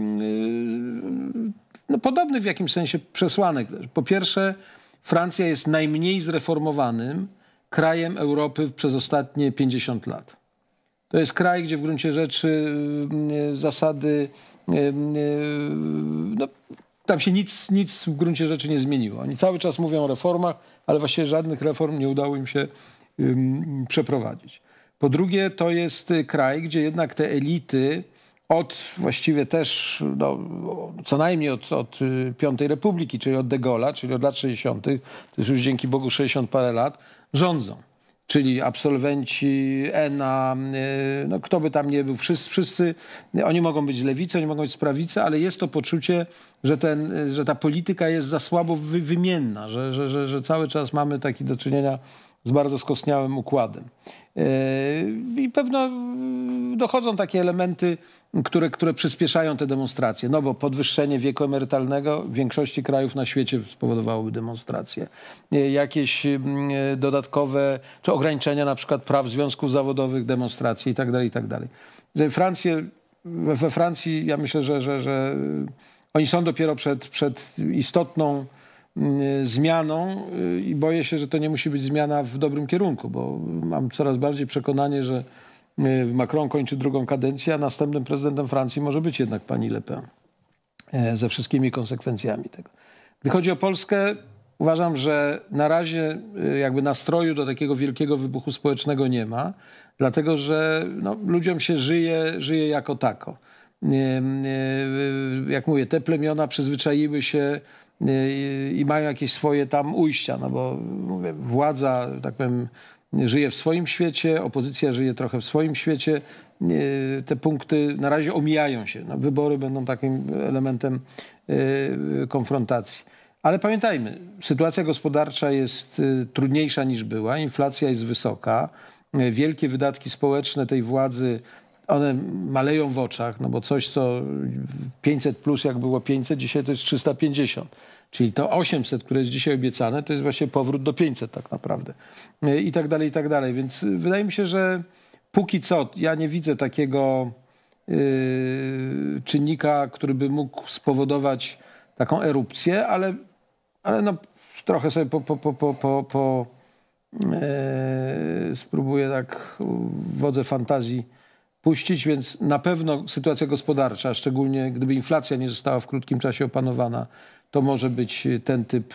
podobnych w jakimś sensie przesłanek. Po pierwsze, Francja jest najmniej zreformowanym krajem Europy przez ostatnie 50 lat. To jest kraj, gdzie w gruncie rzeczy zasady... tam się nic w gruncie rzeczy nie zmieniło. Oni cały czas mówią o reformach, ale właściwie żadnych reform nie udało im się przeprowadzić. Po drugie, to jest kraj, gdzie jednak te elity właściwie też co najmniej od Piątej Republiki, czyli od de Gaulle'a, czyli od lat 60., to jest już dzięki Bogu 60 parę lat, rządzą. Czyli absolwenci ENA, kto by tam nie był, wszyscy, oni mogą być z lewicy, oni mogą być z prawicy, ale jest to poczucie, że ta polityka jest za słabo wymienna, że cały czas mamy taki do czynienia z bardzo skostniałym układem. I pewno dochodzą takie elementy, które przyspieszają te demonstracje. No bo podwyższenie wieku emerytalnego w większości krajów na świecie spowodowałoby demonstracje. Jakieś dodatkowe, czy ograniczenia na przykład praw związków zawodowych, demonstracje itd., itd. We Francji ja myślę, że oni są dopiero przed istotną zmianą i boję się, że to nie musi być zmiana w dobrym kierunku, bo mam coraz bardziej przekonanie, że Macron kończy drugą kadencję, a następnym prezydentem Francji może być jednak pani Le Pen ze wszystkimi konsekwencjami tego. Gdy chodzi o Polskę, uważam, że na razie jakby nastroju do takiego wielkiego wybuchu społecznego nie ma, dlatego że no, ludziom się żyje jako tako. Jak mówię, te plemiona przyzwyczaiły się i mają jakieś swoje tam ujścia, no bo mówię, władza, tak powiem, żyje w swoim świecie, opozycja żyje trochę w swoim świecie. Te punkty na razie omijają się. No, wybory będą takim elementem konfrontacji. Ale pamiętajmy, sytuacja gospodarcza jest trudniejsza niż była, inflacja jest wysoka, wielkie wydatki społeczne tej władzy, one maleją w oczach, no bo coś, co 500 plus jak było 500, dzisiaj to jest 350. Czyli to 800, które jest dzisiaj obiecane, to jest właśnie powrót do 500 tak naprawdę. I tak dalej, i tak dalej. Więc wydaje mi się, że póki co ja nie widzę takiego czynnika, który by mógł spowodować taką erupcję, ale no, trochę sobie spróbuję tak wodze fantazji puścić, więc na pewno sytuacja gospodarcza, szczególnie gdyby inflacja nie została w krótkim czasie opanowana, to może być ten typ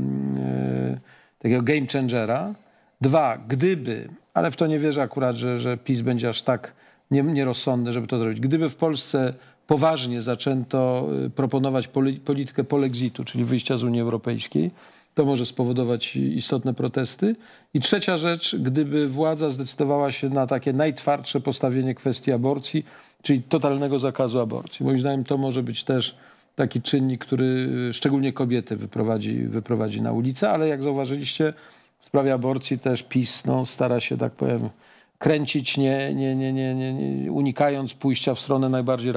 takiego game changera. Dwa, gdyby, ale w to nie wierzę akurat, że PiS będzie aż tak nierozsądny, żeby to zrobić. Gdyby w Polsce poważnie zaczęto proponować politykę polexitu, czyli wyjścia z Unii Europejskiej, to może spowodować istotne protesty. I trzecia rzecz, gdyby władza zdecydowała się na takie najtwardsze postawienie kwestii aborcji, czyli totalnego zakazu aborcji. Moim zdaniem to może być też taki czynnik, który szczególnie kobiety wyprowadzi na ulicę, ale jak zauważyliście, w sprawie aborcji też PiS stara się, tak powiem, kręcić, unikając pójścia w stronę najbardziej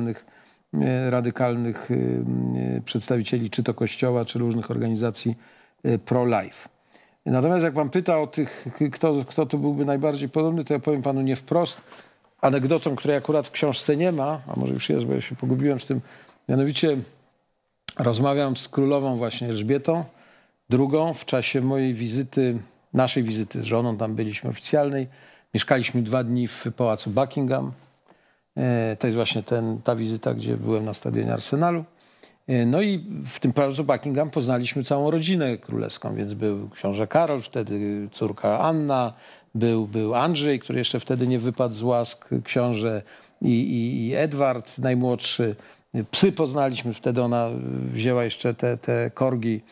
radykalnych przedstawicieli czy to Kościoła, czy różnych organizacji pro-life. Natomiast jak pan pyta o tych, kto to byłby najbardziej podobny, to ja powiem panu nie wprost anegdotą, której akurat w książce nie ma, a może już jest, bo ja się pogubiłem z tym. Mianowicie rozmawiam z królową właśnie Elżbietą II w czasie mojej wizyty, naszej wizyty z żoną, tam byliśmy oficjalnej. Mieszkaliśmy 2 dni w pałacu Buckingham. To jest właśnie ta wizyta, gdzie byłem na stadionie Arsenalu. No i w tym pałacu Buckingham poznaliśmy całą rodzinę królewską, więc był książę Karol, wtedy córka Anna, był Andrzej, który jeszcze wtedy nie wypadł z łask, książę i Edward najmłodszy. Psy poznaliśmy, wtedy ona wzięła jeszcze te korgi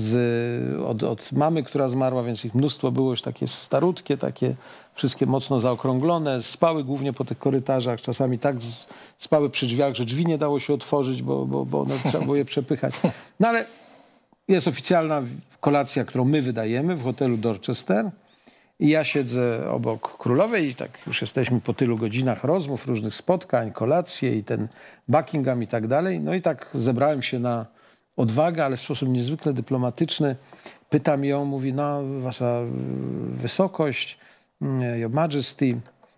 od mamy, która zmarła, więc ich mnóstwo było już takie starutkie, takie wszystkie mocno zaokrąglone. Spały głównie po tych korytarzach, czasami tak spały przy drzwiach, że drzwi nie dało się otworzyć, bo one trzeba było je przepychać. No ale jest oficjalna kolacja, którą my wydajemy w hotelu Dorchester i ja siedzę obok królowej i tak już jesteśmy po tylu godzinach rozmów, różnych spotkań, kolacje i ten Buckingham i tak dalej. No i tak zebrałem się na odwagę, ale w sposób niezwykle dyplomatyczny. Pytam ją, mówi, no wasza wysokość, your majesty,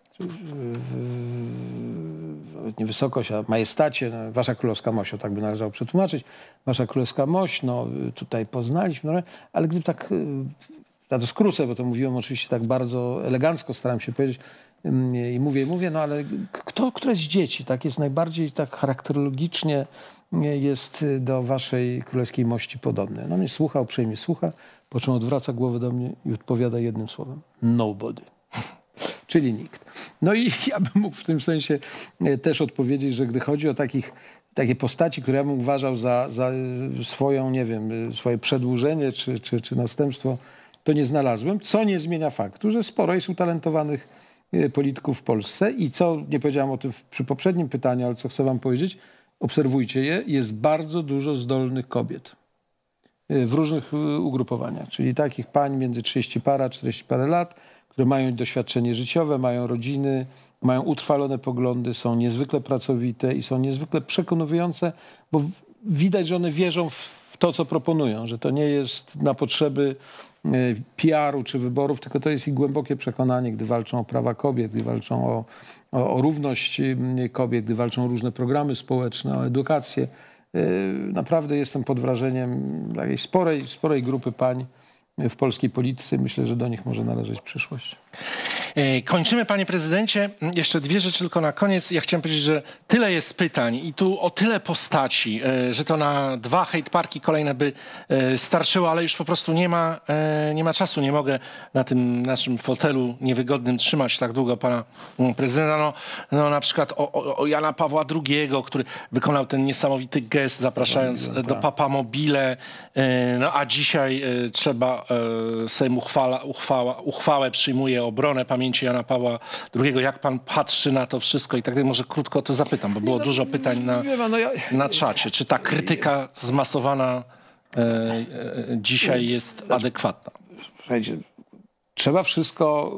nie wysokość, a majestacie, no, wasza królewska mość, tak by należało przetłumaczyć. Wasza królewska mość, no tutaj poznaliśmy, no, ale gdyby tak, ja to skrócę, bo to mówiłem oczywiście tak bardzo elegancko, staram się powiedzieć i mówię, no ale które z dzieci tak jest najbardziej tak charakterologicznie jest do waszej królewskiej mości podobny? No mnie słucha, uprzejmie słucha, po czym odwraca głowę do mnie i odpowiada jednym słowem. Nobody. Czyli nikt. No i ja bym mógł w tym sensie też odpowiedzieć, że gdy chodzi o takie postaci, które ja bym uważał za swoją, nie wiem, swoje przedłużenie czy następstwo, to nie znalazłem, co nie zmienia faktu, że sporo jest utalentowanych polityków w Polsce i co, nie powiedziałem o tym przy poprzednim pytaniu, ale co chcę wam powiedzieć, obserwujcie je, jest bardzo dużo zdolnych kobiet w różnych ugrupowaniach, czyli takich pań między 30 parę a 40 parę lat, które mają doświadczenie życiowe, mają rodziny, mają utrwalone poglądy, są niezwykle pracowite i są niezwykle przekonujące, bo widać, że one wierzą w to, co proponują, że to nie jest na potrzeby PR-u czy wyborów, tylko to jest ich głębokie przekonanie, gdy walczą o prawa kobiet, gdy walczą o równość kobiet, gdy walczą o różne programy społeczne, o edukację. Naprawdę jestem pod wrażeniem jakiejś sporej grupy pań w polskiej polityce. Myślę, że do nich może należeć przyszłość. Kończymy, panie prezydencie. Jeszcze dwie rzeczy tylko na koniec. Ja chciałem powiedzieć, że tyle jest pytań i tu o tyle postaci, że to na 2 hate parki kolejne by starczyło, ale już po prostu nie ma czasu. Nie mogę na tym naszym fotelu niewygodnym trzymać tak długo pana prezydenta. No na przykład o Jana Pawła II, który wykonał ten niesamowity gest, zapraszając do Papamobile. No a dzisiaj trzeba, Sejm uchwałę przyjmuje obronę pamięci Jana Pawła II. Jak pan patrzy na to wszystko i tak dalej? Może krótko o to zapytam, bo było dużo pytań na czacie. Czy ta krytyka zmasowana dzisiaj jest adekwatna? Słuchajcie, trzeba wszystko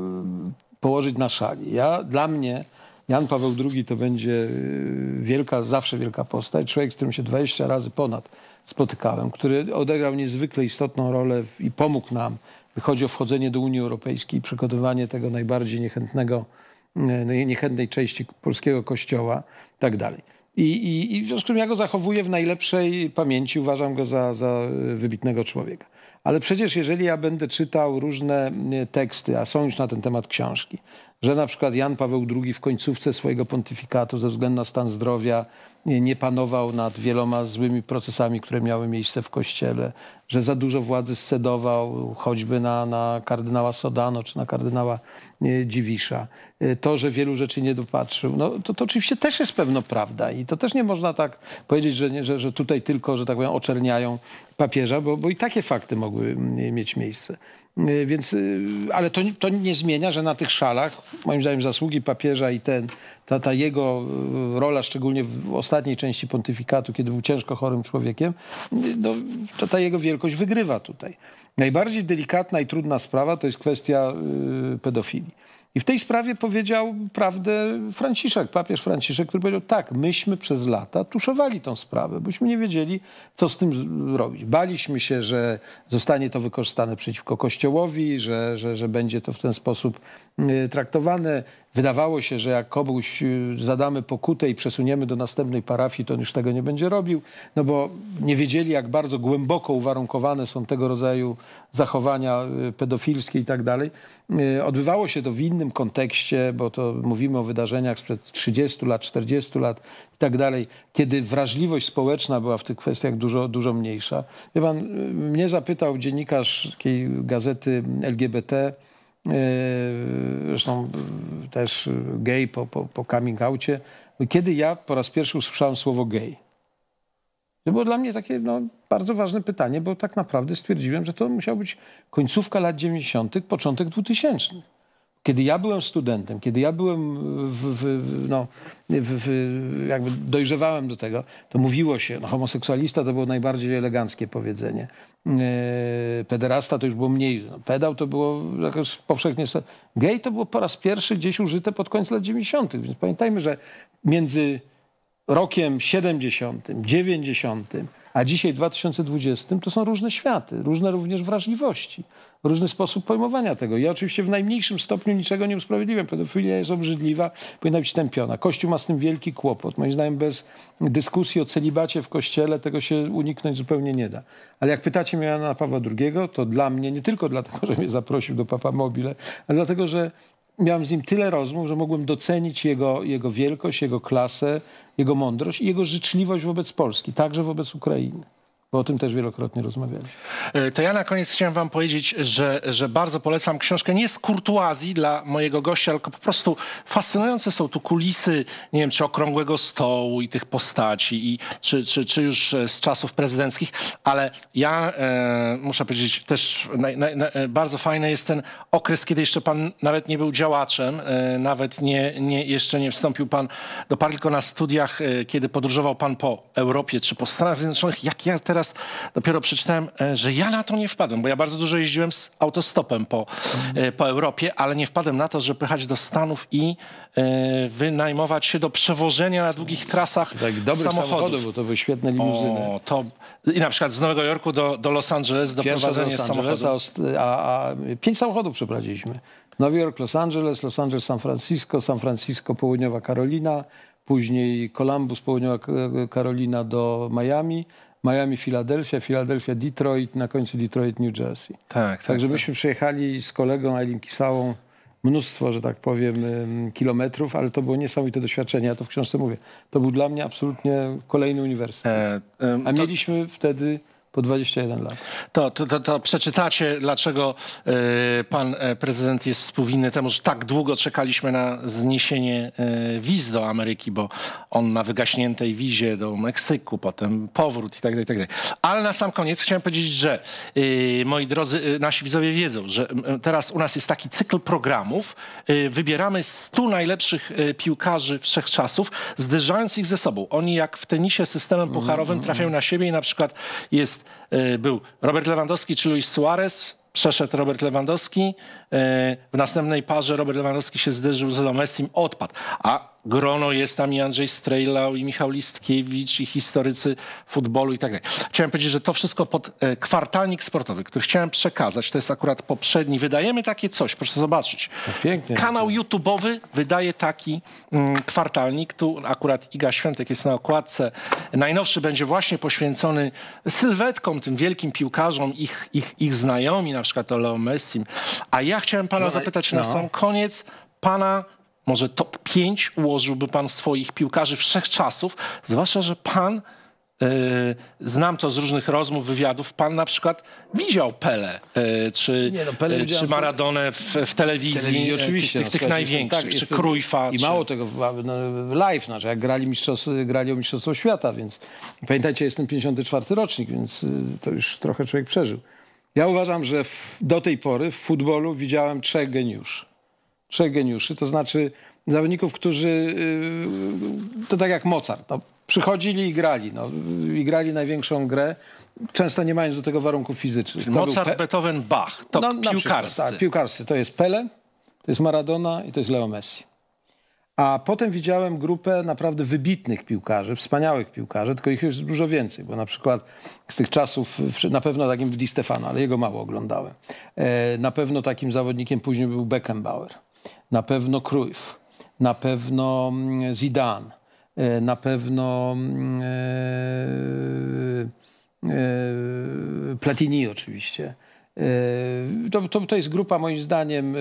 położyć na szali. Dla mnie Jan Paweł II to będzie zawsze wielka postać. Człowiek, z którym się 20 razy ponad spotykałem, który odegrał niezwykle istotną rolę i pomógł nam. Chodzi o wchodzenie do Unii Europejskiej i przekonywanie tego najbardziej niechętnej części polskiego kościoła i tak dalej. I w związku z tym ja go zachowuję w najlepszej pamięci, uważam go za wybitnego człowieka. Ale przecież jeżeli ja będę czytał różne teksty, a są już na ten temat książki, że na przykład Jan Paweł II w końcówce swojego pontyfikatu ze względu na stan zdrowia nie panował nad wieloma złymi procesami, które miały miejsce w Kościele, że za dużo władzy scedował choćby na kardynała Sodano czy na kardynała Dziwisza. To, że wielu rzeczy nie dopatrzył, no to oczywiście też jest pewno prawda i to też nie można tak powiedzieć, że tutaj tylko, że tak powiem, oczerniają papieża, bo i takie fakty mogły mieć miejsce. Więc, ale to nie zmienia, że na tych szalach, moim zdaniem, zasługi papieża i ta jego rola, szczególnie w ostatniej części pontyfikatu, kiedy był ciężko chorym człowiekiem, no, to ta jego wielkość wygrywa tutaj. Najbardziej delikatna i trudna sprawa to jest kwestia pedofilii. I w tej sprawie powiedział prawdę papież Franciszek, który powiedział tak, myśmy przez lata tuszowali tą sprawę, bośmy nie wiedzieli, co z tym robić. Baliśmy się, że zostanie to wykorzystane przeciwko Kościołowi, że będzie to w ten sposób traktowane. Wydawało się, że jak komuś zadamy pokutę i przesuniemy do następnej parafii, to on już tego nie będzie robił, no bo nie wiedzieli, jak bardzo głęboko uwarunkowane są tego rodzaju zachowania pedofilskie i tak dalej. Odbywało się to w innym kontekście, bo to mówimy o wydarzeniach sprzed 30 lat, 40 lat i tak dalej, kiedy wrażliwość społeczna była w tych kwestiach dużo mniejsza. Wie pan, mnie zapytał dziennikarz takiej gazety LGBT, zresztą też gej po coming outie, kiedy ja po raz pierwszy usłyszałem słowo gej. To było dla mnie takie bardzo ważne pytanie, bo tak naprawdę stwierdziłem, że to musiała być końcówka lat 90., początek 2000. Kiedy ja byłem studentem, kiedy ja byłem jakby dojrzewałem do tego, to mówiło się, homoseksualista to było najbardziej eleganckie powiedzenie. Pederasta to już było mniej. Pedał to było jakoś powszechnie. Gej to było po raz pierwszy gdzieś użyte pod koniec lat 90. Więc pamiętajmy, że między rokiem 70., 90., a dzisiaj 2020 to są różne światy, różne również wrażliwości, różny sposób pojmowania tego. Ja oczywiście w najmniejszym stopniu niczego nie usprawiedliwiam. Pedofilia jest obrzydliwa, powinna być tępiona. Kościół ma z tym wielki kłopot. Moim zdaniem bez dyskusji o celibacie w Kościele tego się uniknąć zupełnie nie da. Ale jak pytacie mnie o Jana Pawła II, to dla mnie, nie tylko dlatego, że mnie zaprosił do Papamobile, ale dlatego, że miałem z nim tyle rozmów, że mogłem docenić jego wielkość, jego klasę, jego mądrość i jego życzliwość wobec Polski, także wobec Ukrainy. Bo o tym też wielokrotnie rozmawiali. To ja na koniec chciałem wam powiedzieć, że bardzo polecam książkę nie z kurtuazji dla mojego gościa, tylko po prostu fascynujące są tu kulisy, nie wiem, czy Okrągłego Stołu i tych postaci, czy już z czasów prezydenckich, ale ja muszę powiedzieć też bardzo fajny jest ten okres, kiedy jeszcze pan nawet nie był działaczem, nawet jeszcze nie wstąpił pan do partii, tylko na studiach, kiedy podróżował pan po Europie czy po Stanach Zjednoczonych. Jak ja teraz teraz dopiero przeczytałem, że ja na to nie wpadłem, bo ja bardzo dużo jeździłem z autostopem po Europie, ale nie wpadłem na to, żeby pojechać do Stanów i wynajmować się do przewożenia na długich trasach samochodów. Bo to były świetne limuzyny. I na przykład z Nowego Jorku do Los Angeles, do prowadzenia samochodu. A 5 samochodów przeprowadziliśmy. Nowy Jork, Los Angeles, San Francisco, Południowa Karolina, później Columbus, Południowa Karolina do Miami, Filadelfia, Detroit, na końcu Detroit, New Jersey. Także myśmy przejechali z kolegą Ailim Kisałą mnóstwo, że tak powiem, kilometrów, ale to było niesamowite doświadczenie. Ja to w książce mówię. To był dla mnie absolutnie kolejny uniwersytet. A mieliśmy wtedy po 21 lat. To przeczytacie, dlaczego pan prezydent jest współwinny temu, że tak długo czekaliśmy na zniesienie wiz do Ameryki, bo on na wygaśniętej wizie do Meksyku, potem powrót i tak dalej, i tak dalej. Ale na sam koniec chciałem powiedzieć, że moi drodzy, nasi widzowie wiedzą, że teraz u nas jest taki cykl programów. Wybieramy 100 najlepszych piłkarzy wszechczasów, zderzając ich ze sobą. Oni jak w tenisie systemem pucharowym trafiają na siebie i na przykład był Robert Lewandowski czy Luis Suarez, przeszedł Robert Lewandowski, w następnej parze Robert Lewandowski się zderzył z Leo Messim, odpadł. A grono jest tam i Andrzej Strejlał, i Michał Listkiewicz, i historycy futbolu i tak dalej. Chciałem powiedzieć, że to wszystko pod kwartalnik sportowy, który chciałem przekazać, to jest akurat poprzedni. Wydajemy takie coś, proszę zobaczyć. Pięknie. Kanał YouTube'owy wydaje taki kwartalnik. Tu akurat Iga Świątek jest na okładce. Najnowszy będzie właśnie poświęcony sylwetkom, tym wielkim piłkarzom, ich znajomi, na przykład o Leo Messim. A ja chciałem pana zapytać na sam koniec, pana może top 5 ułożyłby pan swoich piłkarzy wszechczasów, zwłaszcza, że pan, znam to z różnych rozmów, wywiadów, pan na przykład widział Pelé, czy Maradonę w telewizji, oczywiście, tych największych, czy Cruyffa. I mało tego, live, znaczy jak grali o Mistrzostwo Świata, więc pamiętajcie, jestem 54 rocznik, więc to już trochę człowiek przeżył. Ja uważam, że do tej pory w futbolu widziałem 3 geniuszy. 3 geniuszy, to znaczy zawodników, którzy, to tak jak Mozart, przychodzili i grali. I grali największą grę, często nie mając do tego warunków fizycznych. Mozart, Beethoven, Bach, to piłkarscy. Tak, piłkarscy. To jest Pelé, to jest Maradona i to jest Leo Messi. A potem widziałem grupę naprawdę wybitnych piłkarzy, wspaniałych piłkarzy, tylko ich jest dużo więcej, bo na przykład z tych czasów, na pewno takim Di Stefano, ale jego mało oglądałem. Na pewno takim zawodnikiem później był Beckenbauer, na pewno Cruyff, na pewno Zidane, na pewno Platini oczywiście. To jest grupa moim zdaniem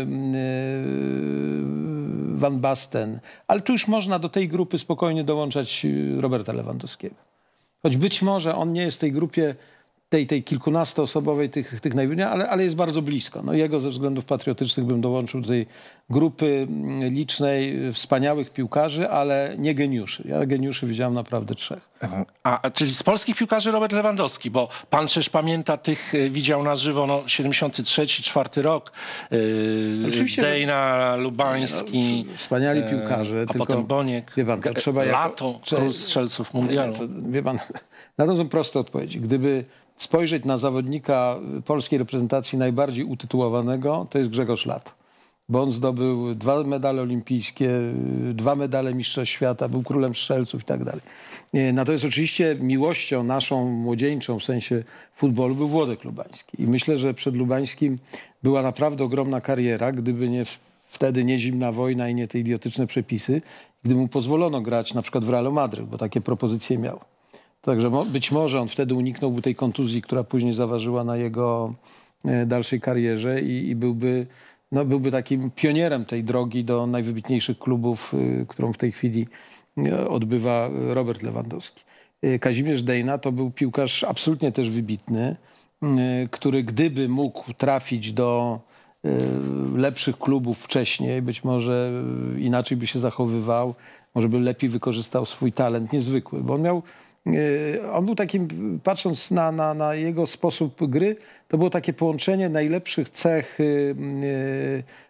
Van Basten, ale tu już można do tej grupy spokojnie dołączać Roberta Lewandowskiego. Choć być może on nie jest w tej grupie tej kilkunastoosobowej, tych najwyższych, ale jest bardzo blisko. No jego ze względów patriotycznych bym dołączył do tej grupy licznej, wspaniałych piłkarzy, ale nie geniuszy. Ja geniuszy widziałem naprawdę 3. Czyli z polskich piłkarzy Robert Lewandowski, bo pan przecież pamięta tych, widział na żywo, 73, 4 rok, Dejna, Lubański, wspaniali piłkarze. A potem Boniek, wie pan, to trzeba Lato, król strzelców mundialu. Wie pan, na to są proste odpowiedzi. Gdyby spojrzeć na zawodnika polskiej reprezentacji najbardziej utytułowanego, to jest Grzegorz Lato. Bo on zdobył 2 medale olimpijskie, 2 medale Mistrzostw Świata, był królem strzelców i tak dalej. Natomiast oczywiście miłością naszą młodzieńczą w sensie futbolu był Włodek Lubański. I myślę, że przed Lubańskim była naprawdę ogromna kariera, gdyby wtedy nie zimna wojna i nie te idiotyczne przepisy, gdyby mu pozwolono grać na przykład w Realu Madryt, bo takie propozycje miał. Także być może on wtedy uniknąłby tej kontuzji, która później zaważyła na jego dalszej karierze i byłby takim pionierem tej drogi do najwybitniejszych klubów, którą w tej chwili odbywa Robert Lewandowski. Kazimierz Dejna to był piłkarz absolutnie też wybitny, który gdyby mógł trafić do lepszych klubów wcześniej, być może inaczej by się zachowywał, może by lepiej wykorzystał swój talent niezwykły, bo on był takim, patrząc na jego sposób gry, to było takie połączenie najlepszych cech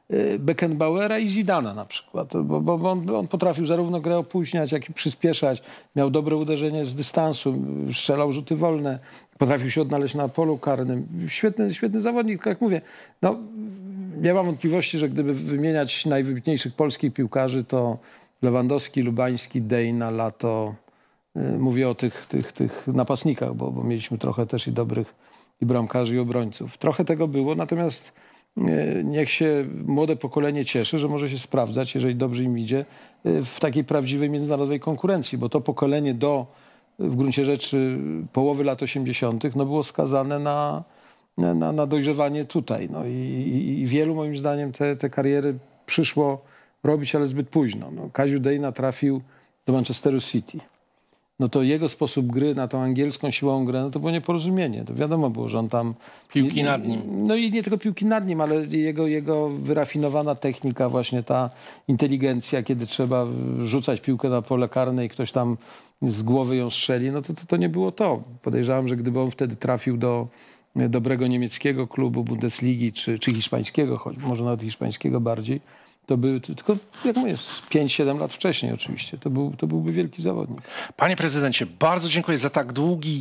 Beckenbauera i Zidana na przykład, bo on potrafił zarówno grę opóźniać, jak i przyspieszać. Miał dobre uderzenie z dystansu, strzelał rzuty wolne, potrafił się odnaleźć na polu karnym. Świetny zawodnik, tak jak mówię. No, nie mam wątpliwości, że gdyby wymieniać najwybitniejszych polskich piłkarzy, to Lewandowski, Lubański, Dejna, Lato. Mówię o tych napastnikach, bo mieliśmy trochę też i dobrych i bramkarzy, i obrońców. Trochę tego było, natomiast niech się młode pokolenie cieszy, że może się sprawdzać, jeżeli dobrze im idzie, w takiej prawdziwej międzynarodowej konkurencji, bo to pokolenie w gruncie rzeczy połowy lat 80. no było skazane na dojrzewanie tutaj. No i wielu moim zdaniem te kariery przyszło robić, ale zbyt późno. No, Kaziu Dejna trafił do Manchesteru City. No to jego sposób gry na tą angielską siłową grę, no to było nieporozumienie. To wiadomo było, że on tam... Piłki nad nim. No i nie tylko piłki nad nim, ale jego wyrafinowana technika, właśnie ta inteligencja, kiedy trzeba rzucać piłkę na pole karne i ktoś tam z głowy ją strzeli, no to nie było to. Podejrzewam, że gdyby on wtedy trafił do dobrego niemieckiego klubu Bundesligi czy hiszpańskiego, choć może nawet hiszpańskiego bardziej, to by tylko, jak mówię, 5-7 lat wcześniej oczywiście. To byłby wielki zawodnik. Panie prezydencie, bardzo dziękuję za tak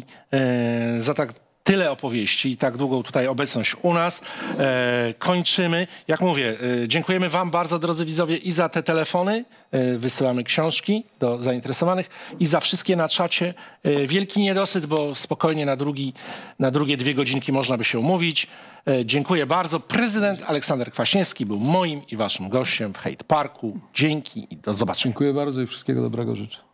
tyle opowieści i tak długą tutaj obecność u nas. Kończymy. Jak mówię, dziękujemy wam bardzo, drodzy widzowie, i za te telefony. Wysyłamy książki do zainteresowanych i za wszystkie na czacie. Wielki niedosyt, bo spokojnie na drugie 2 godzinki można by się umówić. Dziękuję bardzo. Prezydent Aleksander Kwaśniewski był moim i waszym gościem w Hate Parku. Dzięki i do zobaczenia. Dziękuję bardzo i wszystkiego dobrego życzę.